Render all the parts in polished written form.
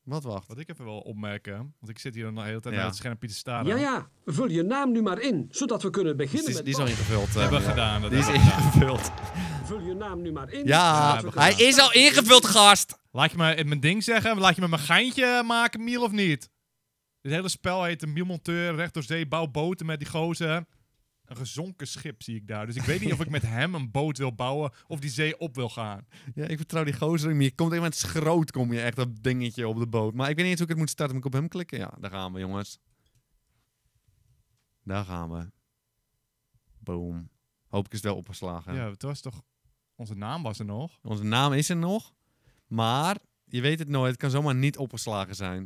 Wat wacht? Wat ik even wil opmerken, want ik zit hier dan de hele tijd naar het schermpje te staren. Ja, ja. Vul je naam nu maar in, zodat we kunnen beginnen met... Die is al ingevuld. Dat hebben we gedaan. Die is ingevuld. Vul je naam nu maar in. Ja, zodat we hij kunnen- is al ingevuld, gast. Laat je me mijn ding zeggen? Laat je me mijn geintje maken, Miel, of niet? Dit hele spel heet een Mielmonteur, recht door zee, bouw boten met die gozer. Een gezonken schip zie ik daar. Dus ik weet niet of ik met hem een boot wil bouwen of die zee op wil gaan. Ja, ik vertrouw die gozer niet. Je komt even met schroot, kom je echt dat dingetje op de boot. Maar ik weet niet eens hoe ik het moet starten. Moet ik op hem klikken? Ja, daar gaan we, jongens. Daar gaan we. Boom. Hoop ik is wel opgeslagen. Ja, het was toch... Onze naam was er nog. Onze naam is er nog. Maar, je weet het nooit. Het kan zomaar niet opgeslagen zijn.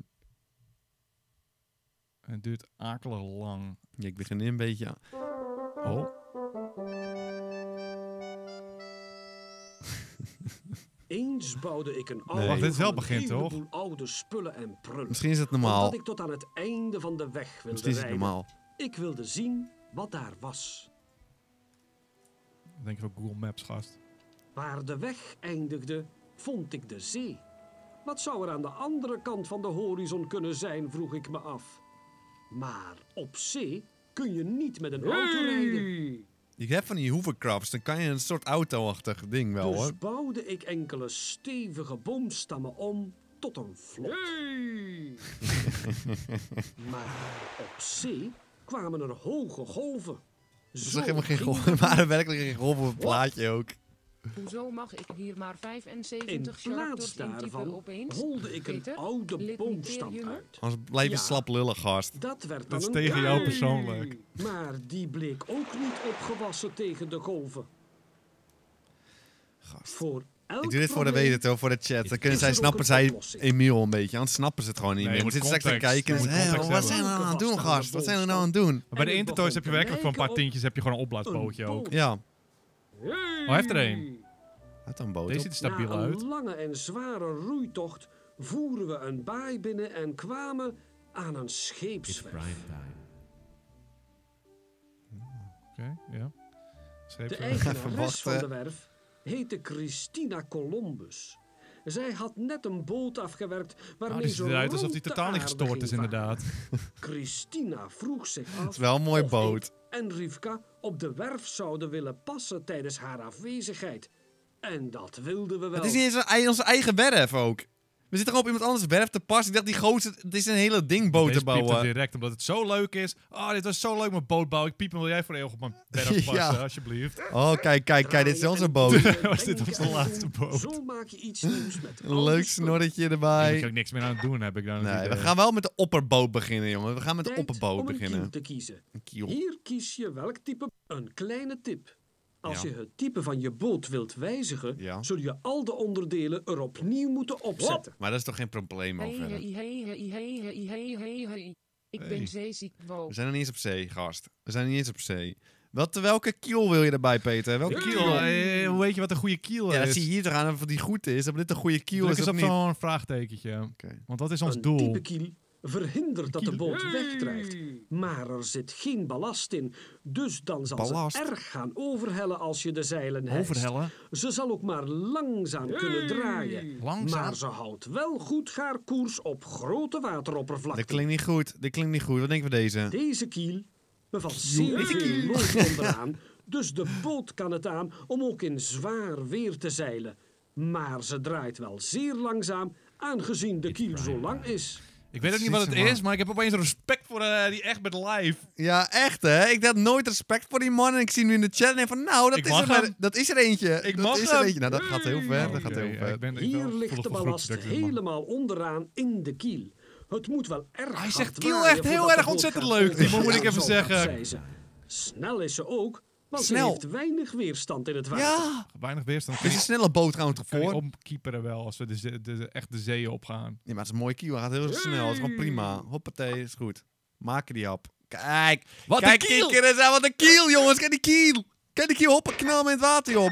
En het duurt akelig lang. Ja, ik begin nu een beetje aan. Oh. Eens bouwde ik een oude... Wacht, dit is wel van een begin, toch? heleboel oude spullen en prullen. Misschien is het normaal. Omdat ik tot aan het einde van de weg wilde Misschien is het rijden. normaal. Ik wilde zien wat daar was. Denk ik ook Google Maps, gast. Waar de weg eindigde, vond ik de zee. Wat zou er aan de andere kant van de horizon kunnen zijn, vroeg ik me af. Maar op zee kun je niet met een auto rijden. Je hebt van die hovercrafts. Dan kan je een soort auto-achtig ding wel, hoor. Dus bouwde ik enkele stevige boomstammen om tot een vlot. Maar op zee kwamen er hoge golven. Dat is toch helemaal geen golf. Maar werkelijk geen golf op het plaatje ook. Hoezo mag ik hier maar In 75 plaats characters intypen daarvan opeens? holde ik een Peter, oude limiteer boomstam je me? uit. Anders blijf je Ja. slap lullen, gast. Dat werd dan Dat is een tegen jou kei. persoonlijk. Maar die bleek ook niet opgewassen tegen de golven. Gast. Voor elk Ik doe dit voor de probleem weten, hoor, voor de chat. Dan kunnen is zij er ook snappen, een zij oplossing. Emiel een beetje. Anders snappen ze het gewoon niet Nee, meer. je Dan moet zitten ze straks te context. kijken en Je moet zeggen, context wat zijn we nou aan het doen, gast? Wat zijn we nou aan het doen? Maar bij de En ik Intertoys heb je begon werkelijk te voor een paar lijken op tientjes heb je gewoon een opblaasbootje een ook. boot. Ja, Oh, hij heeft er een. uit een boot Deze op. ziet er stabiel Na een uit. lange en zware roeitocht voeren we een baai binnen en kwamen aan een scheepswerf. Oké, ja. De Scheepswerf. eigenares wachten. van de werf heette Christina Columbus. Zij had net een boot afgewerkt waarmee die ziet ze eruit alsof rond die de totaal niet aarde gestoord is, ging varen. inderdaad. Christina vroeg zich af Het is wel een mooie of boot. ik en Rivka op de werf zouden willen passen tijdens haar afwezigheid. En dat wilden we wel. Het is niet eens onze eigen werf ook. We zitten gewoon op iemand anders werf te passen. Ik dacht, die gozer, het is een hele ding boot te Deze piept het bouwen. direct, omdat het zo leuk is. Oh, dit was zo leuk met bootbouwen. Ik piep hem, wil jij voor eeuwig op mijn werf passen, Ja. alsjeblieft. Oh, kijk, dit is onze boot. Was dit onze laatste boot? Zo maak je iets nieuws met Een oude leuk spullen. snorretje Hier erbij. moet ik ook niks meer aan het doen, heb ik dan het Nee, we idee. gaan wel met de opperboot beginnen, jongen. We gaan met de Tijd opperboot om een beginnen. kiel te kiezen. Een kiel. Hier kies je welk type. Een kleine tip. Als Ja. je het type van je boot wilt wijzigen, Ja. zul je al de onderdelen er opnieuw moeten opzetten. Maar dat is toch geen probleem al verder. Ik Hey. ben zeeziek. Wow. We zijn nog niet eens op zee, gast. We zijn nog niet eens op zee. Welke kiel wil je erbij, Peter? Welke Kiel, kiel? hoe weet je wat een goede kiel Ja, is? dat zie je hier toch aan of die goed is. Of dit een goede kiel Druk is eens of op niet. zo'n vraagtekentje. Oké. Want wat is ons Een doel? type kiel verhindert dat de boot wegdrijft. Maar er zit geen ballast in. Dus dan zal Ballast? ze erg gaan overhellen als je de zeilen hijst. Overhellen? Ze zal ook maar langzaam kunnen draaien. Langzaam? Maar ze houdt wel goed haar koers op grote wateroppervlakte. Dit klinkt niet goed. Wat denken we deze? Deze kiel bevat zeer veel lood onderaan, dus de boot kan het aan om ook in zwaar weer te zeilen. Maar ze draait wel zeer langzaam, aangezien de kiel zo lang is. Ik weet ook niet wat het is, maar ik heb opeens respect voor die Egbert live. Ja, echt hè. Ik had nooit respect voor die man. En ik zie nu in de chat en denk van, nou, Ik mag hem. dat is er eentje. Ik dat mag is hem. er eentje. Nou, dat gaat heel ver. Dat gaat Oké, heel ja, ver. ik ben Hier wel ligt volle de groep ballast dat ik dit mag. helemaal onderaan in de kiel. Het moet wel erg Hij hard zegt kiel waaien echt heel voordat de erg boot ontzettend gaat leuk, Timo, moet ik overgaan, even zo zeggen. zei ze. Snel is ze ook, want Snel. ze heeft weinig weerstand in het water. Ja. Weinig weerstand. Het is een snelle boot trouwens Kan ik voor. opkeeperen wel als we echt de zeeën opgaan. Ja, maar het is een mooie kiel. Hij gaat heel snel. Het is gewoon prima. Hoppatee, is goed. Maken die hap. Kijk. Wat Kijk, een kiel! kijk eens aan. Wat een kiel, jongens. Kijk die kiel. Kijk die kiel. Hoppa, knal met het water, joh.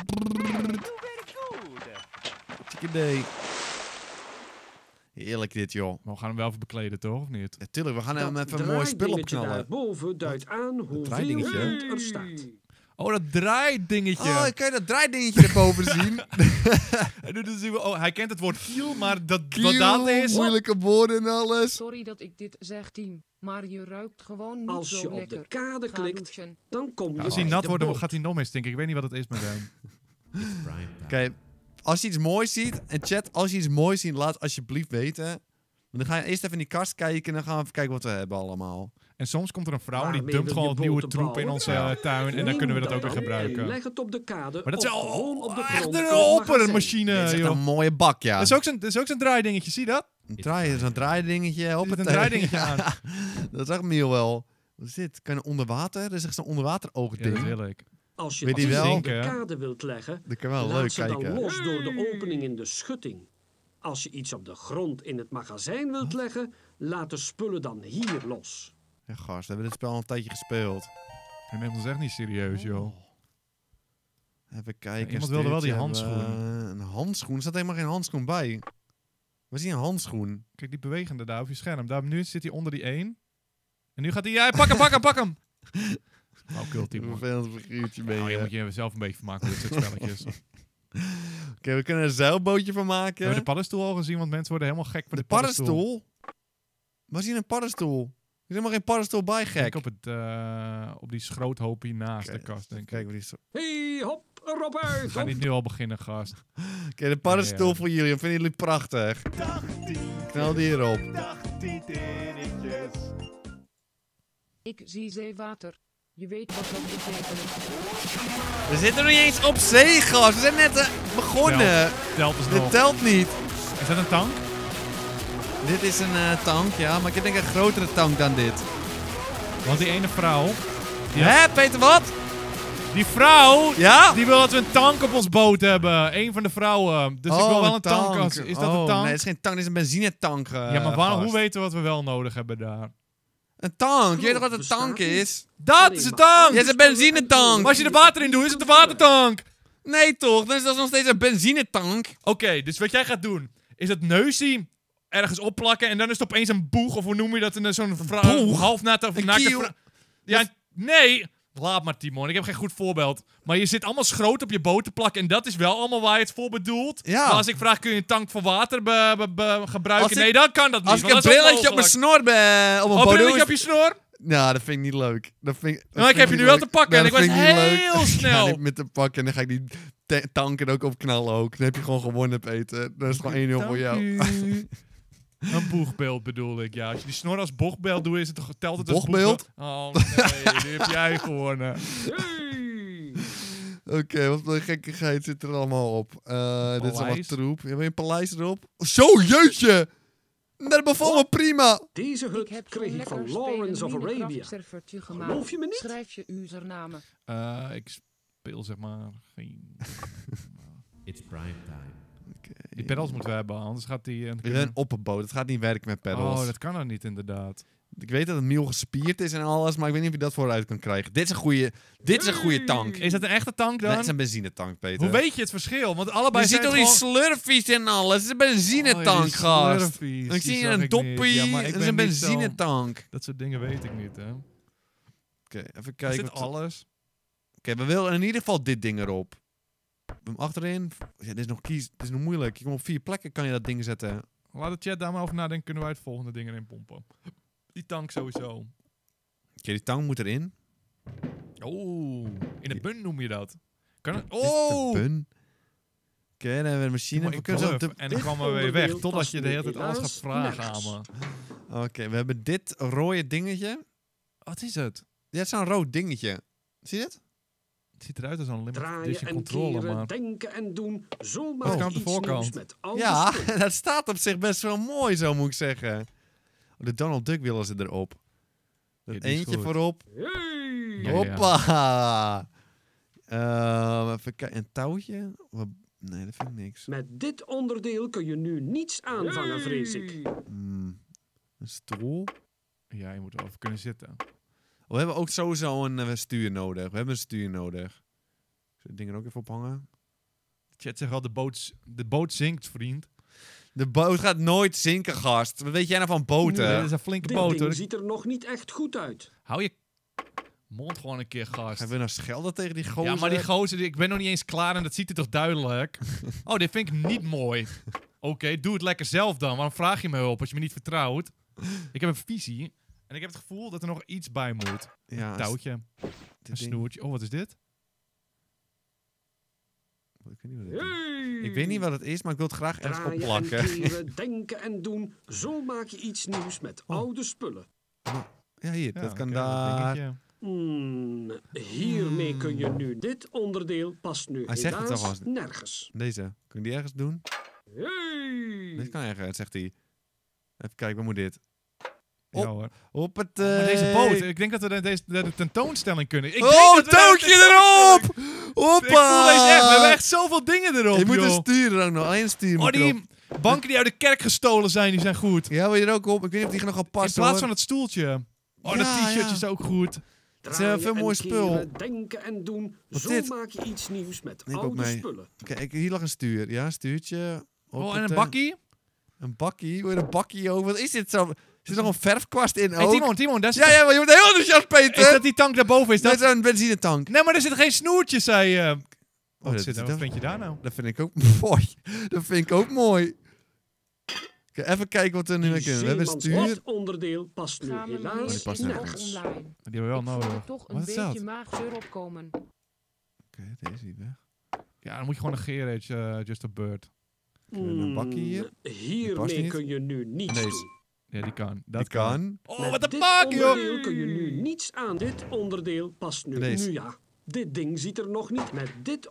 Chickadee. Heerlijk dit, joh. Maar we gaan hem wel even bekleden, toch? Of niet? Natuurlijk, we gaan hem Dat even een mooi spul draaidingetje opknallen. daarboven duidt aan hoeveel draaidingetje? wind er staat. Oh, dat draaidingetje. Oh, kan je dat draaidingetje erboven zien? En nu zien we, oh, hij kent het woord kiel, maar wat dat Kiel, is... moeilijke woorden en alles. Sorry dat ik dit zeg, team. Maar je ruikt gewoon niet Als zo je op lekker. de kade Ga klikt, douchen. dan kom je Als hij bij nat de wordt, dan boot. gaat hij nog meer stinken. Ik weet niet wat het is met hem. Oké, als je iets moois ziet, en chat, als je iets moois ziet, laat alsjeblieft weten. Dan ga je eerst even in die kast kijken en dan gaan we even kijken wat we hebben allemaal. En soms komt er een vrouw en die Waarmee dumpt wil gewoon je wat nieuwe boten troep in bouwen? onze tuin. En dan Neem kunnen we dat ook dan weer En gebruiken. leg het op de kade. Maar dat is of gewoon op de echt grond een in het magazijn. oppermachine, Dit is echt joh. een mooie bak, ja. Dat is ook zo'n draaidingetje, zie je dat? Zo'n draaidingetje. Er Op zit het een draaidingetje aan. Dat zegt Miel wel. Wat is dit? Kan je onder water? Dat is echt zo'n onderwater Ja, oogding. dat wil ik. Als je Weet het je wel? op de Zinken. kade wilt leggen, Dat kan wel laat leuk ze dan kijken. los door de opening in de schutting. Als je iets op de grond in het magazijn wilt leggen, laat de spullen dan hier los. Ja, gast, we hebben dit spel al een tijdje gespeeld. Hij neemt ons echt niet serieus, joh. Even kijken. iemand wilde wel die steeltje hebben we. handschoen. Een handschoen? Er staat helemaal geen handschoen bij. Waar is die een handschoen? Kijk, die bewegende daar op je scherm. Daar, nu zit hij onder die 1. En nu gaat hij... Ja, pak hem, pak hem, pak hem! Nou, kult die Een man. vervelend figuurtje mee. Nou, je moet je zelf een beetje vermaken met dit soort spelletjes. Oké, we kunnen er een zeilbootje van maken. Hebben we de paddenstoel al gezien? Want mensen worden helemaal gek voor De de paddenstoel. paddenstoel? Waar is hier een paddenstoel? Er is helemaal geen paddenstoel bij, Ik gek. denk op die schroothoop hier naast de kast, denk ik. Kijk, waar die zo... Hey, hop, erop uit! Ga niet nu al beginnen, gast. Oké, de paddenstoel Ja. voor jullie. Dat vinden jullie prachtig. Knal die erop. Ik zie zeewater. Je weet wat dat betekent. We zitten nog niet eens op zee, gast. We zijn net begonnen. Telt dus Dit nog. telt niet. Is dat een tank? Dit is een tank, ja. Maar ik denk een grotere tank dan dit. Want die ene vrouw... Hè, Peter, wat? Die vrouw... Ja? Die wil dat we een tank op ons boot hebben. Eén van de vrouwen. Dus ik wil wel een tank. Is dat een tank? Nee, het is geen tank. Dit is een benzinetank. Ja, maar waarom, gast. hoe weten we wat we wel nodig hebben daar? Een tank. Je weet toch wat een Bestaat tank niet. is? Dat is een tank! Ja, het is een benzinetank. Maar als je er water in doet, is het een watertank. Nee, toch? Dan is dat nog steeds een benzinetank. Oké, dus wat jij gaat doen, is het neusje ergens opplakken en dan is het opeens een boeg, of hoe noem je dat? Zo'n Boeg? halfnaakte Een naakte kiel? Ja, nee! Laat maar, Timon. Ik heb geen goed voorbeeld. Maar je zit allemaal schroot op je boot te plakken en dat is wel allemaal waar je het voor bedoelt. Ja. Maar als ik vraag, kun je een tank voor water gebruiken? Als ik- Nee, dan kan dat niet. Als ik want een dat is brilletje op mijn onmogelijk. snor ben, op een Oh, boot brilletje doe, op je snor? Ja, dat vind ik niet leuk. Dat vind ik, dat Nou, ik vind heb je niet nu wel leuk. te pakken en ik dat was vind niet leuk. heel Ik ga snel. niet met te pakken en dan ga ik die tank er ook op knallen ook. Dan heb je gewoon gewonnen, Peter. Dat is gewoon 1-0 voor jou. Dank u. Een boegbeeld bedoel ik, ja. Als je die snor als boegbeeld doet, is het toch, telt het als Boegbeeld? Oh nee, nu heb jij gewonnen. Hey! Oké, wat voor gekkigheid zit er allemaal op? Dit is allemaal Paleis. troep. Hebben we een paleis erop? Zo, jeetje! Dat bevalt me prima. Deze Ik hut heb kreeg zo'n ik van lekker Lawrence of spelen Arabia. Minecraft-servertje gemaakt. Geloof je me niet? Schrijf je usernamen. Ik speel zeg maar geen... It's prime time. Die pedals moeten we hebben, anders gaat die... We zijn op een boot. Het gaat niet werken met pedals. Oh, dat kan er niet inderdaad. Ik weet dat het Miel gespierd is en alles, maar ik weet niet of je dat vooruit kan krijgen. Dit is een goede tank. Is dat een echte tank dan? Nee, het is een benzinetank, Peter. Hoe weet je het verschil? Want allebei Je ziet zijn toch die gewoon... slurfies en alles? Het is een benzinetank, Oh, die gast. slurfies, Dan die zie je zag een ik niet. doppie. Ja, maar ik Het is ben een niet zo- benzinetank. Dat soort dingen weet ik niet, hè. Oké, even Is kijken. dit wat- alles? Oké, we willen in ieder geval dit ding erop. Hem achterin. Ja, dit is nog kies. Het is nog moeilijk. Je kan op 4 plekken kan je dat ding zetten. Laat de chat daar maar over nadenken, kunnen wij het volgende ding erin pompen. Die tank sowieso. Oké, die tang moet erin. Oh, in een bun noem je dat. Kan het? Dit is de Oh! bun. Oké, dan hebben we de machine. We Ik kunnen zo bluff. de- En dan komen we weer weg, totdat je de hele tijd alles gaat vragen aan me. Oké, we hebben dit rode dingetje. Wat is het? Ja, het is zo'n rood dingetje. Zie je het? Het ziet eruit als een limited Draaien edition en controller, keren, maar... denken en doen. Zo Oh, maak kan je op de iets voorkant. nieuws met oude Ja, spullen. dat staat op zich best wel mooi, zo moet ik zeggen. De Donald Duck willen ze erop. Ja, Dat die is eentje goed. voorop. Hey! Ja. Hoppa! Even kijken. Een touwtje? Nee, dat vind ik niks. Met dit onderdeel kun je nu niets aanvangen, vrees ik. Een stoel. Ja, je moet wel even kunnen zitten. We hebben ook sowieso een stuur nodig. We hebben een stuur nodig. Zullen we dingen er ook even ophangen? De chat zegt al, de boot zinkt, vriend. De boot gaat nooit zinken, gast. Wat weet jij nou van boten? Dit is een flinke Dit boot, ding hoor. ziet er nog niet echt goed uit. Hou je Mond gewoon een keer, gast. Gaan we nou schelden tegen die gozer? Ja, maar die gozer, ik ben nog niet eens klaar en dat ziet er toch duidelijk. Oh, dit vind ik niet mooi. Oké, doe het lekker zelf dan. Waarom vraag je me hulp als je me niet vertrouwt? Ik heb een visie en ik heb het gevoel dat er nog iets bij moet. Ja, Een touwtje, een ding- snoertje. Oh, wat is dit? Ik weet niet wat het is. Hey! Ik weet niet wat het is, maar ik wil het graag ergens Draaien en opplakken. keren, denken en doen. Zo maak je iets nieuws met oude spullen. Ja, hier. Ja, dat kan oké, dat daar. dingetje. Hiermee kun je nu. Dit onderdeel past nu Hij zegt het helaas toch al. nergens. Deze. Kun je die ergens doen? Hey! Dit kan ergens, zegt hij. Even kijken, waar moet dit? Ja, Op. hoor. Op het... Maar deze boot, ik denk dat we de tentoonstelling kunnen. Ik denk Oh, dat we touwtje erop! Hoppa! Ik voel deze echt. We hebben echt zoveel dingen erop, Je moet joh. een sturen ook nog. Alleen een stuur Oh, moet erop. die banken die uit de kerk gestolen zijn, die zijn goed. Ja, wil je er ook op? Ik weet niet of die nog al In past, plaats hoor. van het stoeltje. Oh, Ja, dat t-shirtje ja. is ook goed. is Draaien veel en mooi spul. keren, denken en doen. Wat Zo dit? maak je iets nieuws met Neem ik ook oude mee. spullen. Kijk, hier lag een stuur. Ja, stuurtje. Oh, en een bakkie. Een bakkie? Wil je een bakkie over? Wat is dit zo? Er zit nog een verfkwast in Hey, ook. Timon, daar zit Ja, ja, maar je moet heel enthousiast, Peter. Is dat die tank daarboven? Is Dat dat... is een benzinetank. Nee, maar er zit geen snoertje, zei je. Oh, Wat dat- zit er? dat- Wat vind je daar nou? Dat vind ik ook mooi. Dat vind ik ook mooi. Kijk, even kijken wat we nu Die kunnen. We hebben een stuur. zeemansonderdeel past nu Gaan we helaas meneer die past is nergens. nog online. Die hebben we wel Ik voel nodig. er toch een Wat is dat? beetje maagzeur opkomen. Oké, deze is niet weg. Ja, dan moet je gewoon negeren, Just a Bird. Een bakkie hier. past Hiermee niet. kun je nu niets Deze. doen. Ja, die kan. Dat kan. Oh, Met wat een dit pak, joh! onderdeel kun je nu niets aan. Dit onderdeel past nu. Deze. Nu ja. Dit ding ziet er nog niet. Met dit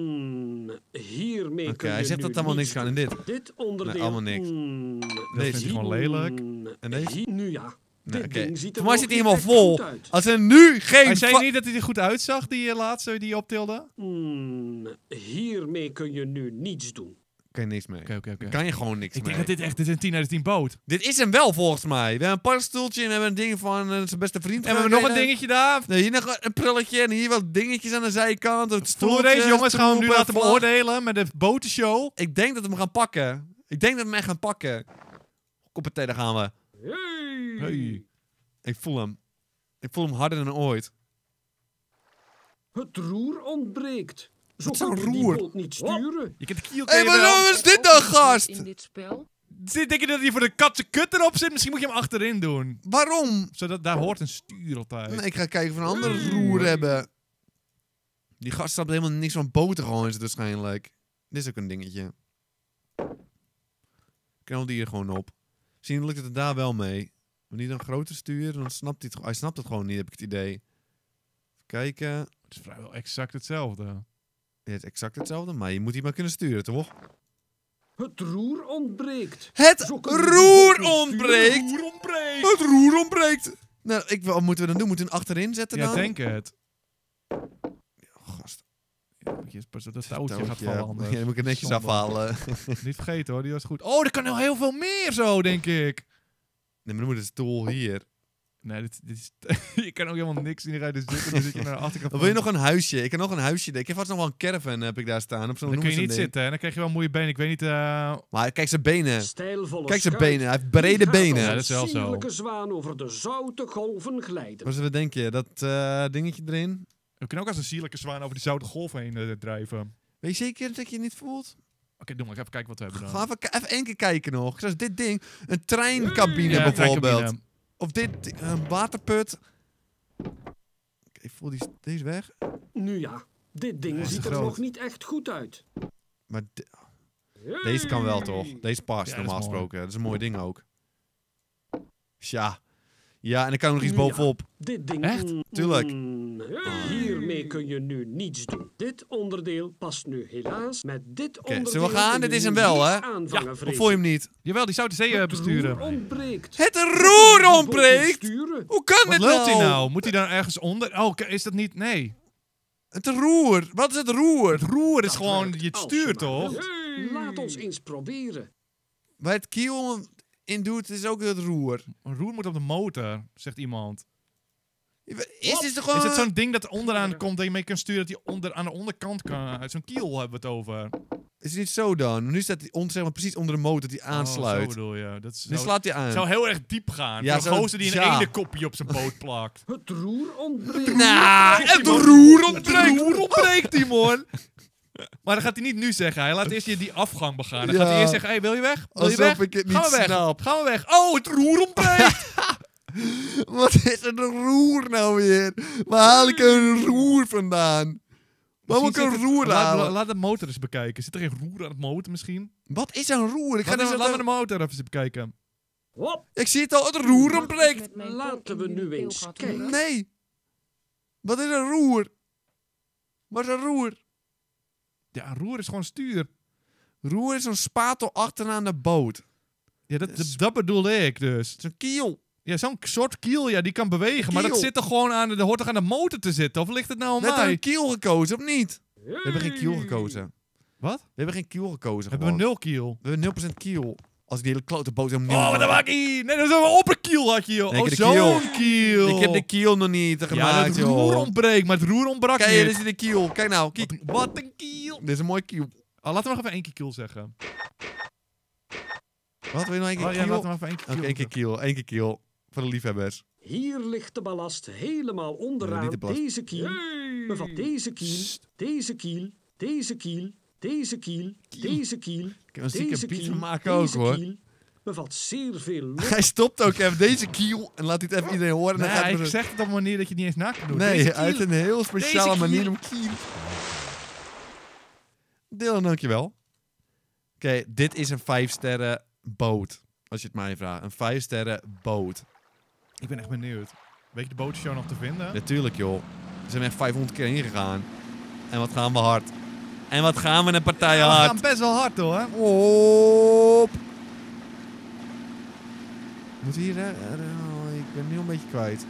hiermee Oké, kun je hij zegt nu dat er allemaal niks niets kan in dit. doen. Dit onderdeel. Nee, allemaal niks. Dat vind je gewoon lelijk. En deze? Nu ja. Nee, Dit oké. ding ziet er Voor mij nog zit hij niet helemaal echt vol. goed uit. Als er nu geen... Hij zei niet dat hij er goed uitzag, die laatste die je optilde? Hiermee kun je nu niets doen. Kan je niks mee. Oké. Daar kan je gewoon niks Ik mee. denk dat dit is een 10 uit de 10 boot. Dit is hem wel, volgens mij. We hebben een paddenstoeltje en we hebben een ding van zijn beste vriend. En we hebben nog een dingetje daar. Nee, hier nog een prulletje en hier wat dingetjes aan de zijkant. Het Voor stoeltje, deze jongens gaan we hem nu stroepen, laten vlag. beoordelen met de botenshow. Ik denk dat we hem gaan pakken. Ik denk dat we hem echt gaan pakken. Koppatee, daar gaan we. Hey. Ik voel hem. Ik voel hem harder dan ooit. Het roer ontbreekt. Zo Wat is een kan je die roer? boot niet sturen. Je kunt de kiel Hé, hey, wel. wat is dit dan, gast? In dit spel? Denk je dat hij voor de katse kut erop zit? Misschien moet je hem achterin doen. Waarom? Zodat daar hoort een stuur altijd. Nee, ik ga kijken of we een andere roer hebben. Die gast snapt helemaal niks van boten gewoon is het waarschijnlijk. Dit is ook een dingetje. Knal die er gewoon op. Misschien lukt het er daar wel mee. Maar niet een groter stuur, dan snapt hij het. Hij snapt het gewoon niet, heb ik het idee. Even kijken. Het is vrijwel exact hetzelfde. Het is exact hetzelfde, maar je moet hier maar kunnen sturen, toch? Het roer ontbreekt. Het Zo kun je die roer boot niet sturen. ontbreekt! Het roer ontbreekt! Nou, wat moeten we dan doen? Moeten we hem achterin zetten Ja, dan? denk het. Oh, gast. Ja, moet je pas dat het touwtje gaat Touwtje, vallen ja. anders. Ja, dan moet ik het netjes Zonde. afhalen. Niet vergeten hoor, die was goed. Oh, er kan nog heel veel meer zo, denk ik. Nee, maar dan moet de stoel hier. Nee, dit is... je kan ook helemaal niks in de rijden zitten. Dan zit je naar de achterkant. Dan wil je nog een huisje? Ik heb nog een huisje. Ik heb vast nog wel een caravan heb ik daar staan. Op zo'n Dan kun je noemen niet ze een zitten en dan krijg je wel moeie benen. Ik weet niet... Maar kijk zijn benen. Stijlvolle Kijk zijn schuit. benen. Hij heeft brede Die gaat benen. als Ja, een dat is wel zo. sierlijke zwaan over de zoute golven glijden. Wat wat denk je? Dat dingetje erin? We kunnen ook als een sierlijke zwaan over die zoute golf heen drijven. Weet je zeker dat je het niet voelt? Oké, doe maar even kijken wat we hebben dan. Ga even één keer kijken nog. Zoals dit ding. Een treincabine Ja, bijvoorbeeld. treincabine. Of dit, een waterput. Ik voel deze weg. Nu ja, dit ding is ziet er groot. nog niet echt goed uit. Maar deze kan wel toch? Deze past Ja, dat is normaal mooi. gesproken. Dat is een mooi ding ook. Tja. Ja, en er kan nog iets Nu ja. bovenop. Dit ding... Echt? Tuurlijk. Hiermee kun je nu niets doen. Dit onderdeel past nu helaas. Met dit onderdeel zullen we gaan? kun je Dit is nu hem wel, niets hè? aanvangen, Of vrees voel je ik. hem niet? Jawel, die zou de zee Het besturen. roer ontbreekt. Het Zo kan je roer die boot niet ontbreekt! sturen. Hoe kan Wat dit lult hij nou? nou? Moet hij dan ergens onder? Oh, is dat niet... Nee. Het roer. Wat is het roer? Het roer is Dat gewoon... werkt Je als stuurt maar toch? wilt. Laat ons eens proberen. Waar het kiel in doet, is ook het roer. Een roer moet op de motor, zegt iemand. Is dit toch gewoon... Is het zo'n ding dat onderaan komt dat je mee kunt sturen dat hij aan de onderkant kan? Zo'n kiel hebben we het over. Is het niet zo dan? Nu staat hij zeg maar, precies onder de motor die aansluit. Oh, zo bedoel je. Dat Nu slaat hij aan. zou heel erg diep gaan. Ja, Ja, voor een zo- gozer die een ja. ene kopje op zijn boot plakt. Het roer ontbreekt. Nou, Het roer ontbreekt, Timon. Maar dan gaat hij niet nu zeggen. Hij laat eerst je die afgang begaan. Dan Ja. gaat hij eerst zeggen, hey, wil je weg? Wil je Alsof weg? ik het niet Gaan we weg. snap. Gaan we weg. Oh, het roer ontbreekt. Wat is een roer nou weer? Waar haal ik een roer vandaan? Waar moet ik een roer halen? Laat de motor eens bekijken. Zit er geen roer aan het motor misschien? Wat is een roer? Ik ga Laten niet we zo... de motor even bekijken. Hop, Ik zie het al, het roer ontbreekt. laten we nu eens kijken. Nee. Wat is een roer? Wat is een roer? Ja, een roer is gewoon stuur. Roer is zo'n spatel achteraan de boot. Ja, dat bedoelde ik dus. Zo'n kiel. Ja, zo'n soort kiel, ja, die kan bewegen. Maar dat Kiel. zit toch gewoon aan de hoort toch aan de motor te zitten? Of ligt het nou aan Net mij? een kiel gekozen, of niet? We hebben geen kiel gekozen. Wat? We hebben geen kiel gekozen. Hebben we gewoon. 0 kiel? We hebben 0% kiel. Als die hele klote boot helemaal Oh, wat een makkie! Nee, dat is een opperkiel had je, joh. Nee, Oh, ik heb de zo'n kiel. Ik heb de kiel nog niet Ja, gemaakt, het roer joh. ontbreekt, maar het roer ontbrak Kijk, niet. dit is de kiel. Kijk nou, kijk. Wat een kiel. Dit is een mooi kiel. Oh, laten we nog even 1 keer kiel zeggen. Wat, wil je nog één keer Oh ja, kiel? laten we even 1 keer Oké, kiel één keer kiel. Eén keer kiel. Voor de liefhebbers. Hier ligt de ballast helemaal niet onderaan de ballast. deze kiel. Bevat deze kiel, deze kiel, deze kiel, deze kiel, deze kiel, Ik heb een zieke deze beat kiel, van maken ook, deze hoor. kiel. Bevat zeer veel lucht. Hij stopt ook even deze kiel en laat hij het even iedereen horen. En dan gaat Nee, hij ik zeg het op een manier dat je het niet eens na kan doen. Nee, Deze uit kiel. een heel speciale Deze manier kiel. om kiel. Dylan, dankjewel. Oké, dit is een 5-sterren boot. Als je het mij vraagt. Een 5-sterren boot. Ik ben echt benieuwd. Weet je de botenshow nog te vinden? Natuurlijk, joh. We zijn echt 500 keer ingegaan. En wat gaan we hard. En wat gaan we een partij Ja, we hard. gaan best wel hard, hoor. Op. Moet hier, hè? Ik ben nu een beetje kwijt.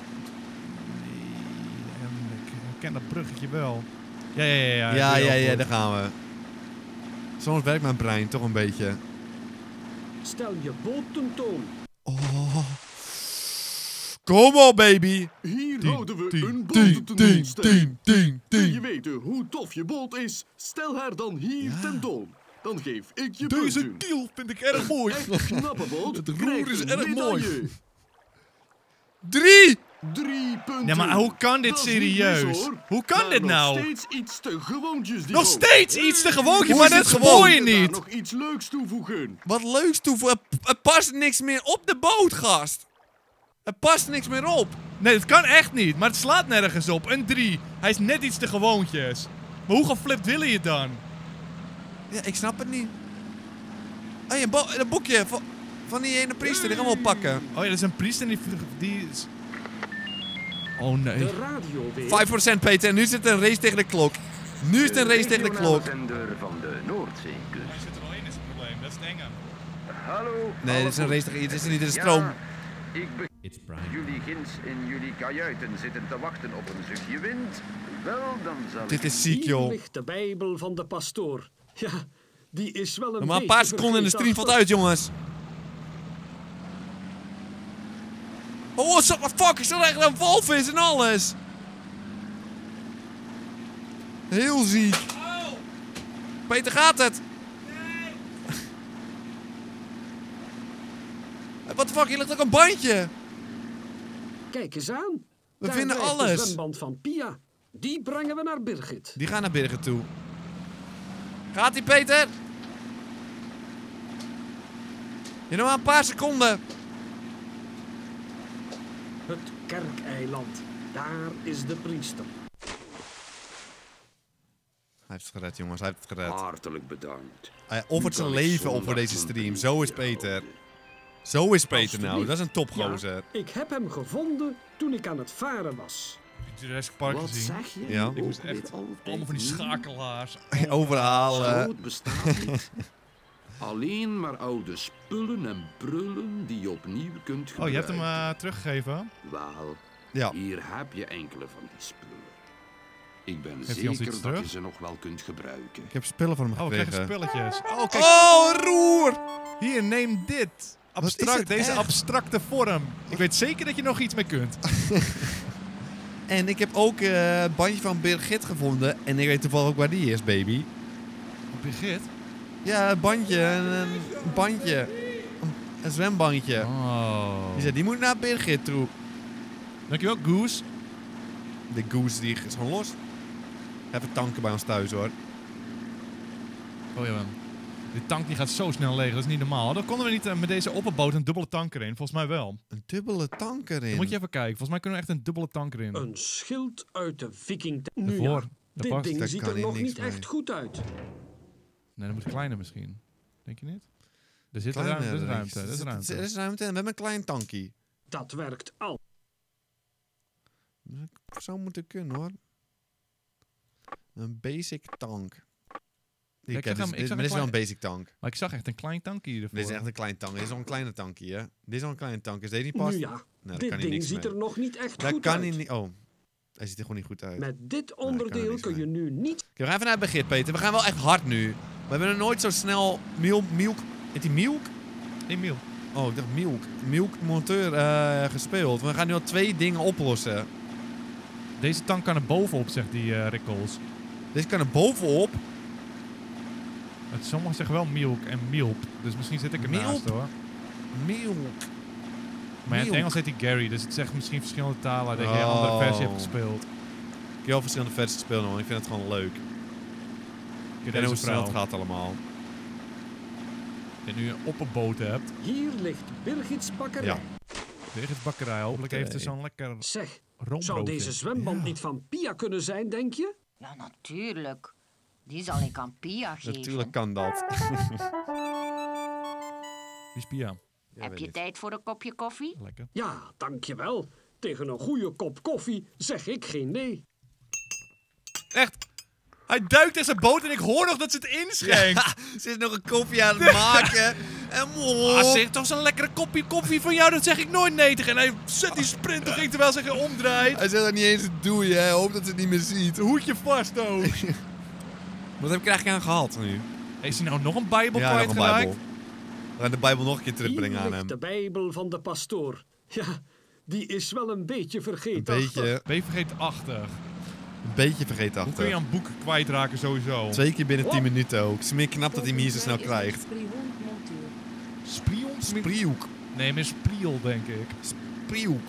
Ik ken dat bruggetje wel. Ja. Ja, daar gaan we. Soms werkt mijn brein toch een beetje. Stel je boot tentoon. Oh. Kom op, baby. Hier 10, houden we 10, een 10, botententoonstelling. 10, Wil je 10. weten hoe tof je boot is? Stel haar dan hier Ja. tentoon. Dan geef ik je Deze punten. kiel vind ik erg mooi. Echt knappe boot. Het roer krijgt is een erg mooi. medaille. 3. 3 punten. Ja, maar hoe kan dit Dat is niet serieus? mis, hoor. Hoe kan Maar dit nou? Nog steeds iets te gewoontjes die Nog boot. steeds iets te gewoontje, Hoe maar is dat het is gewoon? mooi Wil je daar niet. nog iets leuks toevoegen? Wat leuks toevoegen. Er past niks meer op de boot, gast. Er past niks meer op. Nee, dat kan echt niet, maar het slaat nergens op. Een 3. Hij is net iets te gewoontjes. Maar hoe geflipt wil je het dan? Ja, ik snap het niet. Hé, een boekje van die ene priester. Die gaan we oppakken. Oh ja, dat is een priester die is... Oh nee. De radio weer. 5% Peter. En nu zit er een race tegen de klok. Nu is het een race tegen de klok. Zender van de Noordzeekust. Hij zit er al in, is het probleem. Dat is het enge. Hallo. Nee, dit is een race tegen iets. Dit is niet de stroom. Ja, ik begrijp. It's prime. Jullie ginds in jullie kajuiten zitten te wachten op een zuchtje wind. Wel, dan zal Dit ik... is ziek, Hier joh. ligt de Bijbel van de pastoor. Ja, die is wel een Nog maar een beetje paar seconden en de stream valt vergeetachtig. uit, jongens. Oh, what the fuck? Is er echt een walvis en alles? Heel ziek. Peter, gaat het? Wat de fuck? Hier ligt ook een bandje. Kijk eens aan. We Daar vinden drijft alles. De zwemband van Pia. Die brengen we naar Birgit. Die gaan naar Birgit toe. Gaat ie, Peter? Je nog maar een paar seconden. Het kerkeiland. Daar is de priester. Hij heeft het gered, jongens. Hij heeft het gered. Hartelijk bedankt. Hij offert zijn leven op voor deze stream. Zo is Peter. Zo is Peter nou. Dat is een topgozer. Ja, ik heb hem gevonden toen ik aan het varen was. Heb je Jurassic Park Wat gezien? zeg je? Ja. Ik moest echt allemaal van die schakelaars. Overhalen. Groot bestaat niet. Alleen maar oude spullen en brullen die je opnieuw kunt gebruiken. Oh, je hebt hem teruggegeven? Wel, Ja. hier heb je enkele van die spullen. Ik ben Heeft hij ons zeker iets dat terug? je ze nog wel kunt gebruiken. Ik heb spullen van hem Oh, we krijgen gekregen. spulletjes. Oh, kijk. Oh, roer! Hier, neem dit. is Abstract, het deze echt? abstracte vorm. Ik weet zeker dat je nog iets mee kunt. En ik heb ook het bandje van Birgit gevonden. En ik weet toevallig ook waar die is, baby. Birgit? Ja, een bandje. Een bandje. Een zwembandje. Oh. Die zei, die moet naar Birgit toe. Dankjewel, Goose. De Goose die is gewoon los. Even tanken bij ons thuis, hoor. Oh ja, man. Die tank die gaat zo snel leeg, dat is niet normaal. Dan konden we niet met deze opperboot een dubbele tank erin. Volgens mij wel. Een dubbele tank erin. Dan moet je even kijken. Volgens mij kunnen we echt een dubbele tank erin. Een schild uit de viking... Nu Daarvoor. ja, Daar dit past. ding Daar ziet kan er hier nog niks niet mee. echt goed uit. Nee, dat moet kleiner misschien. Denk je niet? Er zit Kleine ruimte. Er is reeks. ruimte. Er is ruimte. Er is ruimte en we hebben een klein tankie. Dat werkt al. Dat zou moeten kunnen, hoor. Een basic tank. Ja, ik zag hem- ik zag Maar een dit is wel een klein- basic tank. Maar ik zag echt een klein tankje ervoor. Dit is echt een klein tank. Dit is al een kleine tankie, hè? Dit is al een kleine tank. Is deze niet past? Nu ja, Nou, daar dit kan hij ding niks ziet mee. er nog niet echt Daar goed kan uit. hij niet... Oh. Hij ziet er gewoon niet goed uit. Met dit kan er onderdeel niks kun je nu niet... Oké, we gaan even naar het begin, Peter. We gaan wel echt hard nu. We hebben nog nooit zo snel Milk... Heet die Milk? Emiel. Oh, ik dacht Milk monteur gespeeld. We gaan nu al 2 dingen oplossen. Deze tank kan er bovenop, zegt die Rick Coles. Deze kan er bovenop. Sommigen zeggen wel milk en milp. Dus misschien zit ik ernaast Milp? hoor. Milk. Maar in het Milk. Engels heet hij Gary. Dus het zegt misschien verschillende talen. Dat je een Oh. andere versie hebt gespeeld. Ik heb wel verschillende versies gespeeld, man. Ik vind het gewoon leuk. Ik weet hoe snel het gaat allemaal. En nu een opperboot hebt. Hier ligt Birgits bakkerij. Ja. Tegen bakkerij. Hopelijk heeft ze zo'n lekker Zeg, roombroodje. zou deze zwemband Ja. niet van Pia kunnen zijn, denk je? Ja, natuurlijk. Die zal ik aan Pia geven. Natuurlijk kan dat. Die is Pia. Ja, Heb weet je niet. tijd voor een kopje koffie? Lekker. Ja, dankjewel. Tegen een goede kop koffie zeg ik geen nee. Echt. Hij duikt in zijn boot en ik hoor nog dat ze het inschenkt. Ze is nog een koffie aan het maken. En Zeg toch zo'n lekkere kopje koffie van jou, dat zeg ik nooit nee tegen. En hij zet die sprint toch in terwijl ze zich omdraait. Hij zegt dat niet eens het doei, hè. Hij hoopt dat ze het niet meer ziet. Hoedje vast ook. Wat heb ik er eigenlijk aan gehad nu? Is hij nou nog een bijbel Ja, nog een kwijtgeraakt? Bijbel. We gaan de Bijbel nog een keer terugbrengen Hier aan ligt hem. de Bijbel van de pastoor. Ja, die is wel een beetje Een vergeten. Ben je vergeetachtig? beetje Hoe kun je vergeetachtig. een boek kwijtraken sowieso? 2 keer binnen 10 minuten ook. Het is meer knap dat hij hem hier zo snel Volgens mij is krijgt. het Spriehond-monteur. Sprion? Sprielk. Nee, met Spriel denk ik. Sprielk.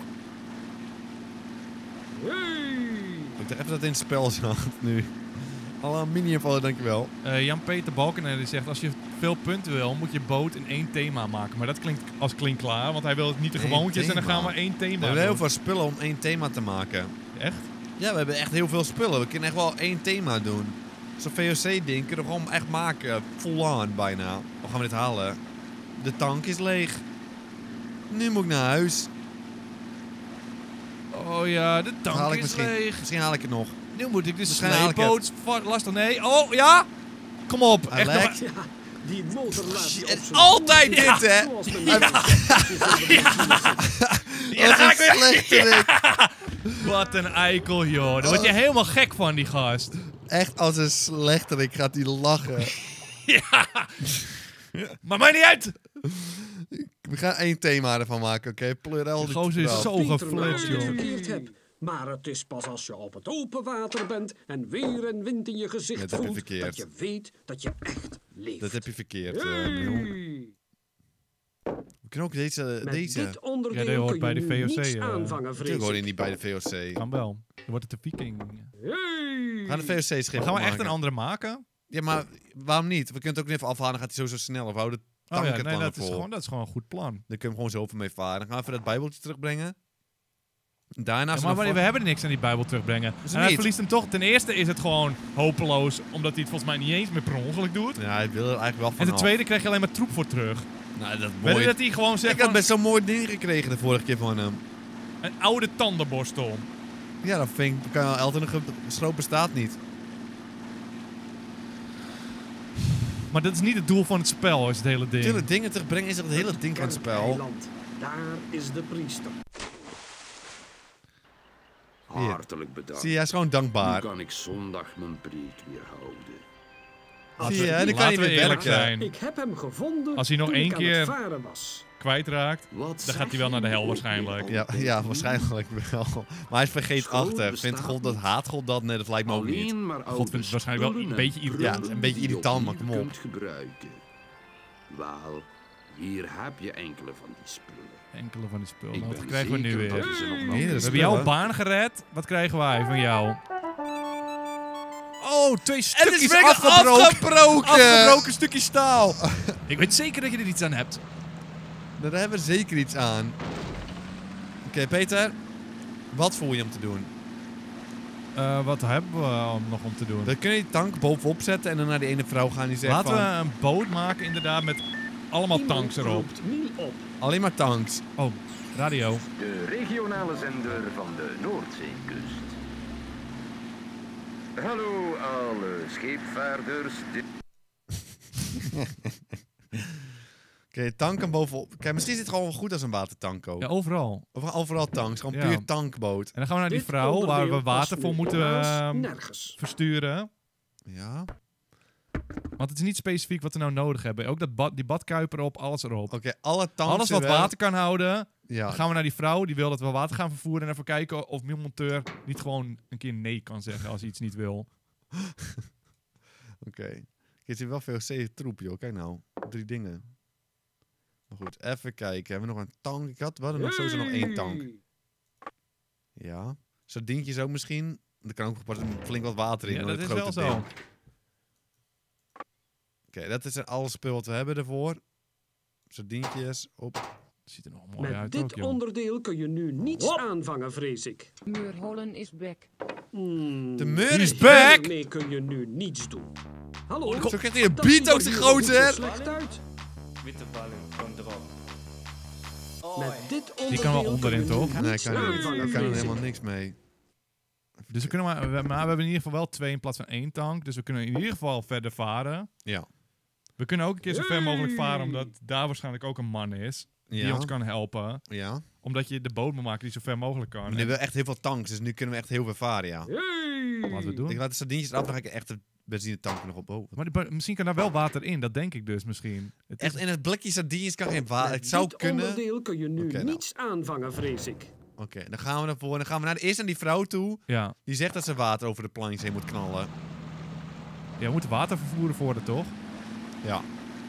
Ik dacht even dat het in het spel zat nu. Alle mini-invallen, dankjewel. Jan-Peter Balkenende die zegt, als je veel punten wil, moet je boot in 1 thema maken. Maar dat klinkt als klaar, want hij wil het niet de Eén gewoontjes en dan thema. gaan we 1 We thema hebben heel doen. veel spullen om 1 thema te maken. Echt? Ja, we hebben echt heel veel spullen. We kunnen echt wel 1 thema doen. Zo'n VOC-ding kunnen we gewoon echt maken. Full on bijna. Hoe gaan we dit halen? De tank is leeg. Nu moet ik naar huis. Oh ja, de Haal tank ik is misschien, leeg. misschien haal ik het nog. Nu moet ik de Misschien haal ik sleepboot lastig. Nee. Oh ja! Kom op. Echt nog Alex. Ja, die motor laat je op En zijn altijd koers. dit, hè? Zoals men Ja, daar ga ik weer. slechterik. Wat een eikel, joh. Daar word je helemaal gek van, die gast. Echt als een slechterik gaat hij lachen. Ja. Maar mij niet uit. We gaan 1 thema ervan maken, oké? Plurel. De gozer is zo Peter, geflipt, als je het joh. verkeerd hebt. Maar het is pas als je op het open water bent en weer en wind in je gezicht Dat heb je voelt, verkeerd. dat je weet dat je echt leeft. Dat heb je verkeerd. Hey! We kunnen ook deze... Met deze. dit onderdeel Ja, die hoort kun bij je de nu VOC, niets ja. aanvangen, Natuurlijk vrees hoor je ik. niet bij de VOC. Kan wel. Dan wordt het de viking. Hey! We gaan de VOC-schip Gaan we echt maken. een andere maken? Ja, maar waarom niet? We kunnen het ook even afhalen, dan gaat hij sowieso snel. Of houden de Oh tank ja, het nee, langer dat is, vol. gewoon een goed plan. Dan kunnen we gewoon zoveel mee varen. Dan gaan we even dat bijbeltje terugbrengen. Daarna... Ja, maar we hebben niks aan die Bijbel terugbrengen. Is En er hij niet? verliest hem toch. Ten eerste is het gewoon hopeloos, omdat hij het volgens mij niet eens meer per ongeluk doet. Ja, hij wil er eigenlijk wel En van ten tweede krijg je alleen maar troep voor terug. Nou, dat is Weet je mooi. dat hij gewoon zegt Ik had van, best zo'n mooi ding gekregen de vorige keer van hem. een oude tandenborstel. Ja, dat vind ik... Elton schroot bestaat niet. Maar dat is niet het doel van het spel, is het hele ding. Tuurlijk, dingen terugbrengen is het hele ding van het spel. Eiland. Daar is de priester. Hartelijk bedankt. Zie je, hij is gewoon Nu dankbaar. kan ik zondag mijn preek weer houden. Zie je, dan kan Laten hij we weer eerlijk werken. zijn. Ik heb hem gevonden Als hij nog toen één ik aan keer- het varen was. kwijtraakt, Wat dan gaat hij wel naar de hel waarschijnlijk. Ja, waarschijnlijk wel. Maar hij vergeet School achter. bestaat Vindt God dat niet. haat God dat? Nee, dat lijkt me ook niet. Alleen maar oude God vindt het waarschijnlijk wel spullen een beetje en irritant. Ja, het is een beetje die je irritant, maar opnieuw kom op. kunt gebruiken. Wel, hier heb je enkele van die spullen. Enkele van die spullen. Ik Wat ben krijgen we nu zeker dat weer? je ze nog wel Meerdere We vindt. hebben jouw spullen. baan gered. Wat krijgen wij van jou? Oh, 2 Het stukjes is weer afgebroken. afgebroken! Afgebroken stukjes staal. Ik weet zeker dat je er iets aan hebt. Daar hebben we zeker iets aan. Oké, Peter. Wat voel je om te doen? Wat hebben we nog om te doen? Dan kun je die tank bovenop zetten en dan naar die ene vrouw gaan die zegt Laten van... we een boot maken inderdaad met allemaal Iemand tanks erop. roept Miel op. Alleen maar tanks. Oh, radio. De regionale zender van de Noordzeekust. Hallo alle scheepvaarders. Oké, tank en bovenop. Kijk, misschien is het gewoon wel goed als een watertank ook. Ja, overal. Of overal tanks, gewoon Ja. puur tankboot. En dan gaan we naar die Dit vrouw waar we onderdeel water past voor nu moeten helaas nergens. versturen. Ja. Want het is niet specifiek wat we nou nodig hebben. Ook dat die badkuiper erop, alles erop. Oké, alle tanks... Alles wat er wel. water kan houden. Ja. Dan gaan we naar die vrouw, die wil dat we water gaan vervoeren. En even kijken of Mielmonteur niet gewoon een keer nee kan zeggen als hij iets niet wil. Oké. Er zit wel veel troep, joh. Kijk nou. 3 dingen. Maar goed, even kijken. Hebben we nog een tank? We hadden nog sowieso nog 1 tank. Ja. Sardientjes ook misschien. Er kan ook pas flink wat water in. Ja, door dat het is wel grote zo. ding. Oké, dat is alles spul wat we hebben ervoor. Sardientjes op. Ziet er nog mooi Met uit dit ook, joh. onderdeel kun je nu niets aanvangen, vrees ik. Muurhollen is back. De meur Die is is back! Hiermee kun je nu niets doen. Hallo? Zo krijgt hij een Dat beat ziet ook er zijn hier nog niet zo gozer. slecht uit. Witte ballen, kom erop. Met dit onderdeel Die kan wel onderin, kun je nu toch? Nee, niets kan niet. aanvangen, Ik kan er vrees helemaal ik. niks mee. Dus we hebben in ieder geval wel 2 in plaats van 1 tank. Dus we kunnen in ieder geval verder varen. Ja. We kunnen ook een keer zo ver mogelijk varen, omdat daar waarschijnlijk ook een man is. Die Ja. ons kan helpen. Ja. Omdat je de boot moet maken die zo ver mogelijk kan. Maar nu hebben we echt heel veel tanks, dus nu kunnen we echt heel veel varen, ja. Laten we het doen. Ik laat de sardientjes eraf, dan ga ik echt de benzinetank nog op. Oh, Maar misschien kan daar wel water in, dat denk ik dus misschien. Het echt is, in het blikje sardientjes kan geen water. Met Het zou dit kunnen. onderdeel kun je nu Oké, nou. niets aanvangen, vrees ik. Oké, dan gaan we ervoor. Dan gaan we eerst naar die vrouw toe. ja. Die zegt dat ze water over de plankjes heen moet knallen. Ja, we moeten water vervoeren voor het, toch? Ja.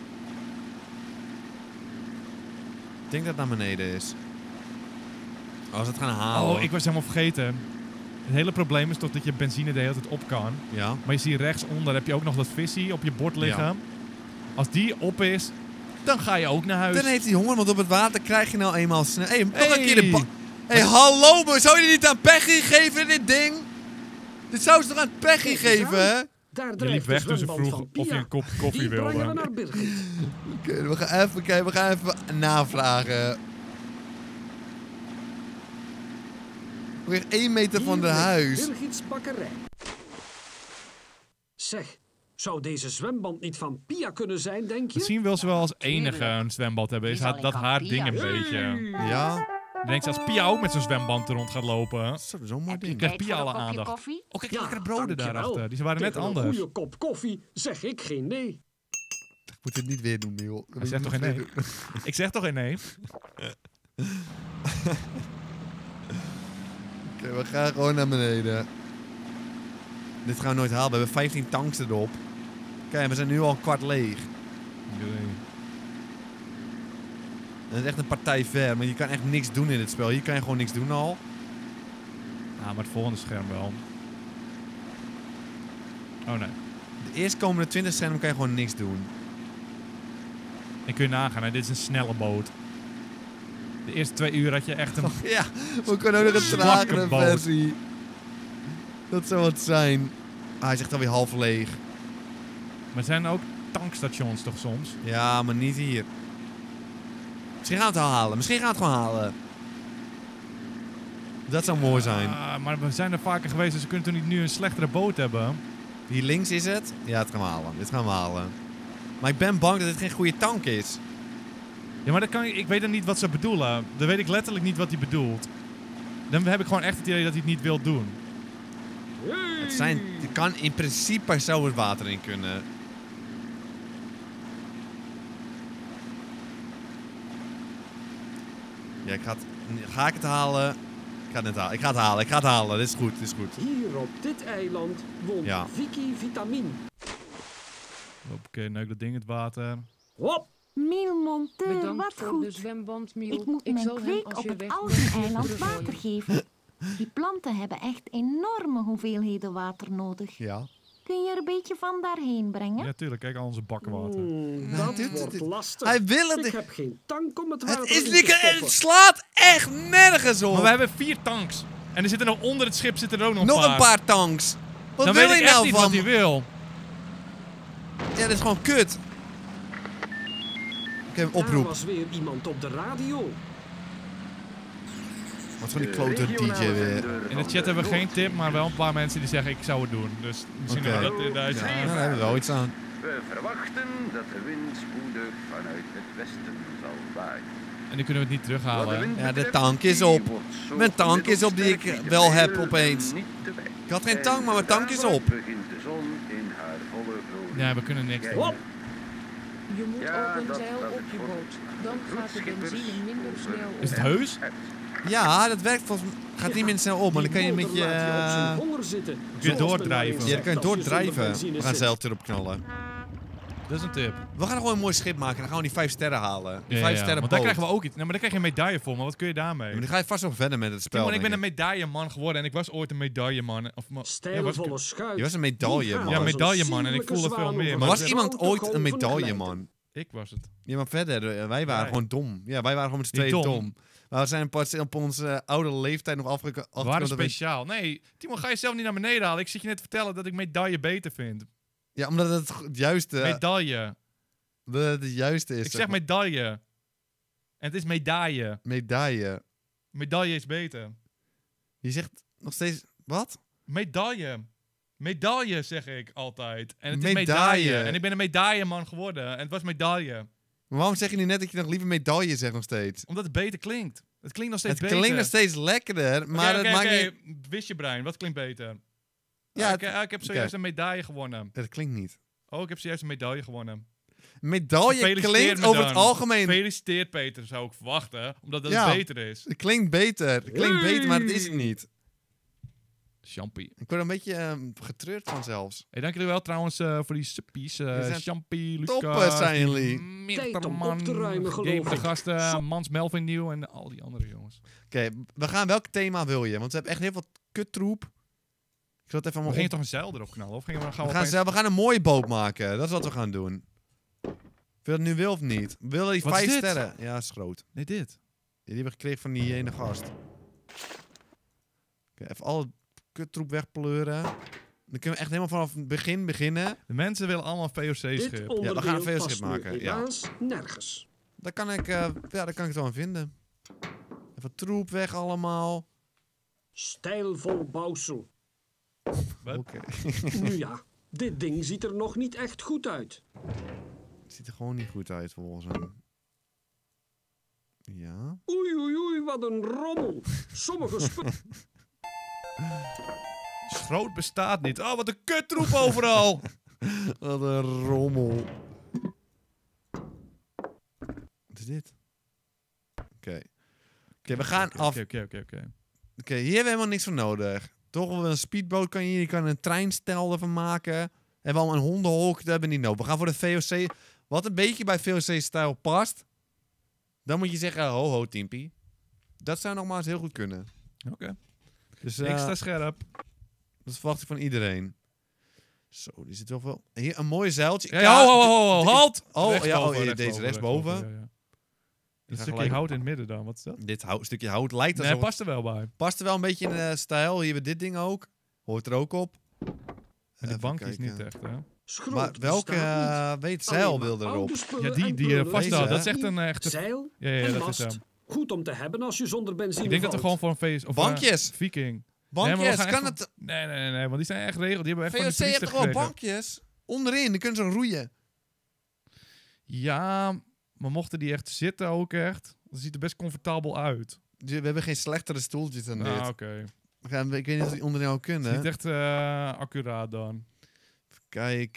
Ik denk dat het naar beneden is. Als we het gaan halen. Oh, ik was helemaal vergeten. Het hele probleem is toch dat je benzine de hele tijd op kan. Ja. Maar je ziet rechtsonder heb je ook nog dat visie op je bord liggen. Ja. Als die op is, dan ga je ook naar huis. Dan heeft hij honger, want op het water krijg je nou eenmaal snel. Hé, nog een keer de Hey. Hé, hallo, maar zou je dit niet aan Peggy geven, dit ding? Dit zou ze toch aan Peggy Kijk eens geven, hè? Daar Je liep drijft weg de toen ze zwemband vroeg van of je Pia. een kop koffie Die brengen we wilde. naar Birgit. Oké, we gaan even kijken, we gaan even navragen. Weer 1 meter van de Hier ligt huis. Birgits bakkerij. Zeg, zou deze zwemband niet van Pia kunnen zijn, denk je? Misschien wil ze wel als enige een zwembad hebben. Is Die zal haar, ik dat aan haar Pia. ding een beetje. Ja, Dan denkt ze als Pia ook met zo'n zwemband er rond gaat lopen. dat is zo'n mooi Heb je ding. krijgt tijd Pia voor een alle kopje aandacht. koffie? Oh, kijk, Ja, lekkere broden dankjewel. daarachter. Die waren net Tegen anders. een goede kop koffie zeg ik geen nee. Ik moet dit niet weer doen, Miel. Hij zegt toch geen nee? Ik zeg toch geen nee? Oké, we gaan gewoon naar beneden. Dit gaan we nooit halen. We hebben 15 tanks erop. Kijk, we zijn nu al een kwart leeg. Dat is echt een partij ver, maar je kan echt niks doen in dit spel. Hier kan je gewoon niks doen al. Ah, maar het volgende scherm wel. Oh nee. De eerstkomende 20 schermen kan je gewoon niks doen. En kun je nagaan, hè? Dit is een snelle boot. De eerste 2 uur had je echt een... Ja, we kunnen ook nog een Zwakke tragere boot. versie. Dat zou wat zijn. Ah, hij is echt alweer half leeg. Maar er zijn ook tankstations toch soms? Ja, maar niet hier. Misschien gaan we het halen. Misschien gaan we het gewoon halen. Dat zou mooi zijn. Ah, maar we zijn er vaker geweest, dus we kunnen toch niet nu een slechtere boot hebben? Hier links is het. Ja, het gaan we halen. Dit gaan we halen. Maar ik ben bang dat dit geen goede tank is. Ja, maar dat kan ik weet dan niet wat ze bedoelen. Dan weet ik letterlijk niet wat hij bedoelt. Dan heb ik gewoon echt het idee dat hij het niet wil doen. Het kan in principe zou het water in kunnen. Ja, ga ik het halen? Ik ga het net halen. Ik ga het halen. Dit is goed. Hier op dit eiland woont Ja. Vicky Vitamin. Oké, neuk dat ding in het water. Hop! Miel Monteur, Bedankt wat voor de goed. zwemband, Miel. Ik moet mijn zal hem kweek als op je het weg bent Algeneiland teruggooien. water geven. Die planten hebben echt enorme hoeveelheden water nodig. Ja. Kun je er een beetje van daarheen brengen? Ja, tuurlijk. Kijk al onze bakwater. Dat wordt lastig. Hij wil het. Ik heb geen tank om het water Het is in te lekker. stoppen. Het slaat echt nergens op. Maar we hebben 4 tanks. En er zitten nog onder het schip zitten er ook nog Nog een paar tanks. Wat Dan wil weet je ik echt nou niet van? wat hij wil. Ja, dat is gewoon kut. Ik heb een Daar oproep. was weer iemand op de radio. Wat van die klote DJ weer. In de chat hebben we geen tip, maar wel een paar mensen die zeggen ik zou het doen. Dus misschien Oké. dat in deze... Ja, daar hebben we wel iets aan. We verwachten dat de wind spoedig vanuit het westen zal waaien. En die kunnen we het niet terughalen. Ja, de tank is op. Mijn tank is op die ik wel heb opeens. Ik had geen tank, maar mijn tank is op. Begint de zon in haar volle glorie. Ja, we kunnen niks doen. Hop! Je moet Ja, ook een dat- zeil dat op is je voor boot. Dan gaat de benzine minder snel op. Is het heus? Ja, dat werkt volgens mij. Gaat niet minder snel op, maar dan kan je met je... honger zitten. Kun je doordrijven. Ja, dan kan je doordrijven. We gaan zelf erop knallen. Dat is een tip. We gaan gewoon een mooi schip maken en dan gaan we die 5 sterren halen. Die 5 sterren want daar boot. krijgen we ook iets. Nou, maar daar krijg je een medaille voor, maar wat kun je daarmee? Maar dan ga je vast nog verder met het spel. Timon, ik ben een denk medailleman geworden en ik was ooit een medailleman. Stijlvolle schuit. Je was een medailleman. Ja, medailleman en ik voelde veel meer. Maar was dat- iemand ooit een medailleman? Ik was het. Ja, maar verder, wij waren gewoon dom. Ja, wij waren gewoon met z'n tweeën Niet dom. dom. Maar we zijn pas op onze oude leeftijd nog We waren afgekomen. speciaal. Nee, Timon, ga jezelf niet naar beneden halen. Ik zit je net te vertellen dat ik medaille beter vind. Ja, omdat het juiste... Medaille. Dat het juiste is. Ik zeg medaille. En het is medaille. Medaille. Medaille is beter. Je zegt nog steeds... Wat? Medaille. Medaille zeg ik altijd. En het is Medaille. medaille. En ik ben een medailleman geworden. En het was medaille. Maar waarom zeg je nu net dat je nog liever medaille zegt nog steeds? Omdat het beter klinkt. Het klinkt nog steeds Het beter. klinkt nog steeds lekkerder, maar het maakt niet... Wist je brein, wat klinkt beter? Ja, ik heb zojuist een medaille gewonnen. Dat klinkt niet. Oh, ik heb zojuist een medaille gewonnen. Medaille Gefeliciteerd klinkt me over dan. het algemeen... Gefeliciteerd, Peter, zou ik verwachten. Omdat het Ja. beter is. Het klinkt beter. Het klinkt beter, maar het is het niet. Champie. Ik word een beetje getreurd van zelfs. Hey, dank jullie wel trouwens voor die suppies. zijn Champie, Lucas. toppers zijn jullie. Tijd om op te ruimen, geloof Gamer de ik. gasten, Mans Melvin Nieuw en al die andere jongens. Oké, we gaan... Welk thema wil je? Want we hebben echt heel veel kuttroep. Ik zal het even We allemaal gingen op... toch een zeil erop knallen? Of gingen we We gaan een mooie boot maken. Dat is wat we gaan doen. Of je dat nu wil of niet? We willen die Wat is 5 dit? sterren. Ja, is groot. Nee, dit. Die hebben we gekregen van die ene gast. Oké, even alle kuttroep wegpleuren. Dan kunnen we echt helemaal vanaf het begin beginnen. De mensen willen allemaal een Dit VOC-schip. Ja, we onderdeel gaan een VOC past nu maken, ja. helaas nergens. Daar kan ik het wel aan vinden. Even troep weg allemaal. Stijlvol bouwsel. Wat? Oké. Nu ja, dit ding ziet er nog niet echt goed uit. Het ziet er gewoon niet goed uit volgens hem. Ja. Oei, oei, oei, wat een rommel. Sommige spullen... Schroot bestaat niet. Oh, wat een kuttroep overal. Wat een rommel. Wat is dit? Oké. Oké, we gaan af. Oké. Oké, hier hebben we helemaal niks voor nodig. Toch wel een speedboot kan je kan een treinstel ervan maken. En wel een hondenhok, dat hebben we niet nodig. We gaan voor de VOC. Wat een beetje bij VOC-stijl past. Dan moet je zeggen, ho ho Timpie. Dat zou nog maar eens heel goed kunnen. Oké. Dus Ik sta scherp. dat verwacht ik van iedereen. Zo, die zit wel veel... Hier, een mooi zeiltje. Ja, ho, halt! Deze rechtsboven. Ja. Een stukje gelijk- hout in het midden dan, wat is dat? Dit stukje hout lijkt Nee, alsof... past er wel bij. Past er wel een beetje in de stijl. Hier hebben we dit ding ook. Hoort er ook op. En die Even bank is kijken. niet echt, hè? Schroot Maar welke bestaat niet. weet zeil Alleen maar wil erop? oude spullen Ja, die en je prullen. vasthoudt. Deze, Dat is echt een echte... Zeil Ja, en dat is mast. hem. Goed om te hebben als je zonder benzine Ik denk dat we valt. gewoon voor een feest... Of Bankjes. Viking. Bankjes, Nee, maar we gaan kan echt het... Nee, want die zijn echt regeld. Die hebben echt van VOC die heeft priester toch gewoon gekregen. bankjes? Onderin, dan kunnen ze roeien. Ja, maar mochten die echt zitten ook echt... Dat ziet er best comfortabel uit. We hebben geen slechtere stoeltjes dan Ah, dit. oké. Ik weet niet of die onderin ook Het is kunnen. niet echt accuraat dan. Kijk,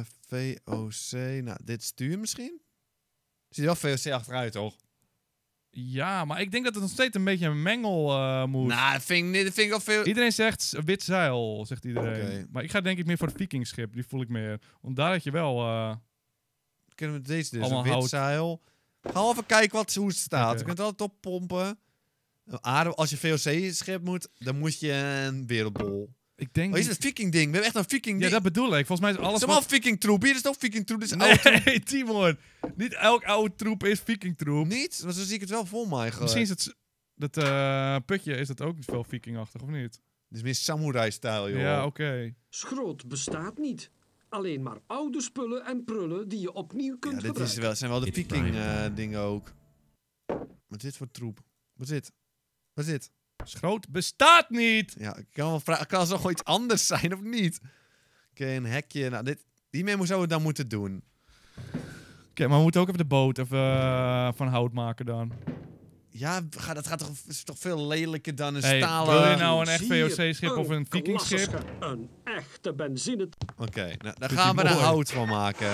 VOC. Nou, dit stuur misschien? Ziet er wel VOC achteruit, toch? Ja, maar ik denk dat het nog steeds een beetje een mengel moet. Nou, dat vind ik wel veel... Iedereen zegt wit zeil, zegt iedereen. Oké. Maar ik ga denk ik meer voor het vikingschip. Die voel ik meer. Want daar had je wel... Kunnen we deze dus? Allemaal Een wit hout. zeil. Ga even kijken hoe het staat. Oké. Je kunt het altijd oppompen. Als je VOC-schip moet, dan moet je een wereldbol. Ik denk... Oh, is het een viking ding? We hebben echt een viking Ja, ding. dat bedoel ik. Volgens mij is Het alles is allemaal viking troep. Hier is het ook viking troep. Dit is Nee, oud troep. Timon. Niet elk oude troep is vikingtroep. Niet? Maar zo zie ik het wel voor mij eigenlijk. Misschien is het... Dat putje is dat ook veel vikingachtig, of niet? Dit is meer samurai-stijl, joh. Ja, oké. Schroot bestaat niet. Alleen maar oude spullen en prullen die je opnieuw kunt Ja, dit gebruiken. zijn wel de It's viking prime dingen ook. Wat is dit voor troep? Wat is dit? Wat is dit? Schroot bestaat niet! Ja, ik kan wel vragen, kan het nog iets anders zijn of niet? Oké, een hekje. Nou, hiermee zouden we het dan moeten doen. Oké, maar we moeten ook even de boot even van hout maken dan. Ja, dat gaat is toch veel lelijker dan een Hey, stalen... wil je nou een echt Zie je, VOC-schip of een vikingschip? klassenschip, een echte benzine. Oké, nou, daar Vindt gaan we hij er mooi. hout van maken.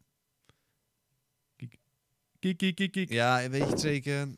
Kiek. Ja, weet je het zeker?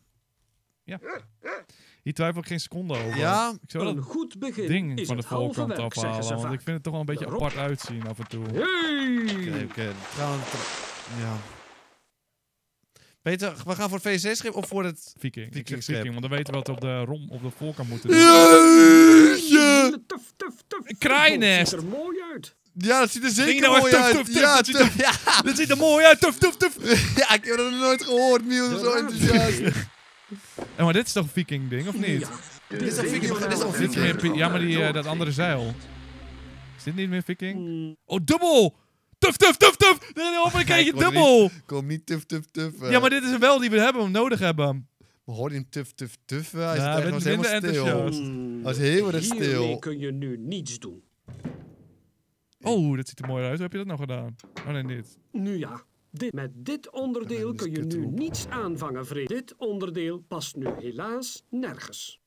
Hier twijfel ik geen seconde over. Ja? Ik zou Een dat goed begin ding is van de het halve voorkant werk, zeggen afhalen, ze want vaak. ik vind het toch wel een beetje Daarop. apart uitzien af en toe. Hey! Oké. Ja. Peter, we gaan voor het VC-schip of voor het... Viking. Ik zeg Vikingschip. viking, want dan weten we wat we op de voorkant moeten doen. Jeetje! Tuf. Kraaiennest. Het ziet er mooi uit. Ja, dat ziet er Ging zeker nou mooi echt uit. tuf, Ja, dat ziet er- ja. Dit ziet er mooi uit, tuf. Ja, ik heb dat nog nooit gehoord, Niels. Zo enthousiast. Maar dit is toch een viking ding, of niet? Ja, Dit is toch viking? Dit is toch Dit is viking? meer, ja, maar dat andere zeil. Is dit niet meer viking? Oh, dubbel! Tuf! Hopelijk krijg je Ik word er dubbel! Kom niet tuf. Ja, maar dit is een wel die we hebben, nodig hebben. Maar hoor je hem tuf? Hij Ja, is ik ben echt minder helemaal stil. enthousiast. Hij is heel erg Hiermee stil. kun je nu niets doen. Oh, dat ziet er mooi uit. Hoe heb je dat nou gedaan? Oh nee, niet. Nu ja, met dit onderdeel Ja, dat is kun je nu kutroep. niets aanvangen, Vrees. Dit onderdeel past nu helaas nergens.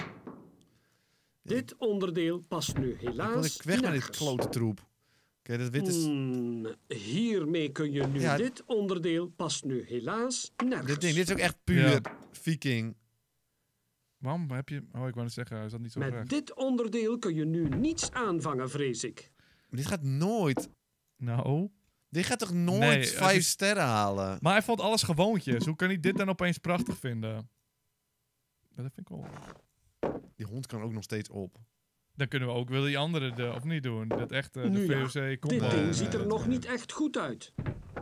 Dit onderdeel past nu Ik wil helaas ik weg met dit nergens. klote troep. Oké, dat wit is... Hiermee kun je nu... Ja. Dit onderdeel past nu helaas nergens. Dit is ook echt puur Ja. viking. Waarom heb je... Oh, ik wou net zeggen, is dat niet zo Met recht? dit onderdeel kun je nu niets aanvangen, vrees ik. Dit gaat nooit... Nou... Dit gaat toch nooit Nee, het 5 is- sterren halen? Maar hij vond alles gewoontjes. Hoe kan hij dit dan opeens prachtig vinden? Dat vind ik wel... Die hond kan ook nog steeds op. Dan kunnen we ook wel die andere of niet doen. Dat echt de Nu ja, VOC komt. Dit Nee, ding nee, ziet er nee, nog nee. niet echt goed uit.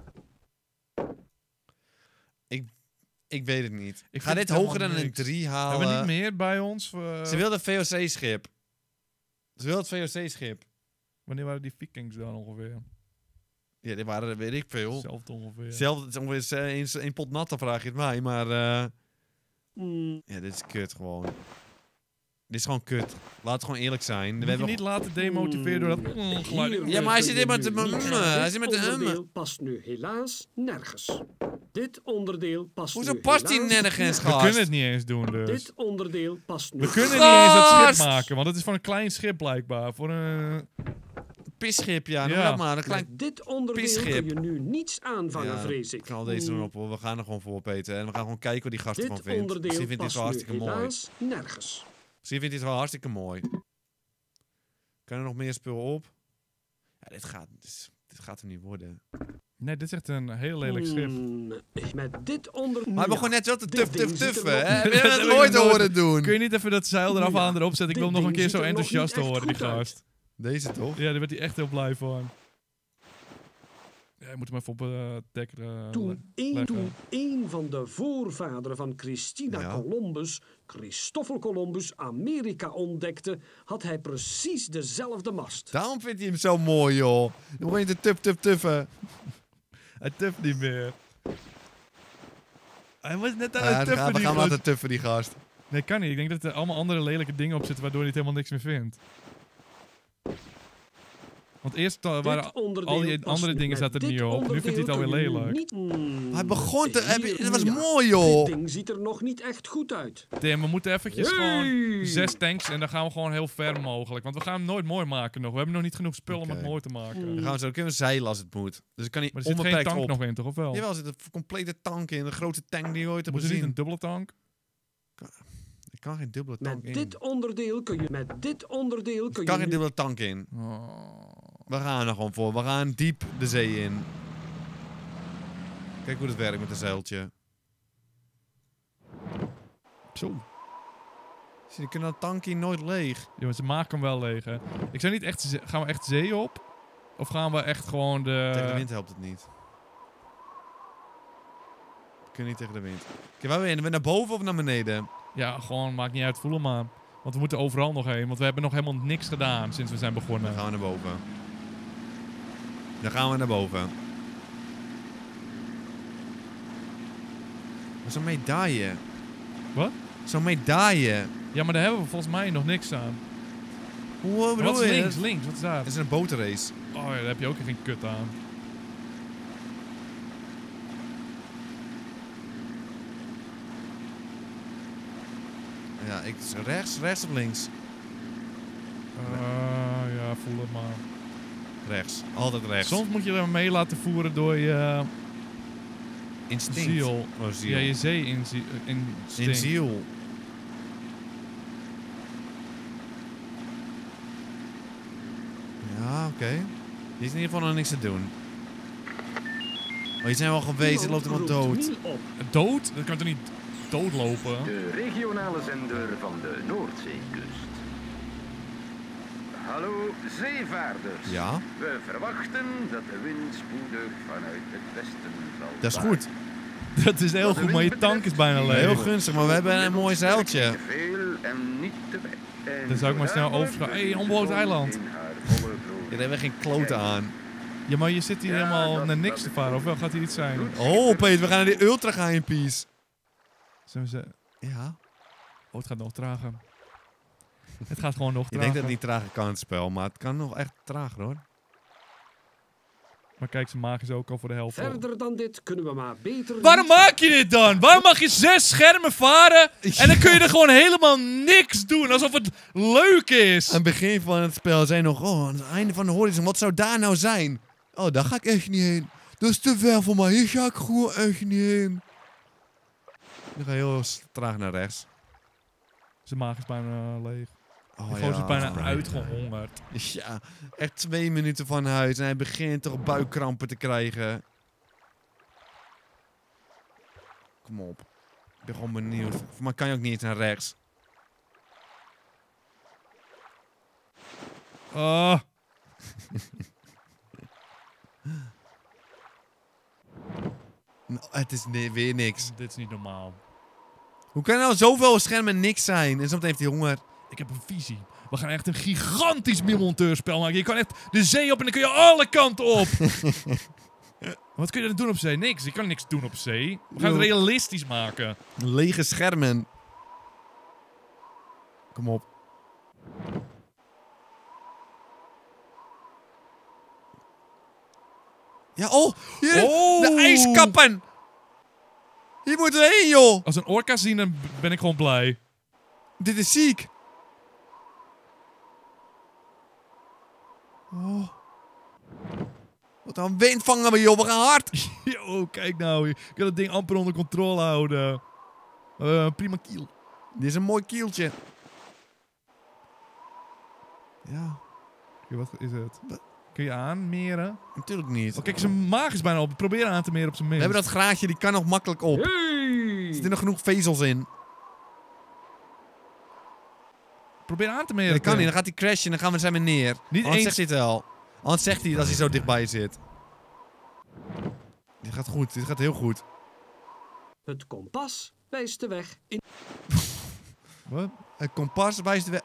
Ik weet het niet. Ik Ga vind dit het hoger dan helemaal een niks. 3 halen. Hebben we niet meer bij ons? Ze wilde een VOC-schip. Ze wil het VOC-schip. Wanneer waren die vikings dan ongeveer? Ja, die waren, weet ik veel. Hetzelfde ongeveer. Zelf, het is ongeveer een pot nat, dan vraag je het mij. Maar ja, dit is kut gewoon. Dit is gewoon kut. Laat het gewoon eerlijk zijn. Moet We je hebben niet laten demotiveren door dat geluid. Hiermee Ja, maar hij kun zit je hier met nu de niets- hij zit met de Dit onderdeel past nu helaas nergens. Dit onderdeel past Hoezo nu past die helaas nergens, We gast? kunnen het niet eens doen dus. Dit onderdeel past nu... We kunnen niet eens dat Gast! schip maken, want het is voor een klein schip blijkbaar. Voor een... Pisschip, ja. Noem Ja. dat maar. Een klein... Met dit onderdeel pisschip. kun je nu niets aanvangen, Ja, vrees ik. knal deze erop, hoor. We gaan er gewoon voor, Peter. En we gaan gewoon kijken wat die gast ervan Dit vindt. onderdeel Misschien vindt hij het past wel nu hartstikke mooi. helaas nergens. Misschien vindt hij het wel hartstikke mooi. Kan er nog meer spul op? Ja, dit gaat hem niet worden. Nee, dit is echt een heel lelijk schip. Met dit onderdeel... Maar we begonnen net wel te dit ding ziet er tuffen, nog hè? niet- We hebben het nooit horen doen. Kun je niet even dat zeil eraf Ja, halen en erop zetten? Ik wil dit hem nog een ding keer zo ziet er nog enthousiast niet echt horen, die goed uit. gast. Deze toch? Ja, daar werd hij echt heel blij van. Ja, je moet hem even op het dek Toen een van de voorvaderen van Christina Ja. Columbus, Christoffel Columbus, Amerika ontdekte, had hij precies dezelfde mast. Daarom vindt hij hem zo mooi, joh. Dan begon je te tuffen. Hij tuft niet meer. Hij was net aan Ja, het we tuffen. die gaan gast. laten tuffen, die gast. Nee, kan niet. Ik denk dat er allemaal andere lelijke dingen op zitten waardoor hij het helemaal niks meer vindt. Want eerst waren Dit onderdeel al die past andere dingen met zaten er dit niet op. Nu vindt hij het onderdeel alweer kun je nu lelijk. niet- Hij begon te... Hier, Dat was ja. mooi, Dit joh. ding ziet er nog niet echt goed uit. Tim, we moeten eventjes gewoon Hey! 6 tanks en dan gaan we gewoon heel ver mogelijk. Want we gaan hem nooit mooi maken nog. We hebben nog niet genoeg spullen om Oké. het mooi te maken. Dan gaan we zo kunnen we zeilen als het moet. Dus ik kan niet Maar er zit geen onbeperkt tank op. nog in, toch? Of wel? Jawel, er zit een complete tank in. De grootste tank die je ooit hebt Moet er niet gezien. een dubbele tank? Ik kan geen dubbele tank Met in. dit onderdeel kun je... Met dit onderdeel kun Ik kan je... geen nu- dubbele tank in. Oh. We gaan er gewoon voor. We gaan diep de zee in. Kijk hoe het werkt met een zeiltje. Zo. Zie, je kunnen dat tankje nooit leeg. Ja, maar ze maken hem wel leeg, hè. Ik zou niet echt... Gaan we echt zee op? Of gaan we echt gewoon Tegen de de... wind helpt het niet. We kunnen niet tegen de wind. Kijk, waar willen we naar boven of naar beneden? Ja, gewoon, maakt niet uit, voel hem maar. Want we moeten overal nog heen, want we hebben nog helemaal niks gedaan sinds we zijn begonnen. Dan gaan we naar boven. Dan gaan we naar boven. Maar zo'n medaille. Wat? Zo'n medaille. Ja, maar daar hebben we volgens mij nog niks aan. Hoe bedoel Wat is je? links? Links, wat is daar? Het is een botenrace. Oh ja, daar heb je ook geen kut aan. Ja, rechts of links? Ja, voel het maar. Rechts. Altijd rechts. Soms moet je er mee laten voeren door je Instinct. ziel. Oh, ziel. Ja, je In instinct. ziel. Ja, oké. Hier is in ieder geval nog niks te doen. Oh, hier zijn we al geweest. Er loopt iemand dood. roept nu op. Dood? Dat kan toch niet doodlopen? De regionale zender van de Noordzeekust. Hallo zeevaarders. Ja, We verwachten dat de wind spoedig vanuit het westen zal dat is waaien. goed. Dat is heel goed, maar je tank is bijna leeg. Heel gunstig, maar we hebben een mooi zeiltje. Niet te veel en niet te weinig. En Dan zou ik maar snel overgaan. Hey, onbewoond eiland. in haar volle glorie. Hier hebben we geen kloten aan. Ja, maar je zit hier helemaal naar niks te varen. Of wel, gaat hier iets zijn? Oh, Peter, we gaan naar die ultra gaan piece. Zullen we Ja. Oh, het gaat nog trager. Het gaat gewoon nog Je trager. denkt dat het niet trager kan, het spel, maar het kan nog echt trager, hoor. Maar kijk, zijn maag is ook al voor de helft. op. Verder dan dit kunnen we maar beter... Waarom niet- maak je dit dan? Waarom mag je 6 schermen varen en dan kun je er gewoon helemaal niks doen, alsof het leuk is? Aan het begin van het spel zei nog, oh, aan het einde van de horizon, wat zou daar nou zijn? Oh, daar ga ik echt niet heen. Dat is te ver voor mij, hier ga ik gewoon echt niet heen. Dan ga je heel traag naar rechts. Zijn maag is bijna leeg. Oh, Die gozer is bijna right. uitgehongerd. Ja, echt 2 minuten van huis en hij begint toch buikkrampen te krijgen. Kom op. Ik ben gewoon benieuwd. Voor mij kan je ook niet eens naar rechts. Oh, Nou, het is weer niks. dit is niet normaal. Hoe kan er nou zoveel schermen niks zijn? En soms heeft hij honger. Ik heb een visie. We gaan echt een gigantisch monteurspel maken. Je kan echt de zee op en dan kun je alle kanten op. Wat kun je dan doen op zee? Niks. Je kan niks doen op zee. We gaan het realistisch maken. Lege schermen. Kom op. Ja, oh! Hier, Oh. de ijskappen! Hier moeten we heen, joh! Als een orka zien, dan ben ik gewoon blij. Dit is ziek. Oh. Wat een wind vangen we, joh. We gaan hard. Yo, kijk nou. Ik kan het ding amper onder controle houden. Prima kiel. Dit is een mooi kieltje. Ja, Oké, wat is het? Kun je aanmeren? natuurlijk niet. Oh, kijk, zijn maag is bijna op. Probeer aan te meren op zijn We minst. hebben dat graadje, die kan nog makkelijk op. Er Hey! zitten nog genoeg vezels in. Probeer aan te meren. Dat kan Tim. niet, dan gaat hij crashen en dan gaan we zijn we neer. Niet Anders eens- zegt hij het wel. Anders zegt hij het als hij zo dichtbij zit. Dit gaat goed, dit gaat heel goed. Het kompas wijst de weg in... Wat? Het kompas wijst de weg.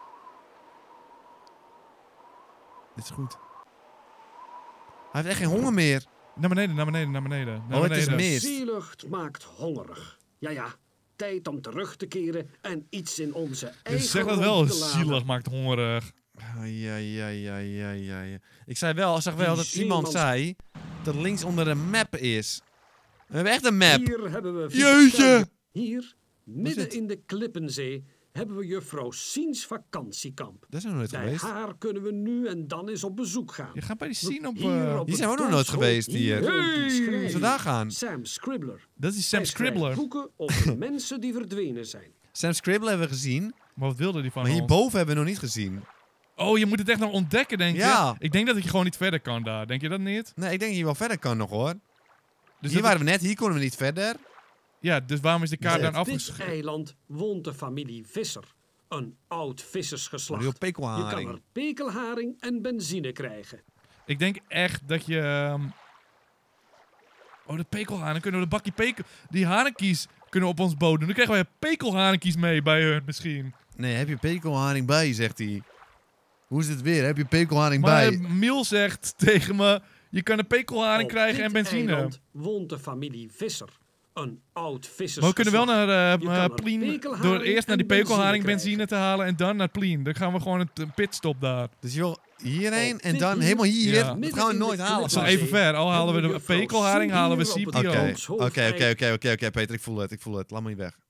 Dit is goed. Hij heeft echt geen honger meer. Naar beneden, naar beneden, naar beneden. Naar Oh, het is beneden. mis. Zeelucht maakt hongerig. Ja, ja. Tijd om terug te keren en iets in onze eigen Dus zeg dat rond wel, te laden. zielig maakt hongerig. Ja. Ik zag wel Die dat iemand zeemans- zei dat links onder de map is. We hebben echt een map. Hier hebben we Jeetje! visserskuilen. Hier, midden dit? in de Klippenzee, hebben we juffrouw Siens vakantiekamp. Daar zijn we nooit Bij geweest. haar kunnen we nu en dan eens op bezoek gaan. Je gaat bij die scene op... Hier op Hier zijn we het ook nog nooit dorpshoofd, geweest hier. woont die Hey! schrijver, Zullen we daar gaan? Sam Scribbler. Dat is Sam Hij schrijft Scribbler. boeken over mensen die verdwenen zijn. Sam Scribble hebben we gezien. Maar wat wilde die van Maar ons? hierboven hebben we nog niet gezien. Oh, je moet het echt nog ontdekken, denk je? Ja. Ik denk dat je gewoon niet verder kan daar. Denk je dat niet? Nee, ik denk dat je wel verder kan nog hoor. Dus Hier dat- waren we net, hier konden we niet verder. Ja, dus waarom is de kaart dan Op dit afgeschreven? eiland woont de familie Visser. Een oud vissersgeslacht. Heel Je pekelharing. kan er pekelharing en benzine krijgen. Ik denk echt dat je... Oh, de pekelharing. Dan kunnen we de bakje pekel... Die haringkies kunnen we op ons boot doen. Dan krijgen wij pekelharingkies mee bij hun misschien. Nee, heb je pekelharing bij, zegt hij. Hoe is het weer? Heb je pekelharing Maar bij? Miel zegt tegen me... Je kan een pekelharing Op krijgen dit en benzine. eiland woont de familie Visser. Een oud vissersgeslacht. Maar we kunnen wel naar Je kan er Plien... pekelharing Door eerst naar die en benzine pekelharing krijgen. benzine te halen en dan naar Plien. Dan gaan we gewoon een pitstop daar. Dus je wil hierheen Op en dit dan hier- helemaal hier. Ja. Dat gaan we Midden in nooit de halen. Dat is nog Zee even ver. Al halen we de hebben we juffrouw pekelharing, halen we Siep hier op het CPO. Oké, dorpshoofd. oké, Peter, ik voel het. Laat me niet weg.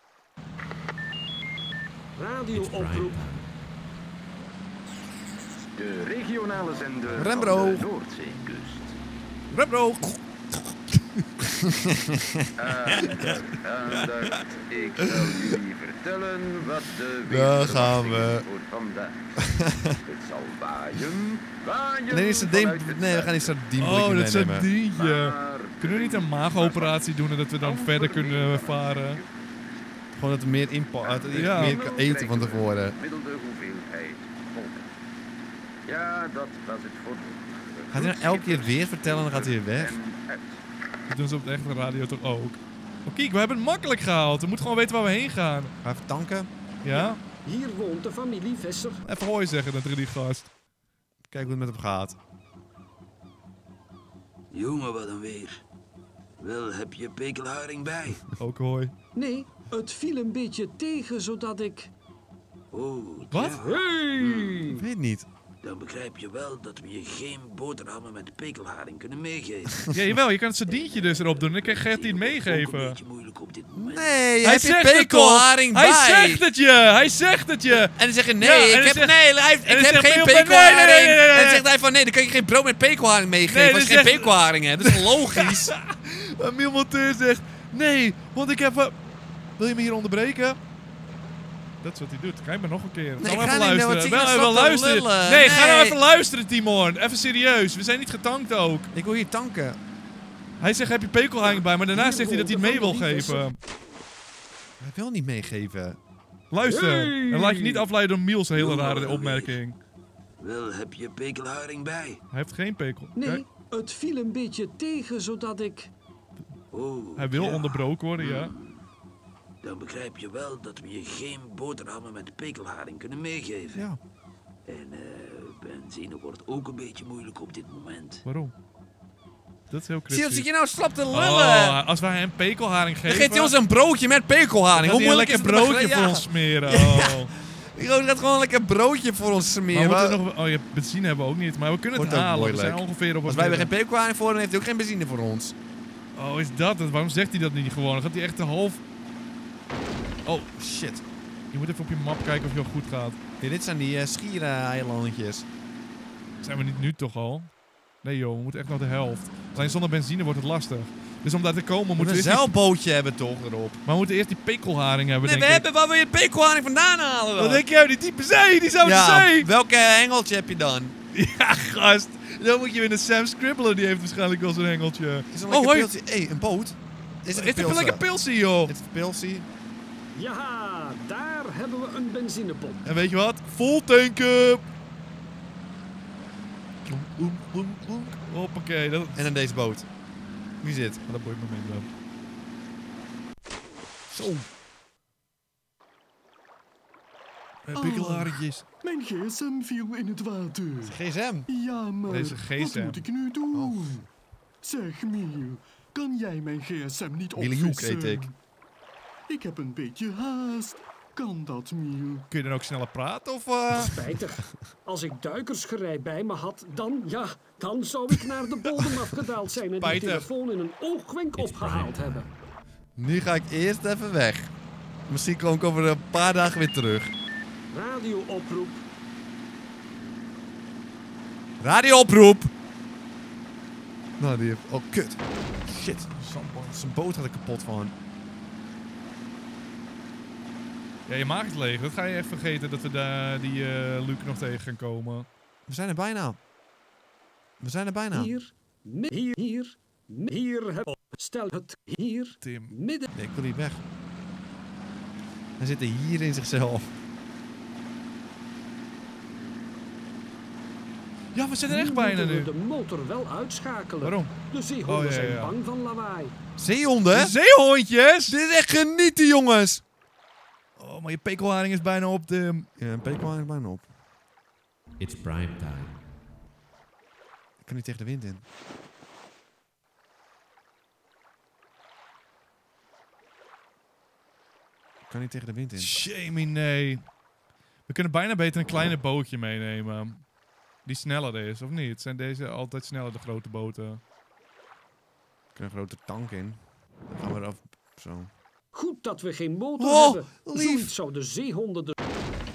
Radio-oproep. De regionale zender Rembro. van de Noordzeekust. Rembro. Aandacht. Ik zal jullie vertellen wat de Daar gaan weersverwachting we. is voor vandaag. Het zal waaien. Nee, we gaan niet sardienblikje Oh, dat meenemen. sardientje. Kunnen we niet een maagoperatie doen en dat we dan verder kunnen varen? Gewoon dat we meer Ja. meer kan eten van tevoren. Gemiddelde hoeveelheid volk. Ja, dat was het voor. Gaat hij nou elke keer weer vertellen en dan gaat hij weer weg? En uit. Dat doen ze op de echte radio toch ook? Oh, kijk, we hebben het makkelijk gehaald. We moeten gewoon weten waar we heen gaan. Ga even tanken. Ja? Hier woont de familie Visser. Even hoi zeggen tegen die gast. Kijk hoe het met hem gaat. Jongen, wat een weer. Wel, heb je pekelharing bij? Ook hoi. Nee, het viel een beetje tegen zodat ik... Oh, Wat? ja. Hey! Ik weet niet. Dan begrijp je wel dat we je geen boterhammen met pekelharing kunnen meegeven. Ja, jawel, je kan het sardientje dus erop doen. Dan kan Gert die het Ook een meegeven. beetje moeilijk op dit moment. Nee, Hij heb je zegt het pekelharing al. bij? Hij zegt het je! Hij zegt het je! En dan zeg je nee, Ja, en ik dan heb, zegt- nee, en ik dan heb zegt geen Miel van, nee, pekelharing. nee. En dan zegt hij van nee, dan kan je geen brood met pekelharing meegeven Nee, als je dan geen zegt- pekelharing hebt. Dat is logisch. Miel Monteur zegt, nee, want ik heb... Wil je me hier onderbreken? Dat is wat hij doet. Kijk maar nog een keer. Nee, Ga ik maar ga even niet, want luisteren. ik Wel ga even zo te luisteren. lullen. Nee, ga nou Nee. even luisteren, Timon. Even serieus. We zijn niet getankt ook. Ik wil hier tanken. Hij zegt, heb je pekelharing bij? Maar daarna Hier zegt hij dat hij het woont mee de wil familie geven. Hij wil niet meegeven. Luister. Hey. En laat je niet afleiden door Miels hele Jongen, rare wat een opmerking. Wel, heb je pekelharing bij? Hij heeft geen pekel. Nee, Kijk, het viel een beetje tegen zodat ik... Oh, hij wil ja. onderbroken worden, ja. Dan begrijp je wel dat we je geen boterhammen met pekelharing kunnen meegeven. Ja. En benzine wordt ook een beetje moeilijk op dit moment. Waarom? Dat is heel Zie cryptisch. je nou slap te lullen? Oh, als wij hem pekelharing Dan geven... geeft hij ons een broodje met pekelharing. Hoe Hoe moeilijk is lekker het te broodje voor begrijpen? ons smeren. Ja. Oh. Die gozer gaat gewoon een lekker broodje voor ons Maar smeren. we moeten nog... Oh ja, benzine hebben we ook niet. Maar we kunnen het Wordt ook halen. We moeilijk. zijn ongeveer op Als het wij weer geen midden. pekelharing voor, dan heeft hij ook geen benzine voor ons. Oh, is dat het? Waarom zegt hij dat niet gewoon? Dan gaat hij echt de half... Oh, shit. Je moet even op je map kijken of je al goed gaat. Ja, dit zijn die schiereilandjes. Zijn we niet nu toch al? Nee joh, we moeten echt nog de helft. Alleen zonder benzine wordt het lastig. Dus om daar te komen We moeten moeten we een eerst die, zeilbootje hebben toch erop. maar we moeten eerst die pekelharing hebben, Nee, we denk ik. hebben, waar wil je pekelharing vandaan halen dan? Wat denk jij? Die diepe zee, die zou de zee! welke hengeltje heb je dan? Ja, gast. Dan moet je weer naar Sam Scribbler, die heeft waarschijnlijk wel zo'n hengeltje. Is er Oh, een hoi. pilsje? Hé, een boot? Is het Is dit een lekker pilsie, joh? Is het een pilsie? Ja, daar hebben we een benzinepomp. En weet je wat? Vol tanken! Klonk, klonk, klonk, klonk. Hoppakee. Dat... En dan deze boot. Wie zit? Oh, dat boeit me minder. Zo. Pikkelharingjes. Mijn gsm viel in het water. GSM? Ja, maar Deze wat gsm. moet ik nu doen? Zeg, Miel, kan jij mijn gsm niet Willy Hoek opvissen? eet ik. Ik heb een beetje haast. kan dat, Miel? Kun je dan ook sneller praten of... Spijtig. Als ik duikersgerei bij me had, dan zou ik naar de bodem afgedaald zijn en die Spijtig. telefoon in een oogwenk opgehaald hebben. Nu ga ik eerst even weg. Misschien kom ik over een paar dagen weer terug. Radio-oproep. Radio-oproep! Nou, die heeft... Oh, kut. Shit. Zijn boot had ik kapot van. Ja, je maakt het leeg. Dat ga je echt vergeten dat we die Luc nog tegen gaan komen. We zijn er bijna. We zijn er bijna. Hier. Stel het hier. Tim. Midden. Nee, ik wil niet weg. Hij zit hier in zichzelf. Ja, we zijn er echt bijna moeten nu. we de motor wel uitschakelen. Waarom? De zeehonden ja. zijn bang van lawaai. Zeehonden? De zeehondjes! Dit is echt genieten, jongens! Oh, maar je pekelharing is bijna op, Tim. Ja, een pekelharing is bijna op. It's prime time. Ik kan niet tegen de wind in. Ik kan niet tegen de wind in. Shamey, nee. We kunnen bijna beter een kleine bootje meenemen. Die sneller is, of niet? Zijn deze altijd sneller, de grote boten? Ik kan een grote tank in. Dan gaan we eraf. Zo. Goed dat we geen motor Oh, hebben. lief. Zoiets zou de zeehonden de...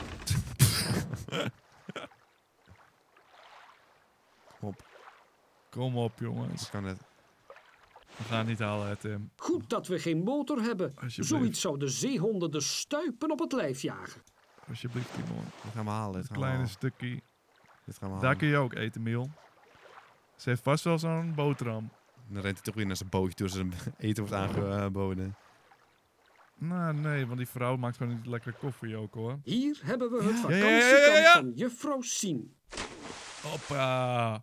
Kom op, jongens. Ik kan het. We gaan het niet halen, Tim. Goed dat we geen motor hebben. Alsjeblieft. Zoiets zou de zeehonden de stuipen op het lijf jagen. Alsjeblieft, Timon. Dit gaan we halen. Dit Een gaan we kleine halen. stukje. Dit gaan we Daar halen. kun je ook eten, Miel. Ze heeft vast wel zo'n boterham. Dan rent hij toch weer naar zijn bootje toen zijn eten wordt aangeboden. Nou, nee, want die vrouw maakt gewoon niet lekkere koffie ook, hoor. Hier hebben we het Ja. vakantiekamp Ja. van juffrouw Sien. Hoppa.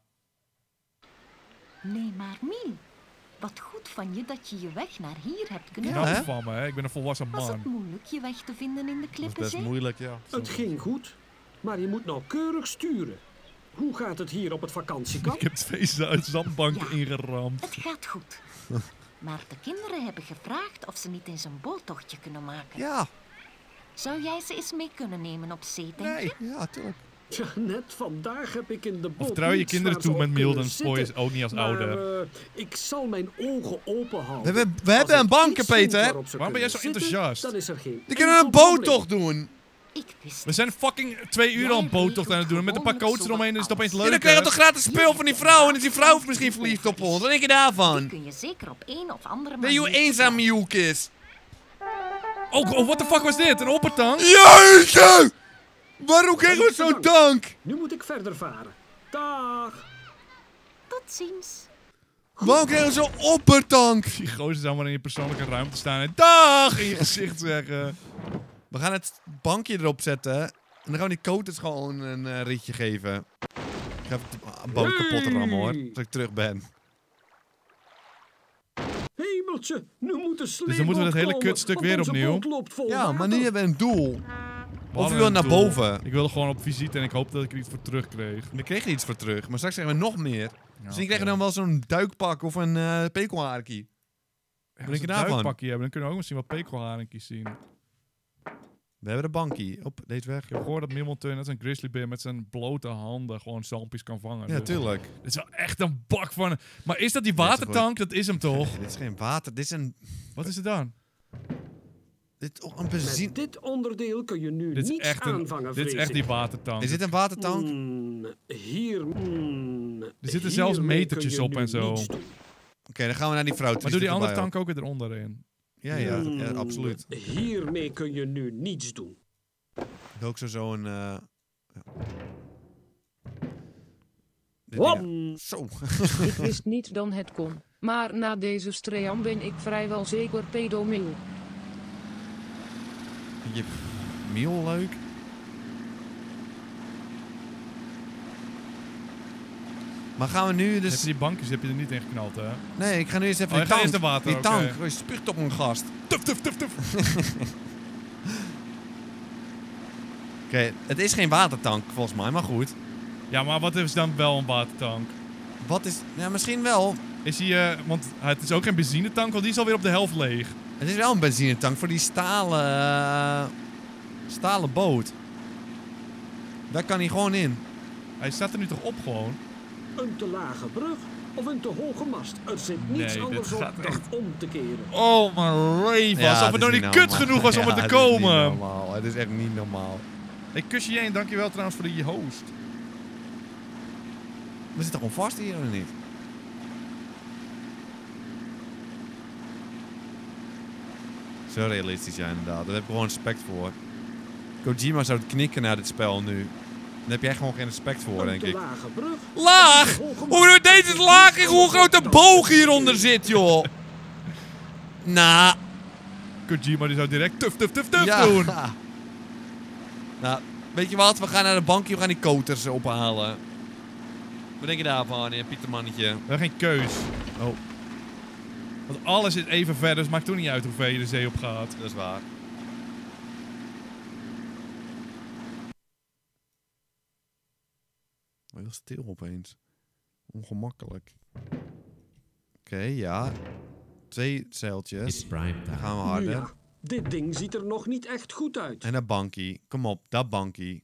Nee, maar Miel, wat goed van je dat je je weg naar hier hebt kunnen Knap vinden. van me, hè? Ik ben een volwassen Was het man. moeilijk je weg te vinden in de Dat is best Klippenzee? moeilijk, ja. Het ging goed, maar je moet nauwkeurig sturen. Hoe gaat het hier op het vakantiekamp? Ik heb 2 zandbanken ingeramd. Het gaat goed. Maar de kinderen hebben gevraagd of ze niet eens een boottochtje kunnen maken. Ja. Zou jij ze eens mee kunnen nemen op zee, denk je? Ja, tuurlijk. Ja, net vandaag heb ik in de boot Of trouw je niets kinderen waar ze toe op met Miel, kunnen dan spoor je ze zitten. ook niet als Maar, ouder. ik zal mijn ogen open houden. We hebben een banken, Peter. Waarom ben jij zo enthousiast? Dan is er geen Die kunnen een boottocht doen. We zijn fucking 2 uur al een boottocht aan het doen. En met een paar coaches eromheen is het opeens leuk. Ja, dan krijgen we toch gratis speel van die vrouw. En is die vrouw misschien verliefd op ons. Wat denk je daarvan? Kun je zeker op een of andere Weet manier... je hoe eenzaam Mielk is? Oh, what the fuck was dit? Een oppertang? Jeetje! Waarom krijgen we zo'n tank? Nu moet ik verder varen. Dag. Tot ziens. Waarom krijgen we zo'n oppertank? Die gozer zou maar in je persoonlijke ruimte staan en dag in je gezicht zeggen. We gaan het bankje erop zetten. En dan gaan we die coaters gewoon een ritje geven. Ik ga even de boot kapot rammen, hoor. Als ik terug ben. Hemeltje, nu moet de sleepboot Dus dan moeten we dat hele komen, kutstuk want weer onze opnieuw. boot loopt vol Ja, maar water. nu hebben we een doel. We Of je hadden wil een naar doel. boven. Ik wilde gewoon op visite en ik hoop dat ik er iets voor terug kreeg. Dan kreeg je iets voor terug. Maar straks krijgen we nog meer. Misschien oké. krijgen we dan wel zo'n duikpak of een pekelhaarkie. Wat denk je Als we een daarvan? duikpakje hebben, dan kunnen we ook misschien wat pekelharingjes zien. We hebben de bankie. Op, deze weg. Ik heb gehoord dat Mimmelturn net een grizzlybeer met zijn blote handen gewoon zalmpjes kan vangen. Ja, Dus tuurlijk. dit is wel echt een bak van... Maar is dat die watertank? Dat is hem toch? Nee, dit is geen water. Dit is een... Wat is het dan? Dit is toch een benzine... Met dit onderdeel kun je nu Dit is niets echt, aanvangen, dit is vrees echt die ik. watertank. Is dit een watertank? Er zitten zelfs metertjes op en zo. Oké, dan gaan we naar die vrouw. Maar doe die andere tank ook weer eronder in. Ja, absoluut. Hiermee kun je nu niets doen. Ik wil ook zo'n... ja. Dit Hop. ding, ja. Zo. Ik wist niet dan het kon. Maar na deze stream ben ik vrijwel zeker pedomiel. Vind je Miel leuk? Maar gaan we nu dus... Heb je die bankjes heb je er niet in geknald, hè? Nee, ik ga nu eens even Oh, die je gaat tank. eerst de water, die oké. tank. Oh, je spuugt op een gast. Tuf, tuf, tuf, tuf. Oké, het is geen watertank volgens mij, maar goed. Ja, maar wat is dan wel een watertank? Wat is... Ja, misschien wel. Is hij, want het is ook geen benzinetank, want die is alweer op de helft leeg. Het is wel een benzinetank voor die stalen... stalen boot. Daar kan hij gewoon in. Hij staat er nu toch op gewoon? Een te lage brug of een te hoge mast. Er zit niets Nee, anders dit op gaat dan echt... om te keren. Oh, mijn leven. Ja, Alsof het het is nog niet niet kut normaal. genoeg was om Ja, er te het is niet komen. normaal. Het is echt niet normaal. Hey, kusje Jane, dankjewel trouwens voor de host. We zitten gewoon vast hier, of niet? Zo realistisch, ja, inderdaad. Daar heb ik gewoon respect voor. Kojima zou het knikken naar dit spel nu. Daar heb jij gewoon geen respect voor, denk ik. Lage brug. Laag! Hoe deze is laag? Hoe groot de boog hieronder zit, joh! Nou. Kojima die zou direct tuf Ja. doen. Nou, weet je wat? We gaan naar de bankje, we gaan die koters ophalen. Wat denk je daarvan, Pietermannetje? We hebben geen keus. Oh. Want alles is even ver, dus het maakt toch niet uit hoe ver je de zee op gaat. Dat is waar. Heel stil opeens. Ongemakkelijk. Oké, ja. 2 zeiltjes. Dan gaan we Nu harder. ja, dit ding ziet er nog niet echt goed uit. En dat bankie. Kom op, dat bankie.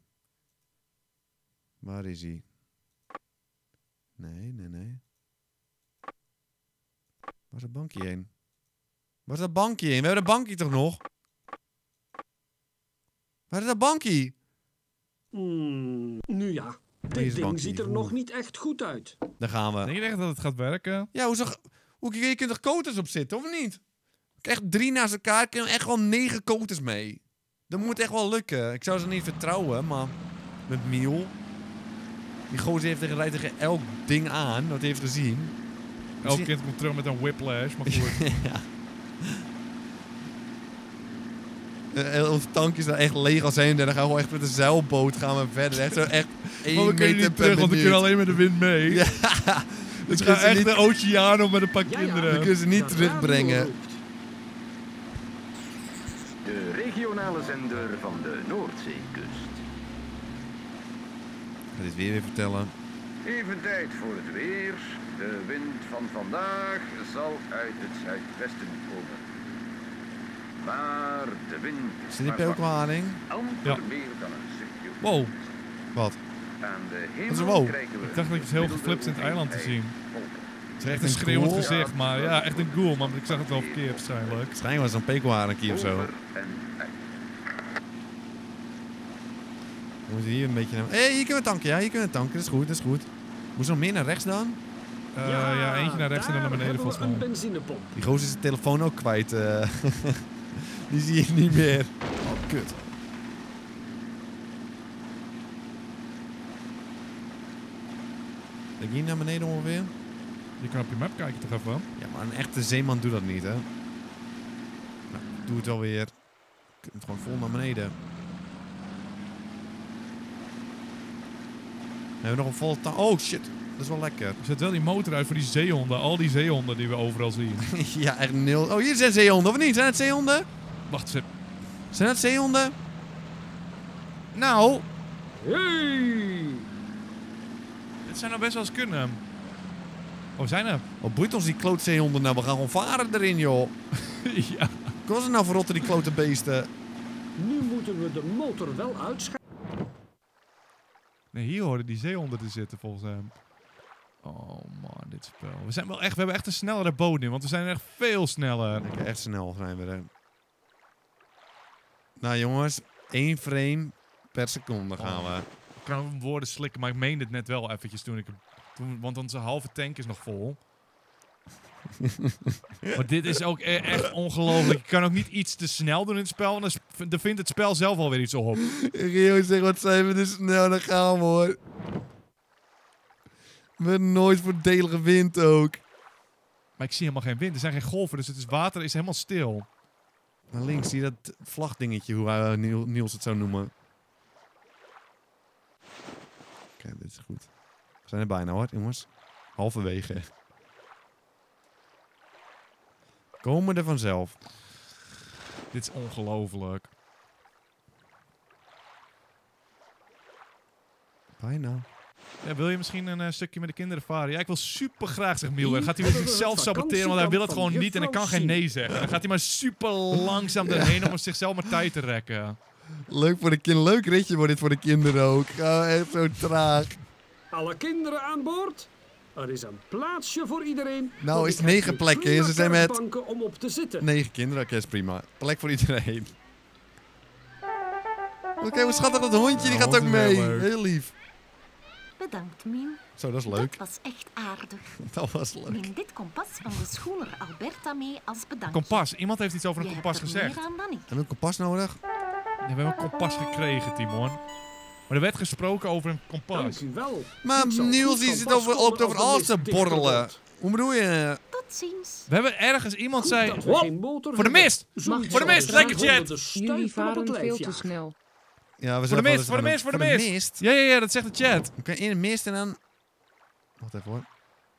Waar is hij? Nee. Waar is dat bankje heen? Waar is dat bankje heen? We hebben dat bankje toch nog? Waar is dat bankje? Nu ja, dit ding ziet er nog niet echt goed uit. Daar gaan we. Denk je echt dat het gaat werken? Ja, je kunt er koters op zitten, of niet? Echt 3 naast elkaar, kunnen echt gewoon 9 koters mee. Dat moet echt wel lukken. Ik zou ze niet vertrouwen, maar met Miel. Die gozer rijdt tegen elk ding aan, wat hij heeft gezien. Elk kind komt terug met een whiplash, maar goed. Ons tank is daar echt leeg als heen. En dan gaan we gewoon echt met een zeilboot gaan we verder. Echt zo echt 1 Maar we kunnen meter niet per terug, want we minuut. kunnen alleen met de wind mee. Ja. Dus we gaan echt de oceaan op met een paar kinderen. We kunnen ze niet terugbrengen. De regionale zender van de Noordzeekust. Ik ga dit weer vertellen. Even tijd voor het weer. De wind van vandaag zal uit het zuidwesten komen. Maar de wind is Zit die peulklaring? amper meer dan een stukje. Wow. Wat? Aan de Wat is er hemel wow? krijgen we Ik dacht dat ik het heel geflipt in het eiland te zien. Het is echt een een schreeuwend ghoul? gezicht, maar ja, echt een ghoul. Maar ik zag het wel verkeerd waarschijnlijk. Waarschijnlijk was het een pekelharenkie of zo. We moeten hier een beetje naar... Hé, hier kunnen we tanken. Ja, hier kunnen we tanken. Dat is goed, dat is goed. Moet er nog meer naar rechts dan? Ja, eentje naar rechts en dan naar beneden volgens mij. Een benzinepomp. Die gozer is zijn telefoon ook kwijt. Die zie je niet meer. Oh, kut. Denk je hier naar beneden ongeveer? Je kan op je map kijken toch even? Ja, maar een echte zeeman doet dat niet, hè? Nou, doe het alweer. Ik het gewoon vol naar beneden. We hebben nog een volle tank. Oh shit, dat is wel lekker. Er zet wel die motor uit voor die zeehonden. Al die zeehonden die we overal zien. Ja, echt nul. Oh, hier zijn zeehonden, of niet? Zijn het zeehonden? Wacht eens. Zijn het zeehonden? Nou. Hey! Dit zou nou best wel eens kunnen. Oh, zijn er? Wat boeit ons die klootzeehonden nou? We gaan gewoon varen erin, joh. Ja. Wat was het nou voor rotten, die klote beesten? Nu moeten we de motor wel uitschakelen. Nee, hier hoorden die zeehonden te zitten volgens hem. Oh man, dit spel. We hebben echt een snellere boot nu, want we zijn echt veel sneller. Lekker, echt snel zijn we er. Nou jongens, 1 frame per seconde gaan we. Ik kan woorden slikken, maar ik meende het net wel eventjes want onze halve tank is nog vol. Maar dit is ook echt ongelooflijk. Je kan ook niet iets te snel doen in het spel, want dan vindt het spel zelf alweer iets op. Rio zegt, wat zijn we dus snel, dan gaan we hoor. Met nooit voordelige wind ook. Maar ik zie helemaal geen wind, er zijn geen golven, dus het water is helemaal stil. Maar links zie je dat vlagdingetje, hoe Niels het zou noemen. Oké, dit is goed. We zijn er bijna hoor, jongens. Halverwege. Komen er vanzelf. Dit is ongelooflijk. Bijna. Ja, wil je misschien een stukje met de kinderen varen? Ja, ik wil super graag, zegt Miel. Dan gaat hij zichzelf saboteren, want hij wil het gewoon niet en hij kan geen nee zeggen. Dan gaat hij maar super langzaam erheen om zichzelf maar tijd te rekken. Leuk voor de kinderen. Leuk ritje wordt dit voor de kinderen ook. Oh, echt zo traag. Alle kinderen aan boord? Er is een plaatsje voor iedereen. Nou, want is ik het 9 heb plekken. prima Ze zijn met banken om op te zitten. 9 kinderen. Oké, is prima. Plek voor iedereen. Oké, hoe schattig dat hondje. Die gaat ook mee. Heel lief. Bedankt, Miel. Zo, dat is leuk. Dat was echt aardig. Dat was leuk. Neem dit kompas van de schoener Alberta mee als bedankje. Kompas. Iemand heeft iets over een Je kompas hebt er gezegd. meer aan dan ik. Hebben we een kompas nodig? Ja, we hebben een kompas gekregen, Timon. Maar er werd gesproken over een kompas. Dank u wel. Maar Ik zal Niels goed die van zit pas over, komen loopt over als de alles te mist dichter borrelen. wordt. Hoe bedoel je? Tot ziens. We hebben ergens iemand zei... dat we geen motor Voor de hebben. mist! Zoiets Voor de zal mist! de Lekker zaak chat! onder de stuip Jullie van op het varen lijf veel te jagen. snel. Ja, we Voor de mist, voor de mist, voor de mist! Ja, dat zegt de chat. Oké, in de mist en dan... Wacht even hoor.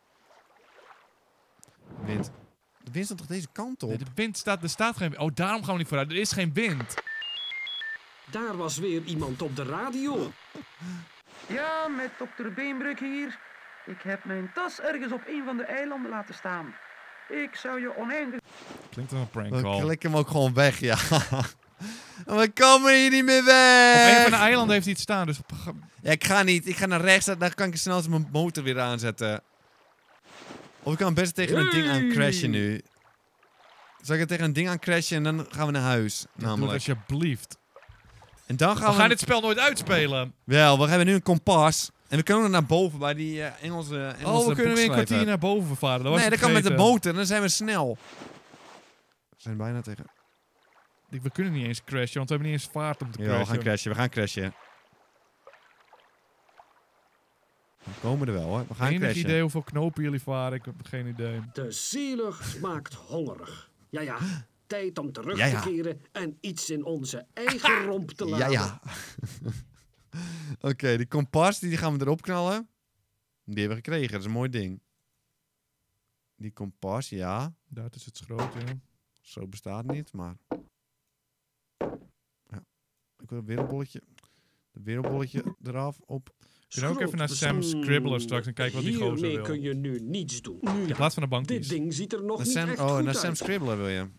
Wind. De wind staat toch deze kant op? Nee, de wind staat... Er staat geen... Oh, daarom gaan we niet vooruit. Er is geen wind. Daar was weer iemand op de radio. Ja, met dokter Beenbrug hier. Ik heb mijn tas ergens op een van de eilanden laten staan. Ik zou je oneindig... Klinkt als een prank We call. klikken hem ook gewoon weg, ja. We komen hier niet meer Op weg! een van de eilanden heeft hij iets staan, dus... Ja, ik ga niet. Ik ga naar rechts, dan kan ik snel mijn motor weer aanzetten. Of ik kan best tegen een ding aan crashen nu. Zal ik er tegen een ding aan crashen en dan gaan we naar huis. Doe Namelijk. het alsjeblieft. En dan gaan We gaan dit spel nooit uitspelen. Wel, we hebben nu een kompas. En we kunnen nog naar boven bij die Engelse Oh, we kunnen weer een boekschrijver. kwartier naar boven varen. Dat was Nee, ik dat kan met de vergeten. boot en dan zijn we snel. We zijn bijna tegen... We kunnen niet eens crashen, want we hebben niet eens vaart om te Ja, crashen. we gaan crashen, we gaan crashen. We komen er wel hoor, we gaan Enig crashen. idee hoeveel knopen jullie varen? Ik heb geen idee. De zeelucht maakt hongerig. Ja, tijd om terug Ja. te keren en iets in onze eigen romp te laten. Ja. Oké, die kompas die gaan we erop knallen. Die hebben we gekregen, dat is een mooi ding. Die kompas, ja. Dat is het schroot, ja. Zo bestaat niet, maar... Ja. Ik wil een wereldbolletje. Een wereldbolletje eraf, op. Je kunt ook even naar Sam Scribbler straks en kijken wat die gozer Hiermee wil. kun je nu niets doen. In plaats van de Dit bankies. ding ziet er nog Naar niet Sam, echt oh, goed naar uit. Sam Scribbler wil je.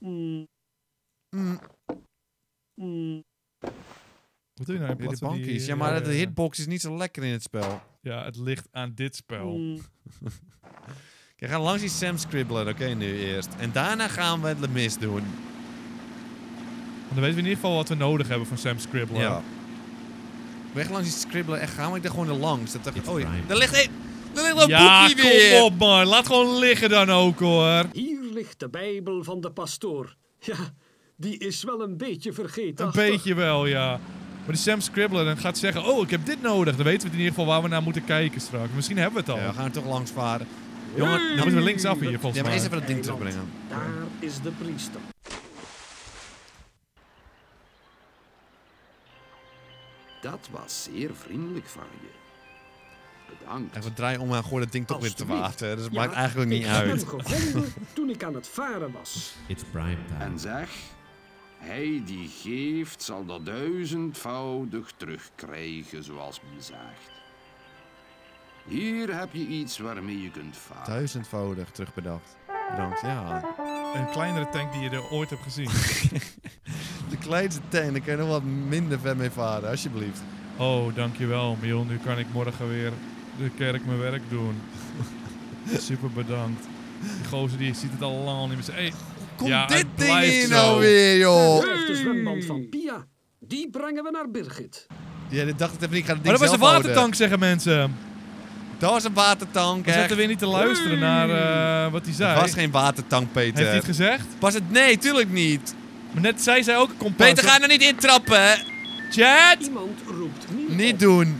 Wat doe je nou in De plaats van die... bankies. Ja, maar de hitbox is niet zo lekker in het spel. Ja, het ligt aan dit spel. Kijk, ga langs die Sam Scribbler, oké, nu eerst. En daarna gaan we de mist doen. Want dan weten we in ieder geval wat we nodig hebben van Sam Scribbler. Ja. Weg langs die Scribbler echt gaan, maar ik dacht gewoon er langs. Dat dacht ik, oh, right. daar ligt een Ja, boekje weer. kom op man. Laat gewoon liggen dan ook hoor. Hier ligt de Bijbel van de pastoor. Ja, die is wel een beetje vergeten. Een beetje wel, ja. Maar die Sam Scribbler dan gaat zeggen, oh, ik heb dit nodig. Dan weten we in ieder geval waar we naar moeten kijken straks. Misschien hebben we het al. Ja, we gaan er toch langs varen. Jongen, dan moeten we linksaf hier volgens Ja, maar mij. eerst even dat ding terugbrengen. Daar is de priester. Dat was zeer vriendelijk van je. Bedankt. En we draaien om en gooien dat ding toch weer te Alsjeblieft. water. Dus het Ja, maakt eigenlijk niet Ik uit. heb hem gevonden toen ik aan het varen was. It's prime time. En zeg, hij die geeft zal dat 1000-voudig terugkrijgen, zoals men zegt. Hier heb je iets waarmee je kunt varen. 1000-voudig terugbedacht. Bedankt, ja. Een kleinere tank die je er ooit hebt gezien. De kleinste tank, daar kan je nog wat minder ver mee varen, alsjeblieft. Oh, dankjewel Miel. Nu kan ik morgen weer de kerk mijn werk doen. Super bedankt. Die gozer die ziet het al lang al niet meer. Hey, Kom ja, dit het ding blijft hier zo. nou weer, joh. Daar blijft de zwemband van Pia. Die brengen we naar Birgit. Ja, dit dacht ik even niet. Ik ga het Maar ding dat was een zelf watertank, houden. zeggen mensen. Dat was een watertank, We hè. zitten weer niet te luisteren naar wat hij zei. Het was geen watertank, Peter. Heeft hij het gezegd? Was het? Nee, tuurlijk niet. Maar net zei zij ook een kompas. Peter, ga er niet intrappen. Chat! Iemand roept Niet doen.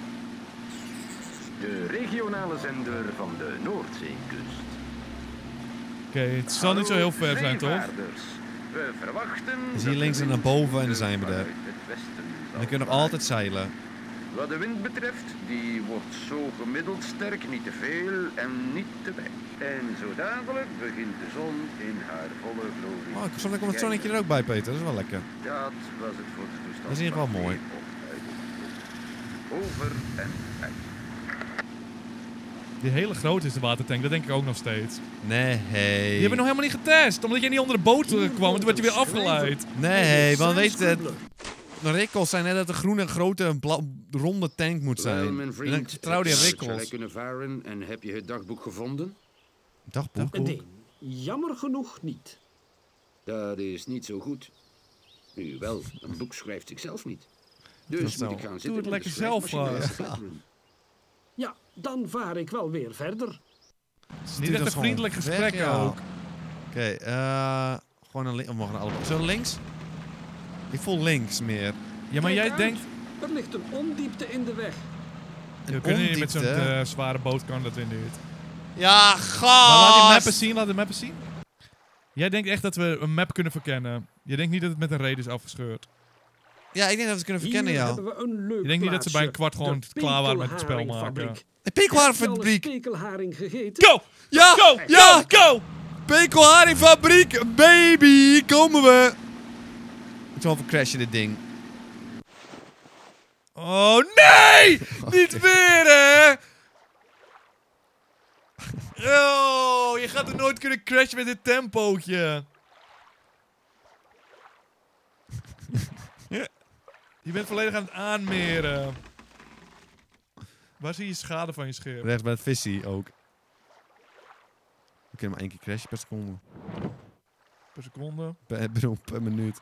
De regionale zender van de Noordzeekust. Oké, het zal niet zo heel ver zijn, toch? Zeevaarders, we verwachten... Dus hier dat links de en naar wind boven en dan zijn we er. vanuit het westen En zal dan kunnen we nog altijd zeilen. Wat de wind betreft, die wordt zo gemiddeld sterk, niet te veel en niet te weinig. En zo dadelijk begint de zon in haar volle glorie. Oh, soms komt het zonnetje er ook bij, Peter. Dat is wel lekker. Dat was het voor de toestand. Dat is in ieder geval van mooi. weer of uit het vloed. Over en uit. Die hele grote is de watertank, dat denk ik ook nog steeds. Nee. Die hebben we nog helemaal niet getest, omdat jij niet onder de boot kwam en toen werd je weer afgeleid. Nee, want weet het. De rikkels zijn net dat een groene, grote, ronde tank moet zijn. Wel, mijn vriend, En dan vertrouw die zou rikkels. ik kunnen varen en heb je het dagboek gevonden? Dagboek? Nee, jammer genoeg niet. Dat is niet zo goed. Nu wel, een boek schrijft zichzelf niet. Dus Dat moet ik zo. gaan zitten. Doe het en lekker de zelf, schrijfmachine Bas. laten platteren. Ja, dan vaar ik wel weer verder. Het is niet echt een vriendelijk gesprek ook. Oké, gewoon een links. Of mogen we allebei. Zo links? Ik voel links meer. Ja, maar jij denkt... Er ligt een ondiepte in de weg. We kunnen niet met zo'n zware boot, kan dat weer niet. Ja, gast! Maar laat die mappen zien, laat de mappen zien. Jij denkt echt dat we een map kunnen verkennen. Je denkt niet dat het met een reden is afgescheurd. Ja, ik denk dat we het kunnen verkennen, Hier ja. hebben we een leuk Je denkt niet dat ze bij een kwart plaatsje. gewoon klaar waren met het spel maken. Pekelharingfabriek. Een pekelharingfabriek. Heb je al eens pekelharing gegeten? Go! Ja! Go! Ja! Go! Pekelharingfabriek, baby! Komen we! Ik zal even crashen, dit ding. Oh nee! Niet weer, hè! Oh, je gaat er nooit kunnen crashen met dit tempootje. Je bent volledig aan het aanmeren. Waar zie je schade van je schip? Rechts bij het visie ook. We kunnen maar 1 keer crashen per seconde. Per seconde. Per minuut.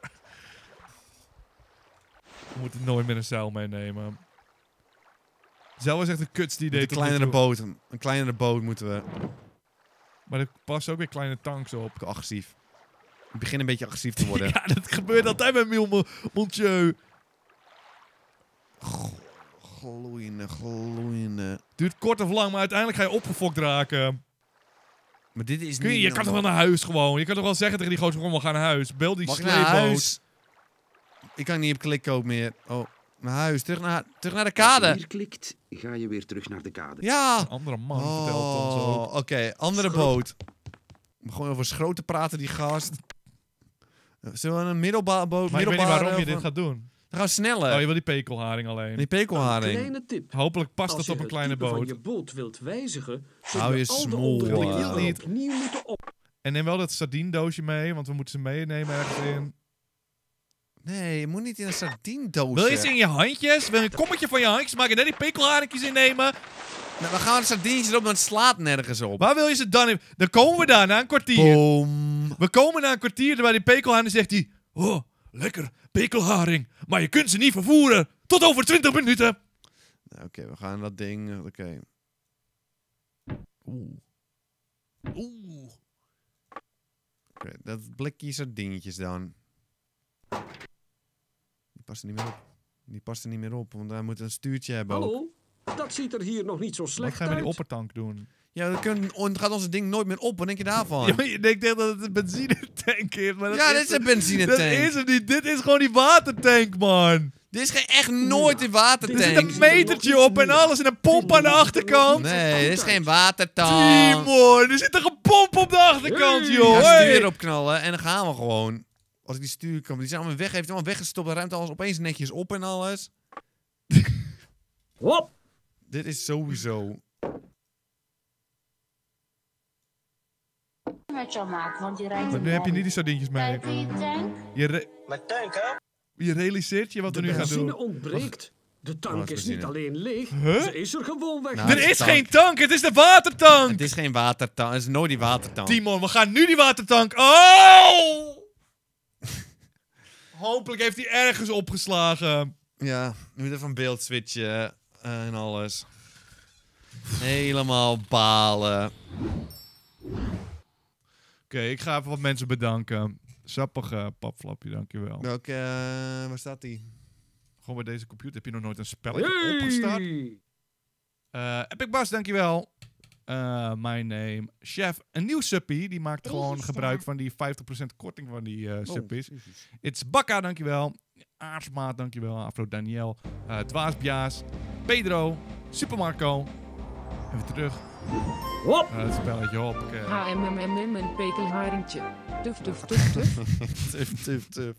We moeten nooit meer een zeil meenemen. Zeil is echt een kutste idee. Een kleinere boot. Een kleinere boot moeten we. Maar er passen ook weer kleine tanks op. Agressief. Ik begin een beetje agressief te worden. Ja, dat gebeurt altijd met Monsieur. Gloeiende. Duurt kort of lang, maar uiteindelijk ga je opgefokt raken. Maar dit is Kun niet... je kan toch wel naar huis gewoon? Je kan toch wel zeggen tegen die gozer, gewoon, we gaan naar huis. Bel die Mag ik naar sleepboot. huis? Ik kan niet op klikken ook meer. Oh, naar huis. Terug naar de kade. Als je hier klikt, ga je weer terug naar de kade. Ja. Een andere man vertelt ons ook. Oké, andere boot. Om gewoon over schroot te praten, die gast. Zullen we een middelbare boot... Maar ik weet niet waarom je dit gaat doen. Dan gaan we sneller. Oh, je wil die pekelharing alleen. Die pekelharing. Kleine tip. Hopelijk past Als het op je een kleine het type boot. van je boot wilt wijzigen, zul Hou je je al de smoel, onderdelen niet. opnieuw moeten op. En neem wel dat sardiendoosje mee, want we moeten ze meenemen ergens in. Nee, je moet niet in een sardiendoosje. Wil je ze in je handjes? Wil je een kommetje van je handjes maken en daar die pekelharingjes in nemen? Nou, we gaan de sardientjes erop, maar het slaat nergens op. Waar wil je ze dan in? Dan komen we daar na een kwartier. Boom. We komen na een kwartier bij die pekelharing en zegt hij... Oh, lekker, pekelharing. Maar je kunt ze niet vervoeren. Tot over 20 minuten. Oké, we gaan dat ding... Oké. Oeh. Oké, dat blikje sardientjes dan. Die past er niet meer op. Want wij moeten een stuurtje hebben ook. Hallo? Dat ziet er hier nog niet zo Wat slecht gaan we die uit. oppertank doen? Ja, dan gaat onze ding nooit meer op. Wat denk je daarvan? Ja, maar je denkt echt dat het een benzinetank is. Maar dat Ja, dit is een benzinetank. Dat is hem niet. Dit is gewoon die watertank, man. Dit is echt nooit een watertank. Er zit een metertje op en alles en een pomp aan de achterkant. Nee, dit is geen watertank. Timon, er zit toch een pomp op de achterkant, Ik joh. ga Hey. stuur erop knallen en dan gaan we gewoon. Als ik die stuur kan, die zijn allemaal weg, heeft allemaal weggestopt, dan ruimt alles opeens netjes op en alles. Hop! Dit is sowieso. Met jou maken, want je rijdt Maar nu heb je niet die sardientjes mee. Mijn tank, hè? Je realiseert je wat we nu gaan benzine doen. ontbreekt. De tank is niet alleen leeg, Huh? ze is er gewoon weg. Nou, Er is geen tank, het is de watertank. Het is geen watertank, het is nooit die watertank. Timon, we gaan nu die watertank. Oh! Hopelijk heeft hij ergens opgeslagen. Ja, we moeten even een beeld switchen en alles. Helemaal balen. Oké, ik ga even wat mensen bedanken. Sappige papflapje, dankjewel. Welke, waar staat die? Gewoon bij deze computer heb je nog nooit een spelletje opgestart. Epic Bas, dankjewel. My name, Chef. Een nieuw suppie, die maakt gewoon gebruik van die 50% korting van die suppies. It's Bakka, dankjewel. Aarsmaat, dankjewel. Afro Daniel. Dwaasbjaas. Pedro. Super Marco. Even terug. Het spelletje, hoppakee. HMMM een pekelharingtje. Tuf, tuf, tuf, tuf. Tuf, tuf, tuf.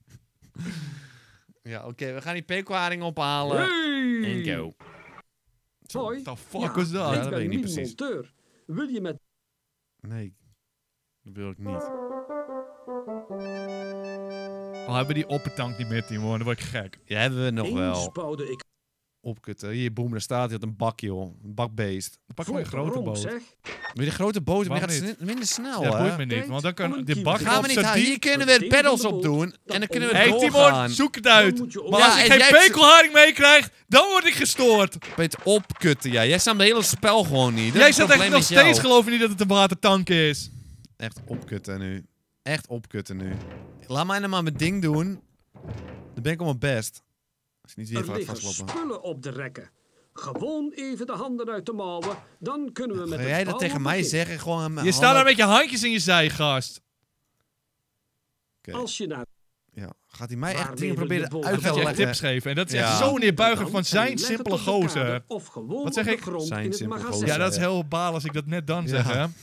Ja, oké, we gaan die pekelharing ophalen. En go. Hoi. What the fuck was dat? Ja, Ik dat ben weet ik niet Mien precies. monteur. Wil je met... Nee, dat wil ik niet. Oh, hebben we die oppertank niet meer, Timo? Dan word ik gek. Ja, hebben we nog Eens wel. bouwde ik Opkutten. Hier, boem, daar staat hij had een bak, joh. Een bakbeest. Dan pak ik maar een grote Waarom, boot. zeg? Maar die grote boot, maar je Waarom gaat minder snel, Ja, hè? boeit me niet. Want dan kan die bak Gaan we niet halen. Hier kunnen we pedals op doen. En dan kunnen we Hey doorgaan. Timon, zoek het uit. Maar Ja, als ik en geen jij- pekelharing meekrijg, dan word ik gestoord. Beter opkutten, ja. Jij staat het hele spel gewoon niet. Dat Jij is zat het echt probleem nog met jou. steeds geloven niet dat het een watertank is. Echt opkutten nu. Echt opkutten nu. Laat mij nou maar mijn ding doen. Dan ben ik op mijn best. Als je niet weer Er gaat liggen vastlopen. spullen op de rekken. Gewoon even de handen uit de mouwen. Dan kunnen we met Ga het jij dat bouwen tegen mij beginnen. zeggen? Gewoon aan mijn Je staat daar handen- met je handjes in je zij, gast. Oké. Als je naar Ja. Gaat hij mij echt Waarmee dingen wil je proberen de boot uit Hij te gaat je leggen? echt tips geven. En dat is Ja. echt zo neerbuigend van en zijn leg het simpele op de gozer. kade Of gewoon Wat zeg op de ik? grond Zijn in het simpele magazijn. gozer. Ja, dat is heel baal als ik dat net dan zeg, Ja. hè.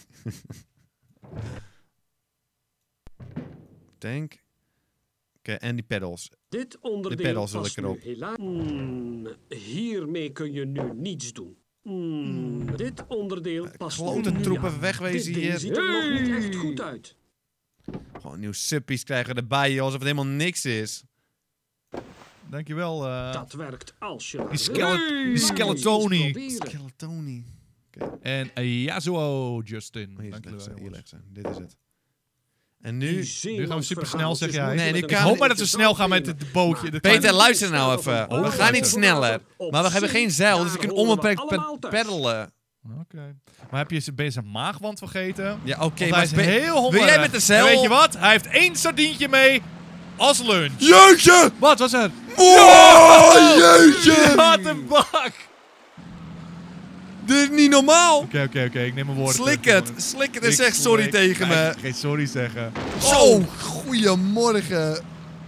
Tank. Oké, en die pedals. Dit onderdeel pedals wil past ik erop. nu helaas... hiermee kun je nu niets doen. Dit onderdeel past Klote nu niet troepen aan. wegwezen Dit ding hier. ziet er nog niet echt goed uit. Gewoon nieuw suppies krijgen we erbij, joh. Alsof het helemaal niks is. Dankjewel. Dat werkt als je... Die Skeletoni. Skeletoni. En ja, zo, Justin. Hier Dankjewel. ligt ze, hier ligt ze. Dit is het. En nu... Nu gaan we super snel, zeg jij. Nee, nu Ik kan- hoop maar dat we snel gaan met het bootje. Dat Peter, kleine- luister nou even. Oh, we gaan niet luister. sneller. Maar we hebben geen zeil, dus we kunnen onbeperkt peddelen. Oké. Maar heb je zijn maagwand vergeten? Ja, oké, Want maar hij is heel hongerig. wil jij met de zeil? En weet je wat? Hij heeft 1 sardientje mee als lunch. Jeetje! Wat was er? Wow, jeetje! Wat een bak! Dit is niet normaal! Oké, ik neem mijn woorden Slik terug. het! Slik het en Ik zeg sorry slik. tegen Nee, me. ik ga geen sorry zeggen. Zo, goeiemorgen.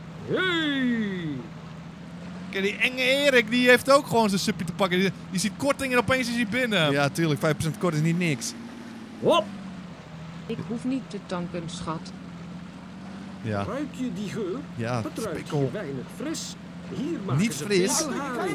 Kijk, die enge Erik, die heeft ook gewoon zijn suppie te pakken. Die ziet korting en opeens is hij binnen. Ja, tuurlijk. 5% kort is niet niks. Hop! Ik hoef niet te tanken, schat. Ja. Ruik je die geur? Ja, Het ruikt spekkel. hier weinig fris. Hier maken Niet ze fris? pekelharing.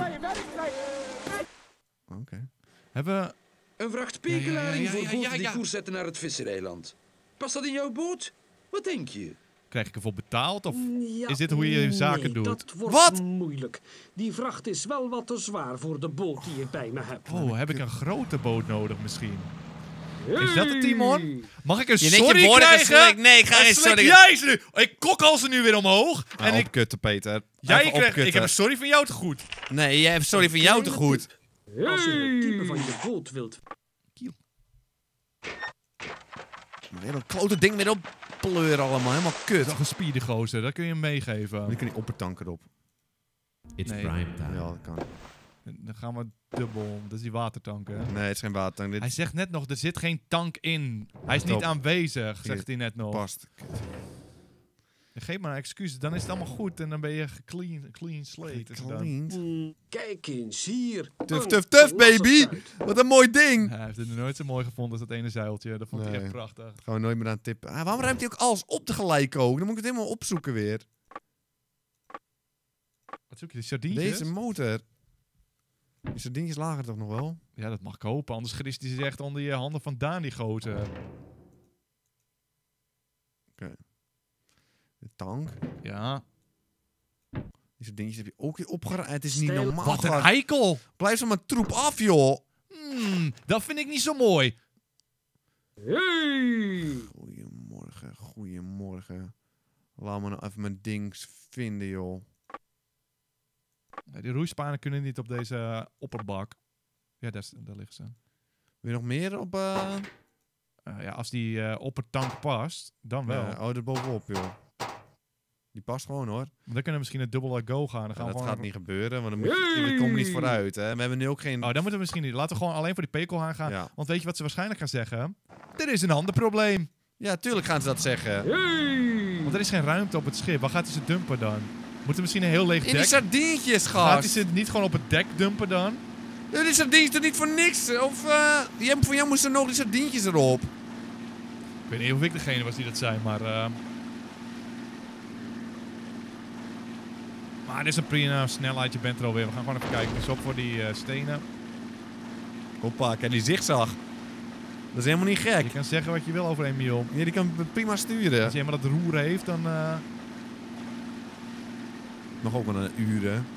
Oké. Hebben we... Een vracht pekelaring Ja. voor boten die koers zetten naar het vissereiland. Past dat in jouw boot? Wat denk je? Krijg ik ervoor betaald? Of Ja, is dit hoe je je zaken nee, doet? dat wordt Wat? moeilijk. Die vracht is wel wat te zwaar voor de boot die ik bij me heb. Oh, heb ik een grote boot nodig misschien? Is dat het, Timon? Mag ik een Je neemt je sorry woorden krijgen? geslikt. Nee, ik ga En geen slik sorry. jij ze nu. Ik kokkel ze nu weer omhoog. Nou, En ik... opkutten, Peter. Jij Even krijgt... opkutten. Ik heb een sorry van jou te goed. Nee, jij hebt sorry van jou te goed. Als je het type van je boot wilt. Weer een klote ding weer op pleuren allemaal. Helemaal kut. Nog een speedy gozer, dat kun je hem meegeven. Nu kun je oppertank erop. It's Nee. prime time. Ja, dat kan. Dan gaan we dubbel. Dat is die watertank, hè? Nee, het is geen watertank. Dit Hij zegt net nog, er zit geen tank in. Hij is niet Top. aanwezig, zegt hij net nog. past. Geef maar een excuus, dan is het allemaal goed en dan ben je clean slate. is het dan. Kijk eens hier. Tuf, Een tuf, tuf, klasse baby. tijd. Wat een mooi ding. Hij heeft het nog nooit zo mooi gevonden als dat ene zeiltje. Dat vond hij Nee. echt prachtig. Dat gaan we nooit meer aan tippen. Ah, waarom ruimt hij ook alles op tegelijk ook? Dan moet ik het helemaal opzoeken weer. Wat zoek je, die sardientjes? Deze motor. Die sardientjes lagen toch nog wel? Ja, dat mag ik hopen. Anders grist hij zich echt onder je handen vandaan, die gozer. Oké. De tank. Ja. Die sardientjes heb je ook weer opgeruimd. Het is niet Stel- normaal. Wat een gast. eikel! Blijf van mijn troep af, joh. Dat vind ik niet zo mooi. Hey! Goedemorgen, goedemorgen. Laat me nou even mijn dings vinden, joh. Nee, die roeispanen kunnen niet op deze opperbak. Ja, daar ligt ze. Wil je nog meer op... Ja, als die oppertank past, dan wel. Oh, er bovenop, joh. Die past gewoon, hoor. Dan kunnen we misschien een dubbele go gaan. Dan Ja, gaan we dat gewoon gaat niet gebeuren, want dan moet je, we komen niet vooruit, hè. We hebben nu ook geen... Oh, dan moeten we misschien niet. Laten we gewoon alleen voor die pekelhaan gaan. Ja. Want weet je wat ze waarschijnlijk gaan zeggen? Er is een ander probleem. Ja, tuurlijk gaan ze dat zeggen. Want er is geen ruimte op het schip. Waar gaat hij ze dumpen dan? Moeten we misschien een heel leeg In dek... die sardientjes, Gaat hij gast. ze niet gewoon op het dek dumpen dan? Ja, die sardientjes doen niet voor niks. Of, voor jou moesten nog die sardientjes erop. Ik weet niet of ik degene was die dat zei, maar... Maar dit is een prima snelheid, je bent er alweer. We gaan gewoon even kijken. Dus op voor die stenen. Hoppa, kijk die zigzag. Dat is helemaal niet gek. Je kan zeggen wat je wil over Emiel. Ja, die kan prima sturen. Als hij helemaal dat roer heeft, dan... Nog ook wel een uren.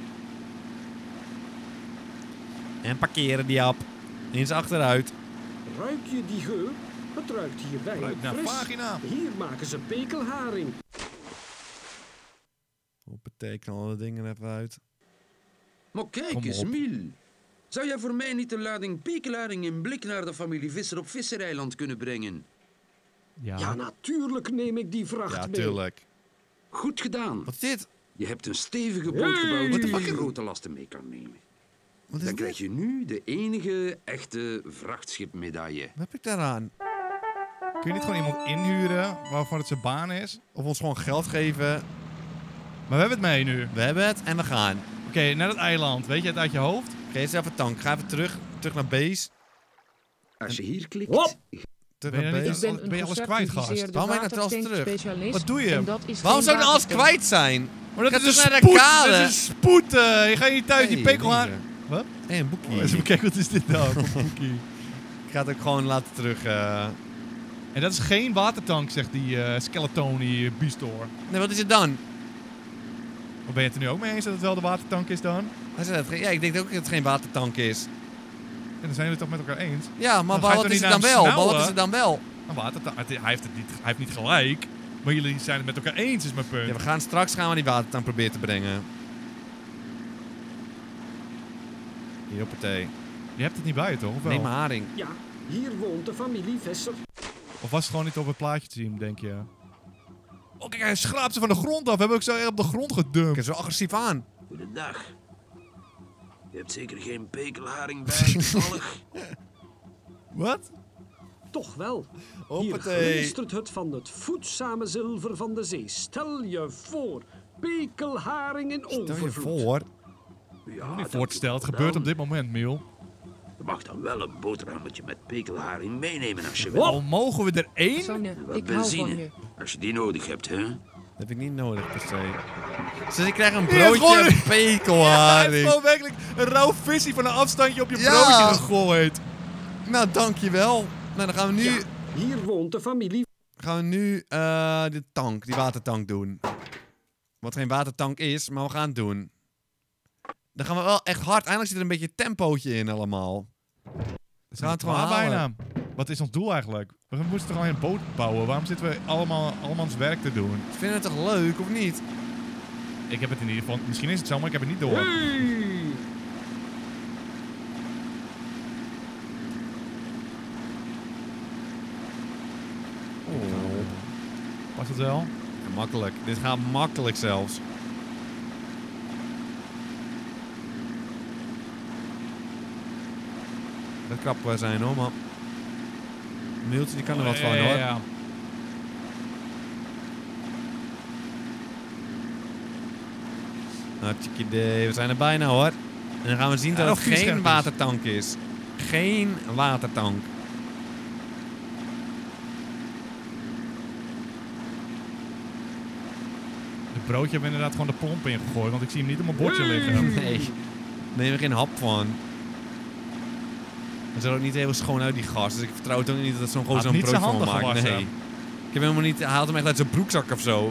En parkeren die op. Eens achteruit. Ruik je die geur? Het ruikt hier weinig Ruikt naar fris. vagina. Hier maken ze pekelharing. Hoppatee, knallen de dingen er even uit. Maar kijk Kom eens, op. Miel. Zou jij voor mij niet een lading pekelharing in blik naar de familie Visser op Vissereiland kunnen brengen? Ja, natuurlijk neem ik die vracht Ja, mee. tuurlijk. Goed gedaan. Wat is dit? Je hebt een stevige boot gebouwd What the die fuck? grote lasten mee kan nemen. Wat is Dan dit? krijg je nu de enige echte vrachtschipmedaille. Wat heb ik daaraan? Kun je niet gewoon iemand inhuren waarvan het zijn baan is? Of ons gewoon geld geven. Maar we hebben het mee nu. We hebben het en we gaan. Oké, naar het eiland. Weet je het uit je hoofd? Oké, eens even tank. Ga even terug naar base. Als je hier klikt... Terug Ben je naar niet- base. ben- ben je alles kwijt, gast? Waarom ben je nou trouwens terug? Wat doe je? Waarom zou ik nou alles kwijt zijn? Maar dat Ga is terug een naar de spoed. kade. Dat is een spoed. Je gaat niet thuis die Hey, pekelhaar. deze. Wat? Hé, een boekje. Oh, even kijken, wat is dit nou? Een boekje. Ik ga het ook gewoon laten terug. En dat is geen watertank, zegt die Skeletoni Beastor. Nee, wat is het dan? Of ben je het er nu ook mee eens dat het wel de watertank is dan? Hij zei het, ja, ik denk ook dat het geen watertank is. En dan zijn we het toch met elkaar eens? Ja, maar ga je wat toch is niet het dan naar hem wel? Maar wat snauwen? is het dan wel? Een watertank. Hij heeft niet gelijk. Maar jullie zijn het met elkaar eens, is mijn punt. Ja, we gaan straks die watertank proberen te brengen. Hier, hoppatee. Je hebt het niet bij je, toch? Of wel? Neem maar haring. Ja, hier woont de familie Visser. Of was het gewoon niet op het plaatje te zien, denk je? Oh, kijk, hij schraapt ze van de grond af. We hebben ook zo echt op de grond gedumpt. Kijk, zo agressief aan. Goedendag. Je hebt zeker geen pekelharing bij, toevallig? Wat? Toch wel. Hier Hoppatee. glinstert het van het voedzame zilver van de zee. Stel je voor, pekelharing in Stel je overvloed. voor. Ja, Niet voor te stellen, het gebeurt op dit moment, Miel. Je mag dan wel een boterhammetje met pekelharing meenemen als je wil. Al mogen we er één? Sonja, Wat ik hou van benzine, je. als je die nodig hebt, hè? Dat heb ik niet nodig per se. Dus ik krijg een Je hebt broodje gewoon- Hij pekelharing. heeft gewoon werkelijk een rauw visie van een afstandje op je Ja. broodje gegooid. Nou, dankjewel. Nou, dan gaan we nu, Ja, hier woont de familie. die watertank doen. Wat geen watertank is, maar we gaan het doen. Dan gaan we wel echt hard. Eindelijk zit er een beetje tempootje in allemaal. We gaan het gewoon halen. bijna. Wat is ons doel eigenlijk? We moesten toch al een boot bouwen? Waarom zitten we allemaal ons werk te doen? Ik vind het toch leuk, of niet? Ik heb het in ieder geval... Misschien is het zo, maar ik heb het niet door. Hey! Was het wel? Ja, makkelijk. Dit gaat makkelijk zelfs. Dat krap zijn hoor, man. Mieltje, die kan er wat van hoor. Ja. Hartstikke idee. We zijn er bijna hoor. En dan gaan we zien Ja, dat nog het 4 geen schermpjes. watertank is. Geen watertank. Het broodje hebben we inderdaad gewoon de plomp ingegooid, want ik zie hem niet op mijn bordje liggen. Nee. Neem er geen hap van. Hij ziet er ook niet heel schoon uit, die gast. Dus ik vertrouw het ook niet dat zo'n gewoon Had zo'n niet broodje zijn van handen maakt. gewassen. Nee. Ik heb helemaal niet... Hij haalt hem echt uit zijn broekzak of zo.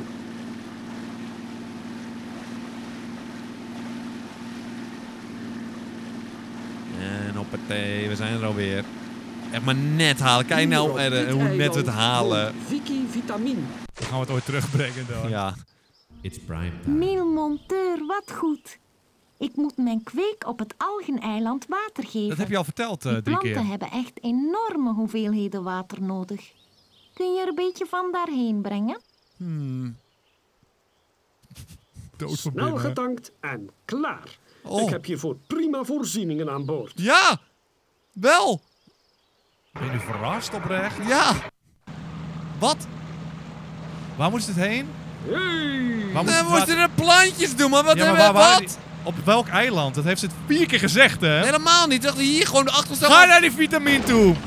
En hoppatee, we zijn er alweer. Echt maar net halen. Kijk nou Hier op dit hoe net we het eiland halen. woont Vicky Vitamin. Dan gaan we het ooit terugbrengen dan. Ja. It's prime time. Miel Monteur, wat goed. Ik moet mijn kweek op het Algeneiland water geven. Dat heb je al verteld Die 3 planten keer. hebben echt enorme hoeveelheden water nodig. Kun je er een beetje van daarheen brengen? Dood van Snel binnen. getankt en klaar. Oh. Ik heb hiervoor prima voorzieningen aan boord. Ja! Wel! Ben je nu verrast oprecht? Ja! Wat? Waar moest het heen? Hey! Waar moest We het moesten er plantjes doen, maar wat Ja, maar hebben we... waar waren Wat? die- Op welk eiland? Dat heeft ze het 4 keer gezegd, hè? Helemaal niet. Ik dacht hier gewoon achter staan. Ga naar die vitamine toe!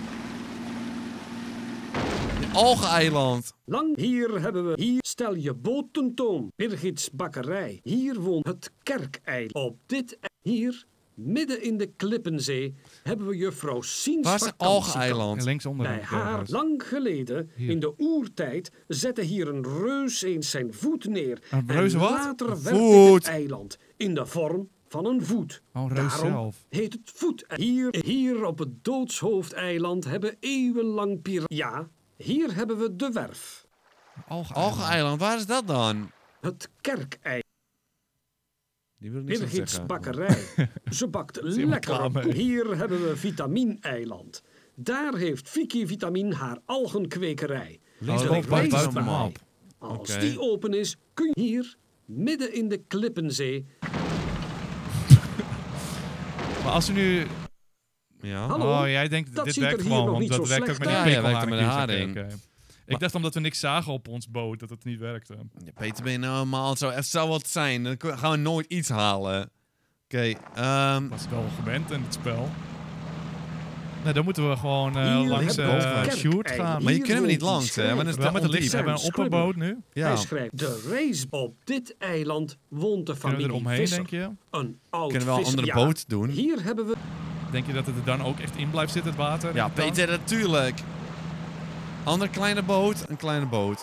Algeneiland. Lang hier hebben we. Hier stel je boot tentoon. Birgits bakkerij. Hier woont het kerkeiland. Op dit hier Midden in de Klippenzee hebben we juffrouw Siens Waar is het algeneiland? Linksonder. Bij haar lang geleden, in de oertijd, zette hier een reus eens zijn voet neer. Een reus en wat? later Een werd voet. dit het eiland in de vorm van een voet. Oh, een reus Daarom zelf. heet het voet. Hier op het Doodshoofdeiland hebben eeuwenlang piraten. Ja, hier hebben we de werf. Algeneiland, waar is dat dan? Het Kerkeiland. Die wil niks aan Birgit's zeggen. bakkerij. Ze bakt lekker op. Hier hebben we Vitamine-eiland. Daar heeft Vicky Vitamin haar algenkwekerij. Links Er en ligt rechts ijs buiten de bij. map. Als Oké. die open is, kun je hier, midden in de Klippenzee... Maar als we nu... Ja. Hallo? Oh, jij denkt Dat dit ziet werkt er hier gewoon, nog want niet dat zo werkt ook slecht met uit. die Ja, werkt er met de pikkelharingjes. haring. Oké. Ik dacht omdat we niks zagen op ons boot, dat het niet werkte. Ja, Peter, ben je nou helemaal zo... Het zou wat zijn. Dan gaan we nooit iets halen. Oké, Was ik wel gewend in het spel. Nee, dan moeten we gewoon Hier langs hebben we Sjoerd Kerkei. gaan. maar je Hier kunnen we niet woont die langs, hè? Want dan is schrijver. Wel met de lift. ondiep. We hebben een opperboot nu. Ja. Hij schrijft, de race op dit eiland woont de Kunnen we familie er omheen, Visser. denk je? Een oud Kunnen we wel een visser. andere Ja, boot doen? Hier hebben we... Denk je dat het er dan ook echt in blijft zitten, het water? Ja, in de tank? Peter, natuurlijk. Andere kleine boot, een kleine boot.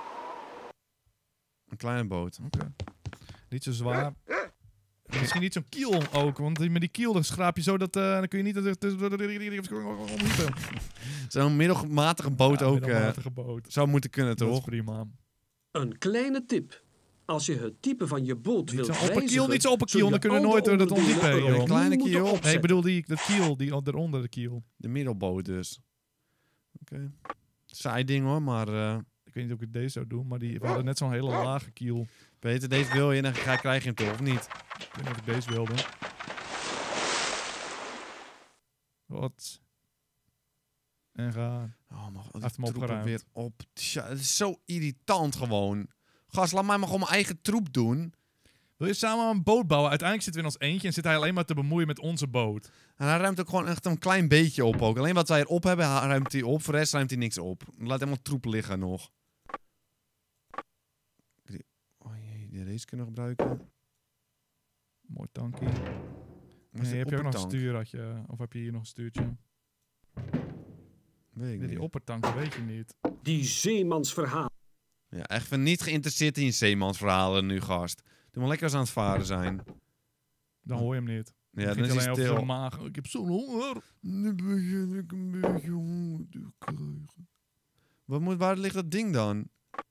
Een kleine boot. Oké. Niet zo zwaar. Misschien niet zo'n kiel ook, want met die kiel dan schraap je zo dat... dan kun je niet... omhiepen. Zo'n middelmatige boot Ja, ook middelmatige boot. zou moeten kunnen, Dat is toch? prima. Een kleine tip. Als je het type van je boot wilt Niet zo'n opperkiel, wijzigen, niet zo'n opperkiel, zul je dan kunnen we al nooit de dat ondiepen, onderdelen joh. opnieuw Kleine moeten kiel? Nee, opzetten. ik bedoel die kiel, die eronder de kiel. De middelboot dus. Oké. Saai ding hoor, maar... Ik weet niet of ik het deze zou doen, maar we hadden net zo'n hele lage kiel. Peter, deze wil je en dan krijg je hem toch, of niet? Ik weet niet of ik deze wilde. Wat? En ga. Oh, maar Hij heeft hem troepen opgeruimd. weer op. Tja, het is zo irritant gewoon. Gast, laat mij maar gewoon mijn eigen troep doen. Wil je samen een boot bouwen? Uiteindelijk zitten we in ons eentje en zit hij alleen maar te bemoeien met onze boot. En hij ruimt ook gewoon echt een klein beetje op ook. Alleen wat wij erop hebben, ruimt hij op. Voor de rest ruimt hij niks op. Laat helemaal troep liggen nog. Oh jee, deze kunnen we gebruiken. Mooi tankie. Waar is Nee, die heb je ook nog een oppertank? stuur? Of heb je hier nog een stuurtje? Weet ik Nee, niet. die oppertank weet je niet. Die zeemansverhaal. Ja, echt van niet geïnteresseerd in je zeemansverhalen nu, gast. Doe maar lekker eens aan het varen zijn. Dan hoor je hem niet. Ja, Dan dan is hij alleen over stil. zijn maag. Ik heb zo'n honger. Nu begin ik een beetje honger te krijgen. Waar ligt dat ding dan?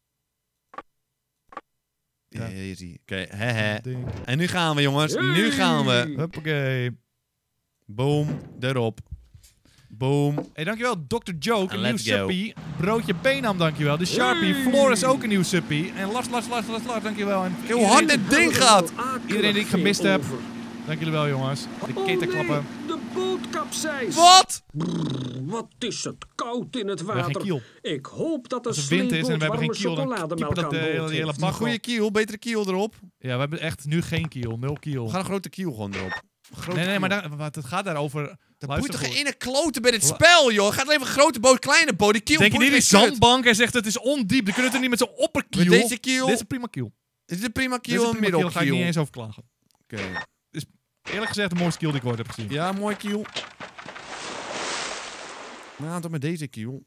Ja, hier zie je. Oké, hehe. Ding. En nu gaan we, jongens. Nu gaan we. Huppakee. Boom, erop. Boom. Hey, dankjewel Dr. Joke, En een nieuw let's go. suppie. Broodje Benam, dankjewel. De Sharpie. Floris ook een nieuw suppie. En Lars, dankjewel. En Kijk hoe hard dit ding gaat. Iedereen die ik gemist heb. Dank jullie wel, jongens. De ketenklappen. De boot kapseist. Wat? Brrr, wat is het koud in het We hebben geen water. kiel. Ik hoop dat de Als het wind is en we hebben sleepboot geen kiel, dan warme kiepen dat chocolademelk aan boord die hele heeft. bak. Een goede kiel, betere kiel erop. Ja, we hebben echt nu geen kiel. 0 kiel. We gaan een grote kiel gewoon erop. Nee, maar het gaat daarover. Dat Luister boeit toch goed. geen ene kloten bij dit spel, joh. Het gaat alleen van grote boot, kleine boot. Die kiel Denk je boeit niet die geen kut. zandbank? Hij zegt het is ondiep. Dan kunnen we het er niet met zo'n opperkiel. Met deze kiel? Dit is een prima kiel. Is dit een prima Dit is kiel een en prima kiel. Daar ga ik niet middelkiel? eens over klagen. Oké. Eerlijk gezegd de mooiste kiel die ik ooit heb gezien. Ja, mooi kiel. Nou, toch met deze kiel.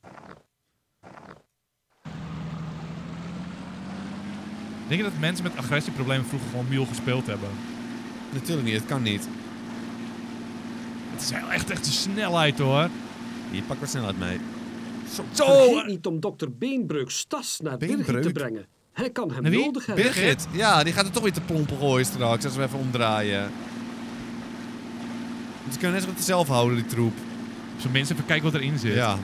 Denk je dat mensen met agressieproblemen vroeger gewoon Mule gespeeld hebben? Natuurlijk niet, het kan niet. Het is echt een snelheid hoor. Hier, pak wat snelheid mee. Vergeet niet om dokter Beenbreuk's tas naar Birgit te Beenbreuk? brengen. Hij kan hem Naar wie? nodig hebben. Birgit, ja, die gaat er toch weer te plompen gooien straks als we even omdraaien. Ze kunnen net zo goed het zelf houden, die troep. Op zijn minst even kijken wat erin zit. Ja.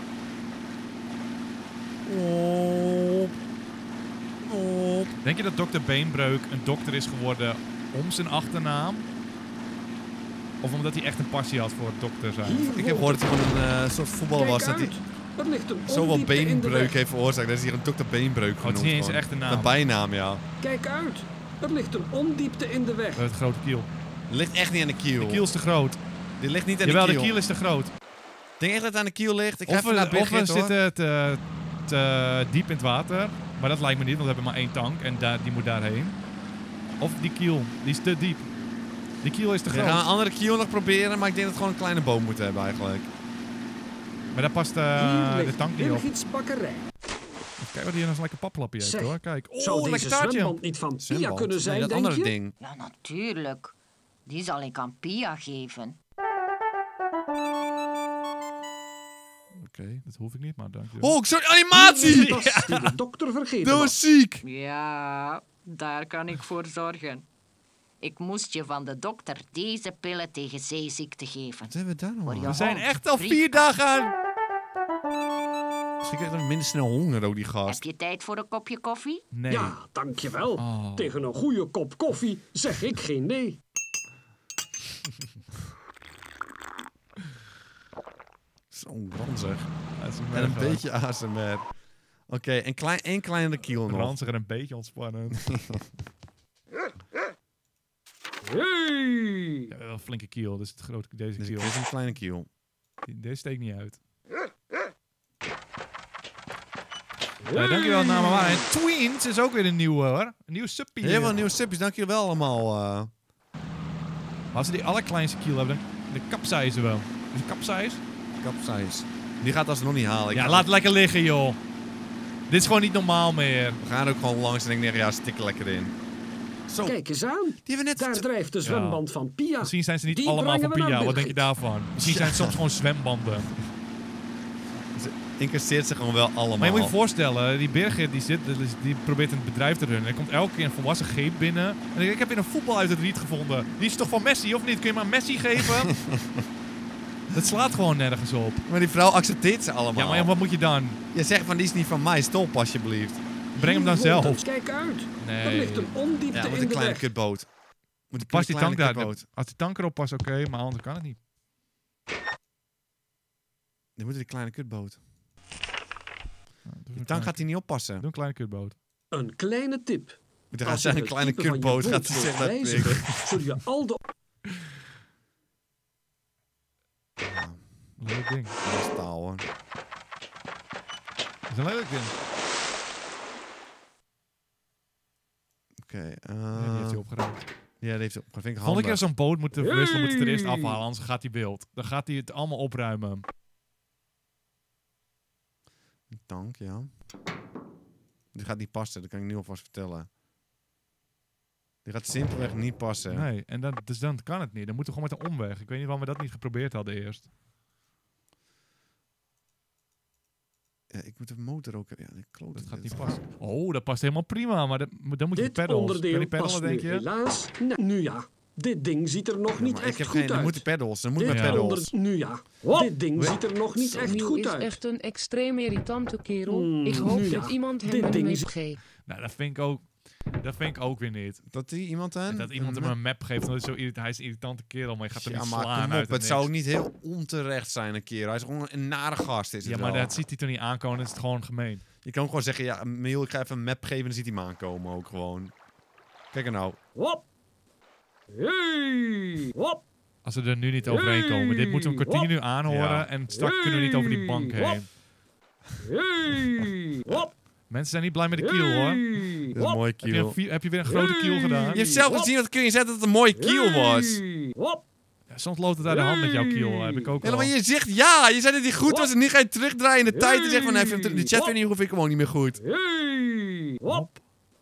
Denk je dat dokter Beenbreuk een dokter is geworden om zijn achternaam? Of omdat hij echt een passie had voor dokter zijn? Ik heb gehoord dat hij gewoon een soort voetballer was. Dat hij Er ligt een zoveel ondiepte in de beenbreuk weg. heeft veroorzaakt. Dat is hier een dokter Beenbreuk het genoemd. is niet eens gewoon. echt een naam. Een bijnaam, ja. Kijk uit. Er ligt een ondiepte in de weg. We hebben het grote kiel. Het ligt echt niet aan de kiel. De kiel is te groot. Dit ligt niet aan Jawel, de kiel. de kiel is te groot. Denk je echt dat het aan de kiel ligt? Ik ga Of even naar we Birgit, hoor. zitten te diep in het water. Maar dat lijkt me niet, want we hebben maar 1 tank en die moet daarheen. Of die kiel, die is te diep. Die kiel is te We groot. gaan een andere kiel nog proberen, maar ik denk dat we gewoon een kleine boom moeten hebben eigenlijk. Maar daar past Hier de ligt tank niet op. Birgits bakkerij. Kijk wat hier nog zo'n lekker paplapje heeft Zeg, hoor. Kijk. Zou lekker deze taartje. zwemband niet van Pia Zwemband? kunnen zijn, Nee, dat denk andere je? ding. Ja, natuurlijk. Die zal ik aan Pia geven. Oké, dat hoef ik niet, maar dank je. Oh, sorry, animatie! Die tas die de dokter vergeten Dat was. was ziek! Ja, daar kan ik voor zorgen. Ik moest je van de dokter deze pillen tegen zeeziekte geven. Wat hebben we daar nog? We zijn echt al 4 dagen aan. Misschien krijgt hij minder snel honger ook, die gast. Heb je tijd voor een kopje koffie? Nee. Ja, dankjewel. Oh. Tegen een goede kop koffie zeg ik geen nee. Zo ranzig. Dat is En een mega. beetje ASMR. Oké, één kleinere kiel nog. Ranzig en een beetje ontspannend. Hey! Ja, wel een flinke kiel, dus het grote, deze Dus kiel. dit is een kleine kiel. Deze steekt niet uit. Dankjewel, Nama. En Tweens is ook weer een nieuwe hoor. Een nieuwe suppie. Heel veel nieuwe suppies, dank jullie wel allemaal. Als ze die allerkleinste kiel hebben, de kapseizen wel. Is het kapseis? Kapseis. Die gaat alsnog niet halen. Ja, laat het lekker liggen joh. Dit is gewoon niet normaal meer. We gaan er ook gewoon langs en ik denk, ja, stik er lekker in. Zo. Kijk eens aan. Die hebben net... Daar drijft de zwemband van Pia. Misschien zijn ze niet Die allemaal van brengen we naar Pia. Wat denk je Birgit. daarvan? Misschien zijn het soms gewoon zwembanden. Ze incasseert ze gewoon wel allemaal. Maar je moet je voorstellen, die Birgit die probeert een bedrijf te runnen. Er komt elke keer een volwassen geep binnen. En dan denk ik heb weer een voetbal uit het riet gevonden. Die is toch van Messi of niet? Kun je maar Messi geven? Dat slaat gewoon nergens op. Maar die vrouw accepteert ze allemaal. Ja, maar wat moet je dan? Je zegt van, die is niet van mij. Stop alsjeblieft. Breng hem dan Hier woont zelf. het. Kijk uit. Nee. Er ligt een ondiepte Ja, met in een de kleine weg. kutboot. Pas die tank daar. Kutboot. Als die tank erop past, oké, maar anders kan het niet. Dan moet die kleine kutboot. Nou, Die tank gaat hij niet oppassen. Doe een kleine kutboot. Een kleine tip. Moet er gaan Als je zijn een het kleine type van je kutboot. boot Gaat hij wilt zeggen dat wijzigen, zul je al de... Leuk ding. Dat is taal hoor. Dat is een leuk ding. Oké. Die heeft hij opgeruimd. Ja, die heeft hij opgeruimd. Vind ik Volgende keer handig. zo'n boot moeten verwisselen, moeten ze het er eerst afhalen, anders gaat hij wild. Dan gaat hij het allemaal opruimen. Een tank, ja. Die gaat niet passen, dat kan ik nu alvast vertellen. Die gaat simpelweg niet passen. Nee, en dus dan kan het niet. Dan moeten we gewoon met een omweg. Ik weet niet waarom we dat niet geprobeerd hadden eerst. Ja, ik moet de motor ook... Ja, Dat gaat niet passen. Oh, dat past helemaal prima, maar dan moet je Dit peddels. Kan onderdeel die peddelen, past denk nu je? helaas... Nu ja. Dit ding ziet er nog niet Maar echt ik heb goed geen... Dan uit. moeten pedals. Dan moet Dit met pedals. Nu ja. Dit ding ziet er nog niet echt Neil goed is uit. echt een extreem irritante kerel. Ik nu hoop ja. dat iemand hem Dit een ding map is- geeft. Nou, dat vind ik ook weer niet. Dat die iemand aan? Dat iemand hem een map geeft, omdat hij is een irritante kerel, maar je gaat hem Ja, niet maar slaan kom uit op. het Het zou ook niks. niet heel onterecht zijn een keer. Hij is gewoon een nare gast. Is het Ja, maar wel. dat ziet hij toch niet aankomen, dat is het gewoon gemeen. Je kan ook gewoon zeggen, ja, Miel, ik ga even een map geven en dan ziet hij me aankomen ook gewoon. Kijk er nou. Hop. Hey. Hop. Als we er nu niet overheen komen. Dit moeten we een kwartier nu aanhoren Ja. en straks kunnen we niet over die bank heen. Hey. Hop. Mensen zijn niet blij met de kiel, hoor. Dat is een mooie kiel. Heb je weer een grote kiel gedaan? Je hebt zelf gezien dat kun je zetten dat het een mooie kiel was. Hop. Ja, soms loopt het uit de hand met jouw kiel, heb ik ook Ja, wel. maar je zegt ja. Je zei dat hij goed was en nu ga je terugdraaien in de tijd en zegt van, nee, de chat vind ik gewoon niet meer goed. Hey. Hop.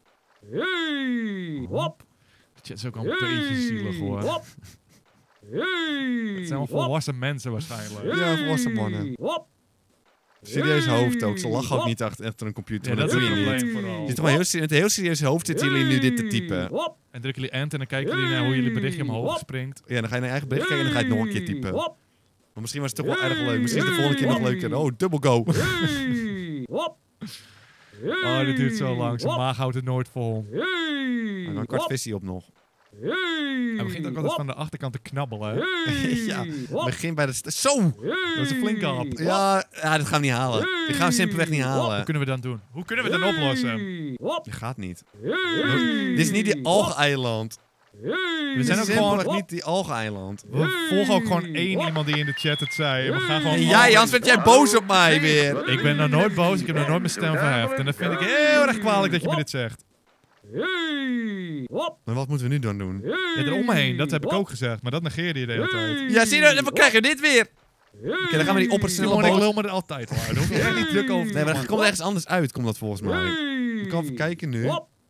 Hey. Hop. Het is ook al een beetje zielig, hoor. Hop. Hey. Het zijn wel volwassen mensen waarschijnlijk. Ja, volwassen mannen. Hop. Serieus hoofd ook. Ze lachen ook niet achter een computer. Ja, maar dat is doe het je probleem niet. vooral. Je zit gewoon met een heel serieus hoofd zitten jullie nu dit te typen. Hop. En drukken jullie enter en dan kijken jullie naar hoe jullie berichtje omhoog springt. Ja, dan ga je naar je eigen bericht kijken en dan ga je het nog een keer typen. Hop. Maar misschien was het toch wel erg leuk. Misschien is de volgende keer nog leuker. Oh, double go. Hey. Hop. Oh, dit duurt zo lang. Zijn maag houdt het nooit vol. Hey. Maar een kwart visie op nog. Hey. Hij begint ook altijd van de achterkant te knabbelen, hè? Ja, begin bij de... Zo! Dat is een flinke hap. Ja, dat gaan we niet halen. Die gaan we simpelweg niet Hoe halen. kunnen we dan doen? Hoe kunnen we het dan oplossen? Dat gaat niet. Dit is niet die alge-eiland. We zijn ook gewoon... niet die alge-eiland. We volgen ook gewoon één iemand die in de chat het zei. We gaan gewoon... En jij, Jans, werd jij boos op mij weer. Ik ben nog nooit boos. Ik heb nog nooit mijn stem verheft. En dat vind ik heel erg kwalijk dat je me dit zegt. Hey, hop. Maar wat moeten we nu dan doen? Ja, eromheen, dat heb ik ook gezegd, maar dat negeerde je de hele tijd. Ja, zie je, we krijgen dit weer. Oké, dan gaan we die oppersnelle boot. Ik lul me er altijd al uit. Daar hoef je echt niet druk over te Nee, maar maken. dat komt ergens anders uit, komt dat volgens mij. Ik kan even kijken nu.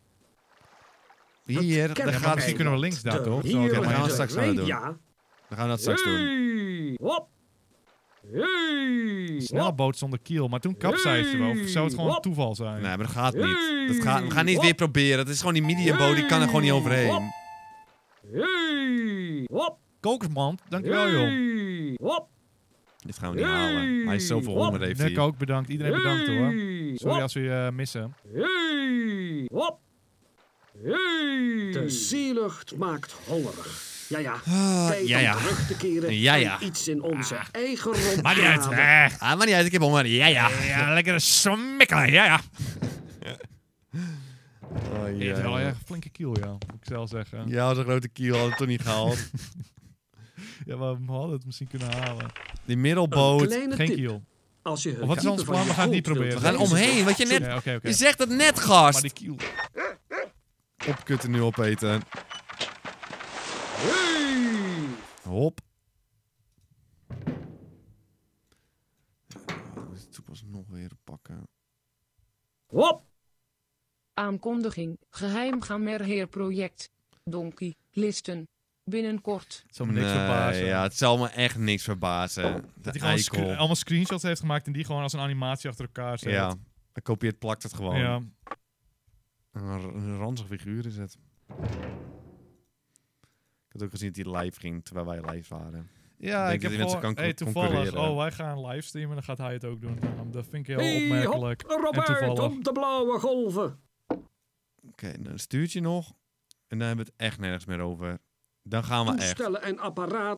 Hier, daar gaat misschien kunnen we links daar, toch? Hier, Zo, we gaan het straks doen. Ja. Dan gaan we dat straks doen. Hop. Hey, Snelle boot zonder kiel, maar toen capsized we. Of zou het gewoon toeval zijn? Nee, maar dat gaat niet. We gaan niet weer proberen. Het is gewoon die medium boot, die kan er gewoon niet overheen. Hey, hop. Kokersmand, dankjewel joh. Hop. Dit gaan we niet halen. Hij is zoveel honger, heeft hij. Nek ook bedankt. Iedereen bedankt hoor. Sorry als we je missen. Hey, hop. Hey. De zeelucht maakt hongerig. Ja. Tijd om terug te keren en iets in onze eigen rond. Maar niet uit. Maar niet uit, ik heb honger. Ja. Lekker smikkelen. Ja. Oh, Je hebt wel een flinke kiel, ja. Moet ik zelf zeggen. Ja, zo'n grote kiel hadden we toch niet gehaald. Ja, maar we hadden het misschien kunnen halen. Die middelboot. Geen kiel. Als je wat is ons plan? We gaan het niet proberen. We gaan omheen. Wat je net... Ja, okay. Je zegt het net, gast. Maar die kiel. Opkutten nu opeten. Hop. Dus toen was nog weer pakken. Hop. Aankondiging. Geheim Gamerheer-project. Donkey. Listen. Binnenkort. Het zal me niks verbazen. Ja, het zal me echt niks verbazen. Dat hij gewoon allemaal screenshots heeft gemaakt en die gewoon als een animatie achter elkaar zet. Ja, dan kopieert, plakt het gewoon. Ja. Een ranzig figuur is het. Ik had ook gezien dat hij live ging terwijl wij live waren. Ja, ik heb gewoon... toevallig. concurreren. Wij gaan livestreamen, dan gaat hij het ook doen. Dat vind ik heel opmerkelijk. Hop, en toevallig. op de blauwe golven. Oké, dan stuurt je nog. En dan hebben we het echt nergens meer over. Dan gaan we echt. Toestellen en apparaat.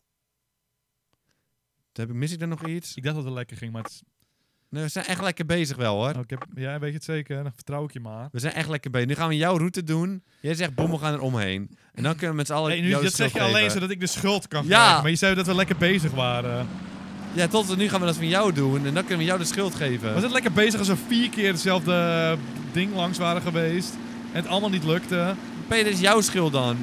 Mis ik er nog iets? Ik dacht dat het lekker ging, maar het is... Nee, we zijn echt lekker bezig wel, hoor. Ja, weet je het zeker? Dan vertrouw ik je maar. We zijn echt lekker bezig. Nu gaan we jouw route doen. Jij zegt, boem, we gaan er omheen. En dan kunnen we met z'n allen dat zeg je alleen zodat ik de schuld kan krijgen. Ja. Maar je zei dat we lekker bezig waren. Ja, tot nu gaan we dat van jou doen. En dan kunnen we jou de schuld geven. Was het lekker bezig als we 4 keer hetzelfde ding langs waren geweest. En het allemaal niet lukte. Peter, is jouw schuld dan?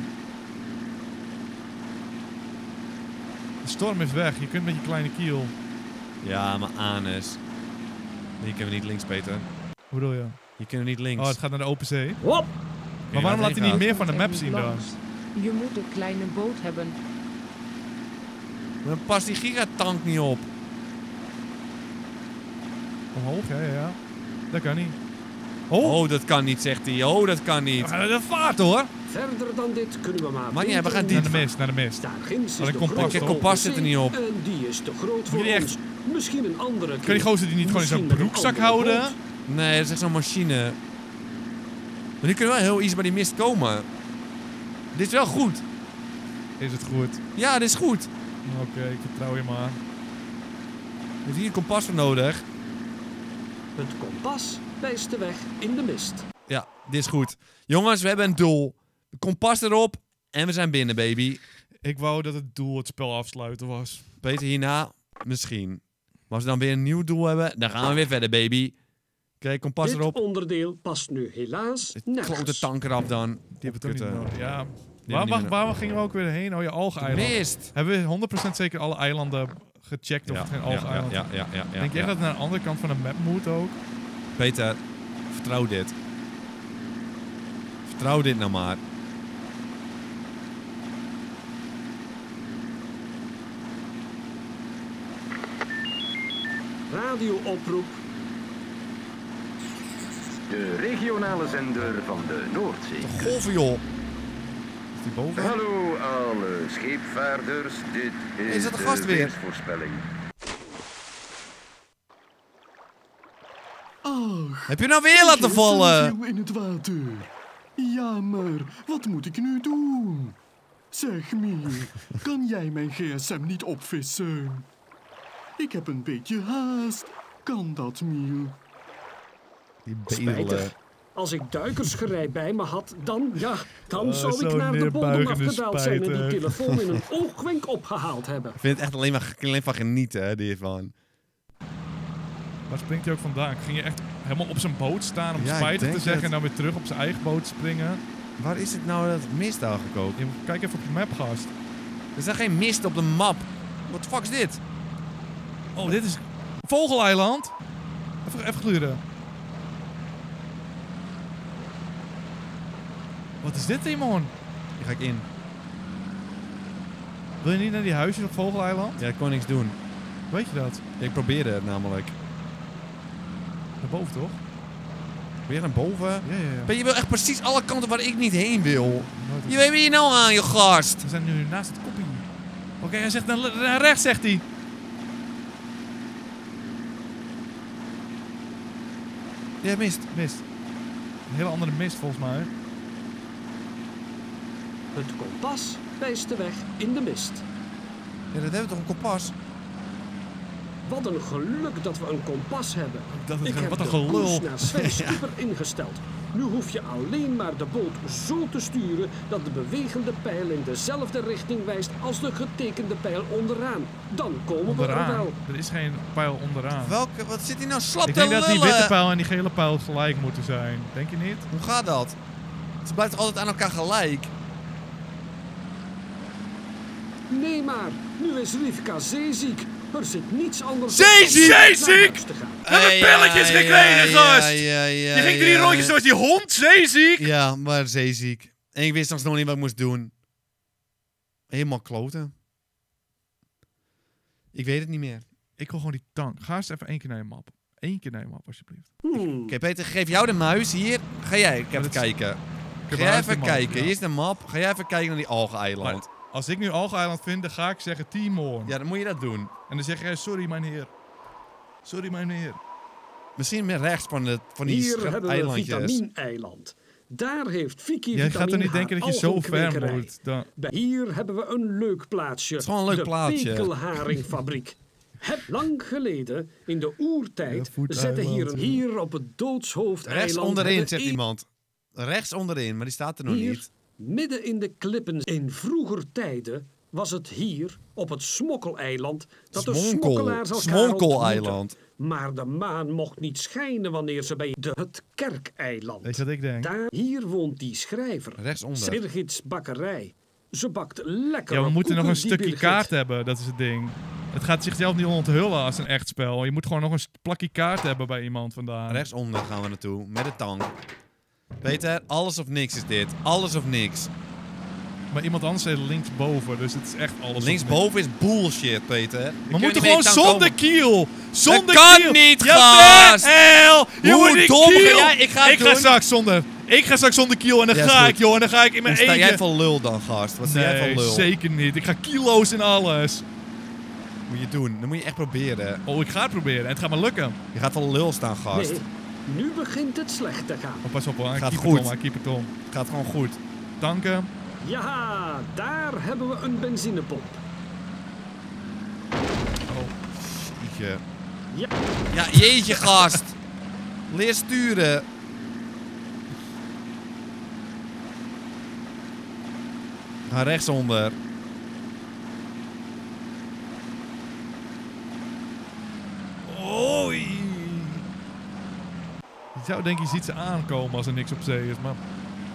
De storm is weg. Je kunt met je kleine kiel. Ja, maar anus. Hier kunnen we niet links, Peter. Hoe bedoel je? Hier kunnen we niet links. Oh, het gaat naar de open zee. Hop! Maar waarom laat hij niet meer van de map zien dan? Je moet een kleine boot hebben. Dan past die gigatank niet op. Omhoog, ja. Dat kan niet. Oh, dat kan niet, zegt hij. Oh, dat kan niet. Dat vaart, hoor. Verder dan dit kunnen we maar... ja, we gaan dit... Naar de mist. Daar ginds is de kompas zit er niet op. En die is te groot voor ons. Misschien een andere... Kan die gozer die niet gewoon in zijn broekzak houden? Nee, dat is echt zo'n machine. Maar nu kunnen we wel heel easy bij die mist komen. Dit is wel goed. Is het goed? Ja, dit is goed. Oké, ik vertrouw je maar. Je hebt hier een kompas voor nodig. Het kompas wijst de weg in de mist. Ja, dit is goed. Jongens, we hebben een doel. De kompas erop en we zijn binnen, baby. Ik wou dat het doel het spel afsluiten was. Peter, hierna misschien. Maar als we dan weer een nieuw doel hebben, dan gaan we weer verder, baby. Oké, kompas Dit erop. onderdeel past nu helaas nergens. Klote tank eraf dan. Die hebben we toch niet nodig. Ja. Waar Waar gingen we ook weer heen? Oh ja, Alge-eiland. Mist. Hebben we 100% zeker alle eilanden gecheckt of het geen Alge-eiland is? Ja. Denk je echt dat het naar de andere kant van de map moet ook? Peter, vertrouw dit. Vertrouw dit nou maar. Radio-oproep. De regionale zender van de Noordzee. De golven, joh. Is die boven? Hallo alle scheepvaarders, dit is dat de gast weer? weersvoorspelling. Ach, heb je nou weer laten vallen? viel in het water. Ja, maar wat moet ik nu doen? Zeg, Miel, kan jij mijn gsm niet opvissen? Ik heb een beetje haast. Kan dat, Miel? Die Spijtig. Als ik duikersgerij bij me had, dan zou ik naar de bodem neerbuigende afgedaald zijn en die spijtig. telefoon in een oogwenk opgehaald hebben. Ik vind het echt alleen maar genieten, hè, hiervan. Waar springt hij ook vandaan? Ging je echt helemaal op zijn boot staan om spijtig te zeggen en dan weer terug op zijn eigen boot springen? Waar is het nou dat het mist aangekomen? Kijk even op je map, gast. Er is geen mist op de map. Wat de fuck is dit? Oh, dit is Vogeleiland. Even gluren. Wat is dit, Timon? Hier ga ik in. Wil je niet naar die huisjes op Vogeleiland? Ja, ik kon niks doen. Weet je dat? Ja, ik probeerde het namelijk. Naar boven, toch? Wil je naar boven? Ja. Ben je wil echt precies alle kanten waar ik niet heen wil. Je weet wie je nou aan, je gast. We zijn nu naast het koppie. Oké, hij zegt naar rechts, zegt hij. Ja, mist. Een hele andere mist, volgens mij. Het kompas wijst de weg in de mist. Ja, dat hebben we toch een kompas? Wat een geluk dat we een kompas hebben. Ik heb wat een de gelul. koers naar Sven Schipper ingesteld. Nu hoef je alleen maar de boot zo te sturen dat de bewegende pijl in dezelfde richting wijst als de getekende pijl onderaan. Dan komen we er wel. Er is geen pijl onderaan. Welke? Wat zit hier nou slap te Ik denk lullen? dat die witte pijl en die gele pijl gelijk moeten zijn. Denk je niet? Hoe gaat dat? Ze blijft altijd aan elkaar gelijk. Nee maar, nu is Rivka zeeziek. Er zit niets anders Zeeziek! dan Zeeziek! naar huis te gaan. We hebben pilletjes gekregen, gast! Je ging 3 rondjes zoals die hond, zeeziek! Ja, maar zeeziek. En ik wist nog niet wat ik moest doen. Helemaal kloten. Ik weet het niet meer. Ik wil gewoon die tank. Ga eens even 1 keer naar je map. 1 keer naar je map, alsjeblieft. Oké, Peter, geef jou de muis. Hier, ga jij even kijken. Ga jij even kijken. Hier is de map. Ga jij even kijken naar die algeneiland. Als ik nu algeneiland vind, dan ga ik zeggen Timor. Ja, dan moet je dat doen. En dan zeg jij, sorry mijn heer. Sorry mijn heer. Misschien meer rechts van die Hier hebben we eilandjes. Vitamine-eiland. Daar heeft Vicky Jij gaat er niet haar denken dat je zo ver algenkwekerij. moet. Dan... Hier hebben we een leuk plaatsje. Het is gewoon een leuk plaatsje. De pekelharingfabriek. Lang geleden, in de oertijd, zette hier op het doodshoofdeiland... Rechts onderin zet iemand. Rechts onderin, maar die staat er nog hier, niet. Midden in de klippen in vroeger tijden was het hier op het Smokkeleiland dat de smokkelaars elkaar ontmoetten. Maar de maan mocht niet schijnen wanneer ze bij het Kerkeiland. Weet je wat ik denk? Hier woont die schrijver. Rechtsonder. Birgits bakkerij. Ze bakt lekker. Ja, we moeten nog een stukje kaart hebben, dat is het ding. Het gaat zichzelf niet onthullen als een echt spel. Je moet gewoon nog een plakje kaart hebben bij iemand vandaan. Rechtsonder gaan we naartoe, met de tank. Peter, alles of niks is dit. Alles of niks. Maar iemand anders zei linksboven, dus het is echt alles. Linksboven is bullshit, Peter. We moeten gewoon zonder kiel. Zonder dat kiel. Kan niet, gast! Hoe dom ga jij? Ik ga straks zonder. Ik ga straks zonder kiel en dan ga ik, joh. En dan ga ik in mijn eentje. Sta jij van lul dan, gast? Wat sta jij van lul? Zeker niet. Ik ga kilo's in alles. Moet je doen. Dan moet je echt proberen. Oh, ik ga het proberen. En het gaat me lukken. Je gaat van lul staan, gast. Nee, nu begint het slecht te gaan. Oh, pas op, hoor. Gaat goed. Keep it on. Het gaat gewoon goed. Danken. Ja, daar hebben we een benzinepomp. Oh, jeetje. Ja. Ja, jeetje, gast. Leer sturen. Ga rechtsonder. Oei. Je zou denken, je ziet ze aankomen als er niks op zee is, maar...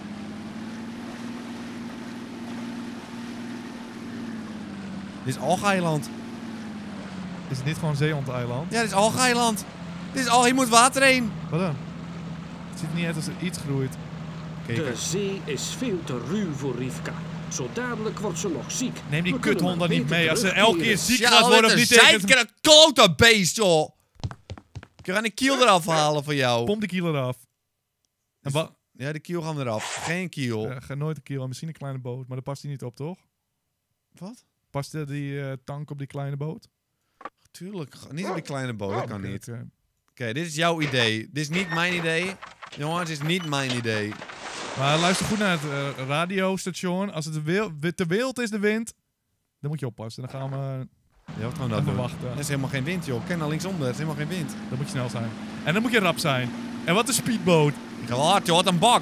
Dit is algeneiland. Is het niet gewoon zeehondeiland? Ja, dit is algeneiland. Dit is hier moet water heen. Wat dan? Het ziet er niet uit als er iets groeit. De zee is veel te ruw voor Rivka. Zo dadelijk wordt ze nog ziek. Neem die We kunnen kuthond dan maar niet beter mee. Als ze elke keer terugkeren. ziek gaat worden of niet tegen... Ja, een klote beest, joh. Ik ga een kiel eraf halen van jou. Pomp de kiel eraf. En wat? Ja, de kiel gaan we eraf. Geen kiel. Ga nooit een kiel. Misschien een kleine boot, maar daar past hij niet op, toch? Wat? Past die tank op die kleine boot? Tuurlijk. Niet op die kleine boot. Dat kan niet. Okay. Oké, dit is jouw idee. Dit is niet mijn idee. Jongens, dit is niet mijn idee. Maar luister goed naar het radiostation. Als het te wild is, de wind, dan moet je oppassen. Dan gaan we wat gaan we dan doen? wachten. Er is helemaal geen wind, joh. Ken naar linksonder. Er is helemaal geen wind. Dan moet je snel zijn. En dan moet je rap zijn. En wat een speedboot. Ik ga wel hard, joh. Wat een bak.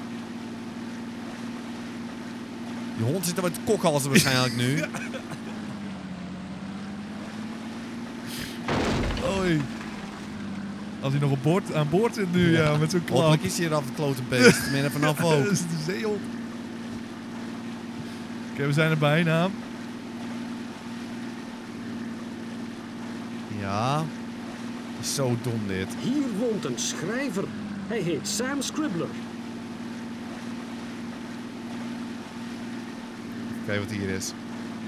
Die hond zit er met kokhalzen waarschijnlijk nu. Oei. Als hij nog aan boord zit nu, ja, met zo'n klap. Hopelijk is hij er af het klote beest. Meer vanaf ook. Dat is de zeehond. Oké, we zijn er bijna. Ja. Zo dom dit. Hier woont een schrijver. Hij heet Sam Scribbler. Kijk wat hier is.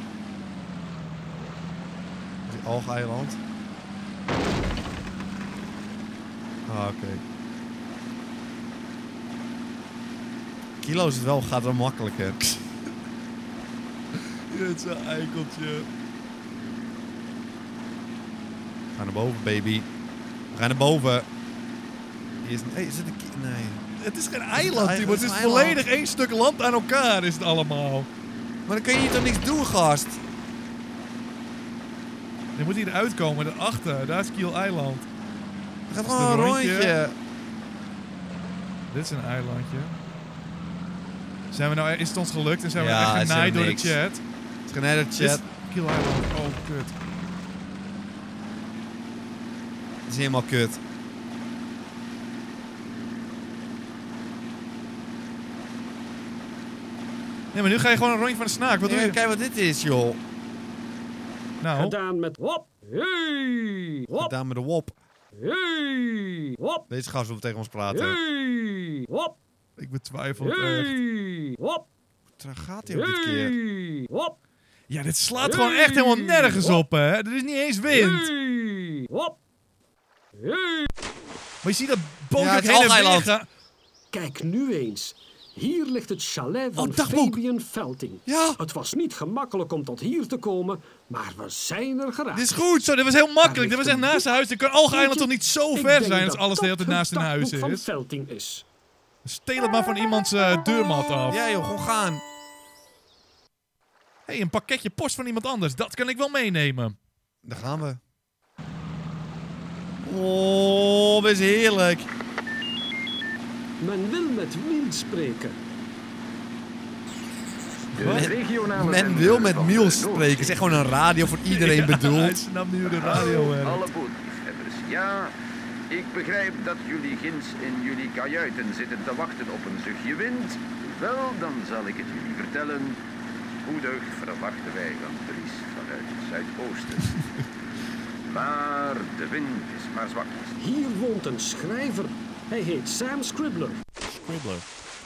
Het Algeiland. Ah, oké. Kilo is het wel, gaat wel makkelijker. Het is een eikeltje. Ga naar boven, baby. We gaan naar boven. Hier is hey, is het een nee. Het is geen eiland, Timo. Het is eiland. volledig één stuk land aan elkaar is het allemaal. Maar dan kun je hier toch niks doen, gast? Je moet hier uitkomen, daarachter. Daar is Kiel Eiland. Het gaat gewoon een rondje. Dit is een eilandje. Zijn we nou, is het ons gelukt en zijn we Ja, echt genaaid door de chat? Het is genaaid door de chat. Kiel Eiland. Oh, kut. Het is helemaal kut. Nee, maar nu ga je gewoon een rondje van de snaak. Wat doe je? Kijk wat dit is, joh. Nou. Gedaan met hop. Hey. Hop. Gedaan met de wop. Hey. Hop. Deze gast wil tegen ons praten. Hey. Hop. Ik betwijfel het echt. Hey. Hop. Daar gaat hij ook dit keer. Hop. Ja, dit slaat gewoon echt helemaal nergens op, hè. Er is niet eens wind. Hey. Hop. Hey. Maar je ziet dat boot Ja, ook het heen en Algeiland. weer gaan. Kijk nu eens. Hier ligt het chalet van dagboek. Fabian Felting. Ja. Het was niet gemakkelijk om tot hier te komen, maar we zijn er geraakt. Dit is goed. Zo, dit was heel makkelijk. Daar Dit was ligt echt een naast zijn huis. Er kan Algeiland toch niet zo Ik ver denk zijn als dat alles de hele tijd dat naast een het huis dagboek van is. Felting is. Steel het maar van iemands deurmat af. Ja, joh, gewoon gaan. Hé, een pakketje post van iemand anders. Dat kan ik wel meenemen. Daar gaan we. Oh, dat is heerlijk. Men wil met Miel spreken. Men wil met Miel spreken. Zeg gewoon een radio voor iedereen Hij bedoeld. snapt nu hoe de radio werkt. Alle bootliefhebbers, ja. Ik begrijp dat jullie ginds in jullie kajuiten zitten te wachten op een zuchtje wind. Wel, dan zal ik het jullie vertellen. Spoedig verwachten wij een bries vanuit het zuidoosten. Maar de wind is maar zwak. Hier woont een schrijver. Hij heet Sam Scribbler. Scribbler.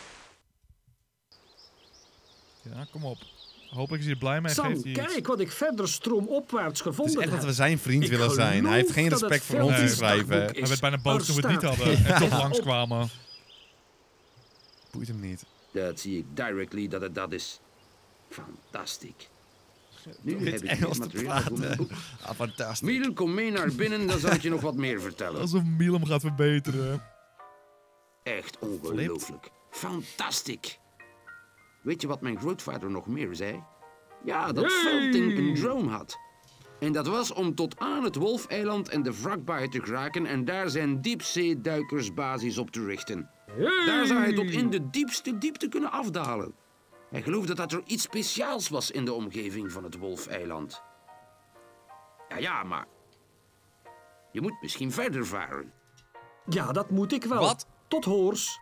Ja, kom op. Hopelijk is hij er blij mee en Sam, geeft hij iets. kijk wat ik verder stroomopwaarts Het is gevonden echt heb. dat we zijn vriend Ik willen zijn. Hij heeft geen geloof dat respect het voor ons te Feltings schrijven. dagboek Hij is. werd bijna boos toen we het niet Er hadden. staat- En toch Ja. langskwamen. Boeit hem niet. Dat zie ik directly dat het dat is. Fantastisch. Nu Dit heb ik Engels meer te materiaal voor mijn praten. boek. Ah, fantastisch. Miel, kom mee naar binnen, dan zal ik je nog wat meer vertellen. Alsof Miel hem gaat verbeteren. Echt ongelooflijk. Fantastisch. Weet je wat mijn grootvader nog meer zei? Ja, dat Felting een droom had. En dat was om tot aan het Wolfeiland en de wrakbaai te geraken en daar zijn diepzeeduikersbasis op te richten. Daar zou hij tot in de diepste diepte kunnen afdalen. Hij geloofde dat er iets speciaals was in de omgeving van het Wolfeiland. Ja, maar je moet misschien verder varen. Ja, dat moet ik wel. Wat? Tot hoors.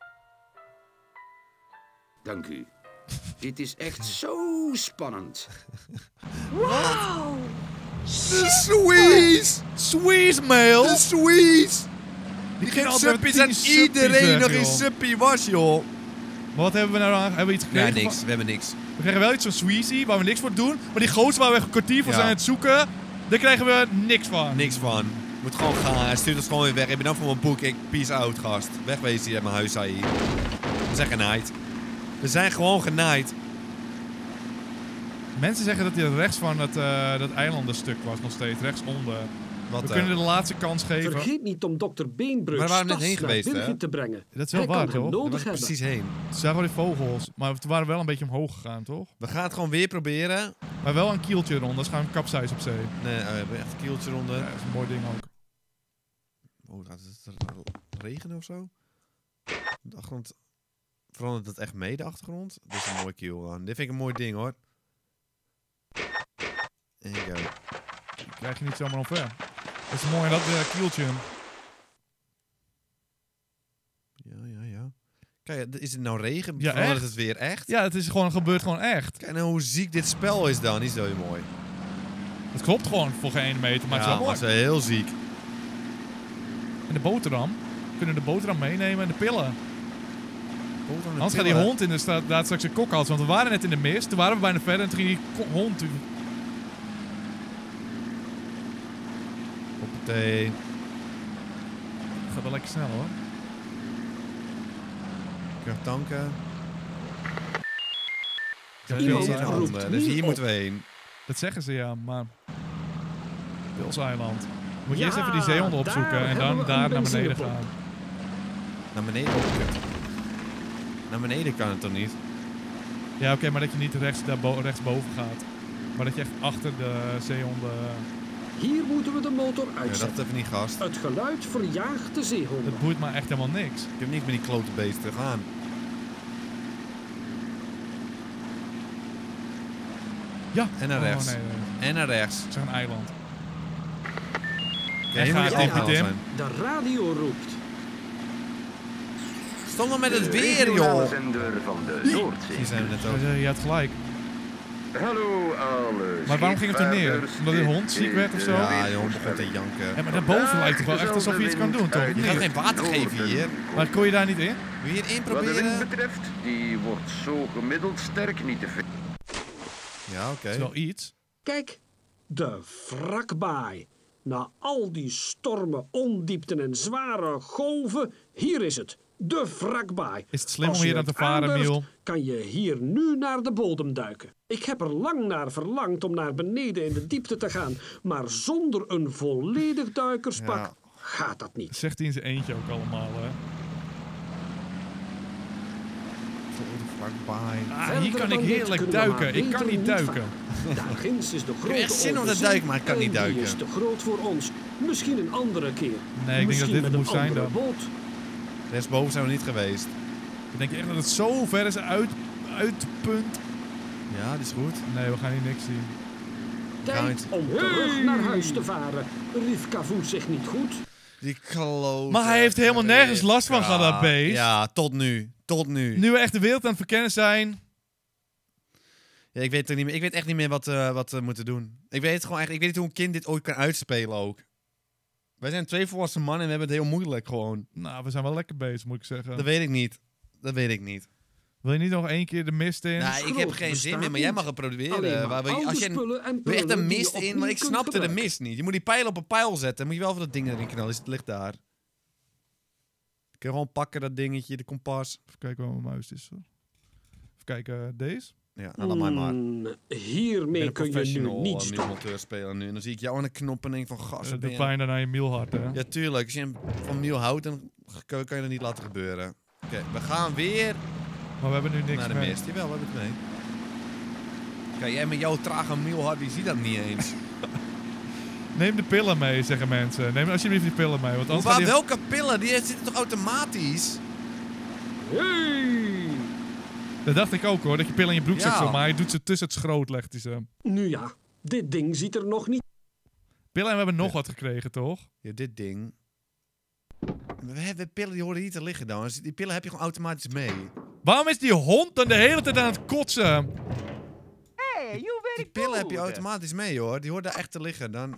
Dank u. Dit is echt zo spannend. Wauw! De Sweeze! Sweeze mail! De Sweeze! Die ging geeft altijd suppies met aan 10 suppies iedereen weg, nog een joh. suppie was, joh. Maar wat hebben we nou aan? Hebben we iets Ja, gekregen? niks. We hebben niks. We krijgen wel iets van Sweezy, waar we niks voor doen. Maar die gozer waar we een kwartier voor Ja. zijn aan het zoeken, daar krijgen we niks van. Niks van. Moet gewoon gaan. Hij stuurt ons gewoon weer weg. Ik ben dan voor mijn boek. Peace out, gast. Wegwezen hier uit mijn huis, zei hij. We zijn genaaid. We zijn gewoon genaaid. Mensen zeggen dat hij rechts van dat eilandenstuk was nog steeds, rechtsonder. Wat, we kunnen de laatste kans geven. Vergeet niet om dokter Beenbrug Maar we waren net tas heen naar geweest, hè? Birgit te brengen. Dat is wel Hij waar, kan hem toch? Daar nodig was ik hebben. precies heen. Het zijn gewoon die vogels, maar we waren wel een beetje omhoog gegaan, toch? We gaan het gewoon weer proberen. Maar wel een kieltje eronder, dus gaan we kapseis op zee. Nee, we hebben echt een kieltje onder. Ja, dat is een mooi ding ook. Oh, gaat het regenen of zo? De achtergrond... Verandert het echt mee, de achtergrond? Dit is een mooi kiel aan. Dit vind ik een mooi ding, hoor. There you go. Die krijg je niet zomaar omver. Dat is mooi, dat kieltje. Kijk, is het nou regen? Ja, Verandert echt? het weer echt? Ja, het is gewoon, gebeurt gewoon echt. Kijk nou hoe ziek dit spel is dan. Die is wel weer mooi. Het klopt gewoon voor geen 1 meter, maar het is wel mooi. maar het is wel heel ziek. En de boterham. We kunnen de boterham meenemen en de pillen. Anders gaat die pillen. hond in de straat laat straks een kok want we waren net in de mist. Toen waren we bijna verder en toen ging die hond... Hoppatee. Het gaat wel lekker snel hoor. Ik kan tanken. Iemand veel eilanden, dus hier moeten we heen. Dat zeggen ze ja, maar... Pilseiland. Moet je Ja, eerst even die zeehonden opzoeken daar en dan hebben we daar een naar beneden benzinepomp. gaan. Naar beneden? Oh, kut. Naar beneden kan het toch niet? Ja, oké, maar dat je niet rechtsboven gaat. Maar dat je echt achter de zeehonden... Hier moeten we de motor Ja, uitzetten. dat even niet, gast. Het geluid verjaagt de zeehonden. Dat boeit me echt helemaal niks. Ik heb niks met die klote beesten. Gaan. Ja. En naar rechts. Oh, nee. En naar rechts. Het is een eiland. Ja, hier moet je Tim. afgehaald zijn. De radio roept. Stop dan met het weer, joh. Zender van de Noordzee. Hier zijn we net ook. Je had gelijk. Hallo alle Maar waarom ging het er neer? scheepvaarders. Omdat de Dit hond ziek is werd of zo? Ja, die hond begon te janken. Ja, maar daarboven lijkt het wel echt alsof je iets kan doen, toch? Je gaat geen water geven hier. Maar kon je daar niet in? Wil je hierin Wat de proberen? wind betreft, die wordt zo gemiddeld sterk, niet te veel. Ja, oké. Dat is wel iets. Kijk, de wrakbaai. Na al die stormen, ondiepten en zware golven, hier is het. De wrakbaai. Is het slim Als om hier je aan te het varen, aandurft, Miel? kan je hier nu naar de bodem duiken. Ik heb er lang naar verlangd om naar beneden in de diepte te gaan. Maar zonder een volledig duikerspak Ja. gaat dat niet. Zegt hij in zijn eentje ook allemaal, hè? Hier kan ik heerlijk duiken. Ik kan niet duiken. Daar ginds is de grote Ik heb echt zin om te open duiken, maar ik kan zee niet en duiken. Die is te groot voor ons. Misschien een andere keer. Nee, ik denk dat Misschien dit met het een moet zijn andere dan. boot. Rechtsboven zijn we niet geweest. Ik denk echt dat het zo ver is uitpunt. Ja, die is goed. Nee, we gaan hier niks zien. Tijd om terug naar huis te varen. Rivka voelt zich niet goed. Die klote. Maar hij heeft helemaal nergens last van gehad, dat beest. Ja, tot nu. Tot nu. Nu we echt de wereld aan het verkennen zijn. Ja, ik weet het niet meer. Ik weet echt niet meer wat we moeten doen. Ik weet het gewoon echt. Ik weet niet hoe een kind dit ooit kan uitspelen ook. Wij zijn 2 volwassen mannen en we hebben het heel moeilijk gewoon. Nou, we zijn wel lekker bezig, moet ik zeggen. Dat weet ik niet. Dat weet ik niet. Wil je niet nog 1 keer de mist in? Nou, ik heb geen zin meer, maar jij mag het proberen. Als je wil je echt een mist in, maar ik snapte de mist niet. Je moet die pijl op een pijl zetten. Dan moet je wel van dat ding erin knallen. Dus het ligt daar. Kun je gewoon pakken, dat dingetje, de kompas. Even kijken waar mijn muis is. Hoor. Even kijken, deze. Ja, nou, laat mij maar. Hiermee kun je nu niets doen. monteur spelen nu. En dan zie ik jou aan de knop en denk van, gast, De pijn naar je mielhart, hè? Ja, tuurlijk. Als je van Miel houdt, dan kan je dat niet laten gebeuren. Oké, we gaan weer Maar we hebben nu niks naar de mee. mist. Jawel, we hebben het mee. Kijk, jij met jouw trage Mielhart, die ziet dat niet eens. Neem de pillen mee, zeggen mensen. Neem alsjeblieft die pillen mee. Want anders Maar gaat die... welke pillen? Die zitten toch automatisch? Hey! Dat dacht ik ook hoor, dat je pillen in je broekzak Ja. zo, maar hij doet ze tussen het schroot, legt hij ze. Nu ja, dit ding ziet er nog niet... Pillen en we hebben nog wat gekregen, toch? Ja, dit ding. We hebben pillen die horen hier te liggen dan. Dus die pillen heb je gewoon automatisch mee. Waarom is die hond dan de hele tijd aan het kotsen? Die pillen heb je automatisch mee hoor. Die hoort daar echt te liggen. Dan...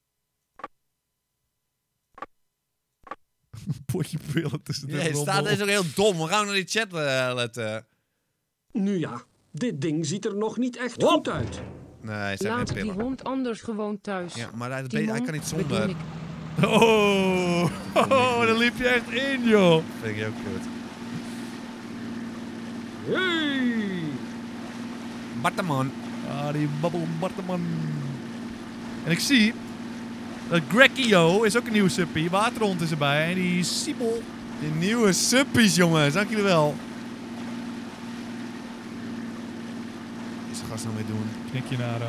Potje pillen tussen de Nee, het staat is ook heel dom. We gaan naar die chat letten. Nu ja, dit ding ziet er nog niet echt goed uit. Nee, het zijn Laat geen die pillen. hond anders gewoon thuis. Ja, maar hij Timon, kan niet bedoel zonder. ik. Oh, daar liep je echt in, joh. Vind ik ook kut. Hey! Barteman. Ah, die babbel Barteman. En ik zie dat Grekio is ook een nieuwe suppie. Waterhond is erbij. En die Siebel. Die nieuwe suppies, jongens. Dank jullie wel. Wat is de gast nou mee doen? Knik je naar hem.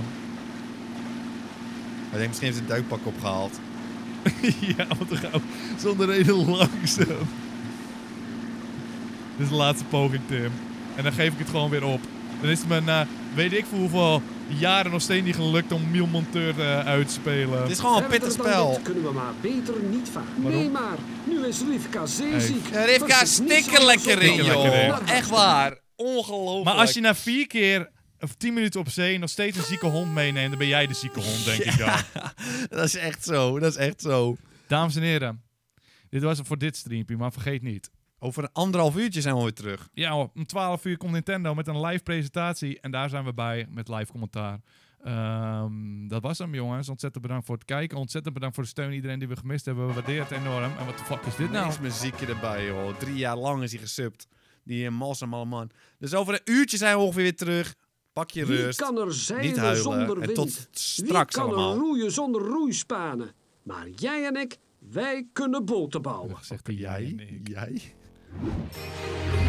Hij denkt misschien heeft hij een duikpak opgehaald. Ja, want we gaan zonder reden langzaam. Dit is de laatste poging, Tim. En dan geef ik het gewoon weer op. Dan is het weet ik voor hoeveel jaren nog steeds niet gelukt om Mielmonteur uit te spelen. Het is gewoon een pittig spel. Dit kunnen we maar beter niet varen. Waarom? Nee, maar nu is Rivka zeeziek. Rivka stikt er lekker in, joh. Echt waar. Ongelooflijk. Maar als je na 4 keer of 10 minuten op zee nog steeds een zieke hond meeneemt, dan ben jij de zieke hond, denk ik dan. Dat is echt zo. Dat is echt zo. Dames en heren, dit was het voor dit streampje, maar vergeet niet. Over 1,5 uurtje zijn we weer terug. Ja, om 12 uur komt Nintendo met een live presentatie. En daar zijn we bij met live commentaar. Dat was hem, jongens. Ontzettend bedankt voor het kijken. Ontzettend bedankt voor de steun. Iedereen die we gemist hebben, we waarderen het enorm. En wat de fuck is dit nou? Niks muziekje erbij, joh. 3 jaar lang is hij gesubt. Die Malsam man. Dus over een uurtje zijn we ongeveer weer terug. Pak je rust. Wie kan er zeilen niet huilen. zonder En wind? tot straks allemaal. Wie kan er roeien zonder roeispanen? Maar jij en ik, wij kunnen boten bouwen. Zegt hij jij? Jij?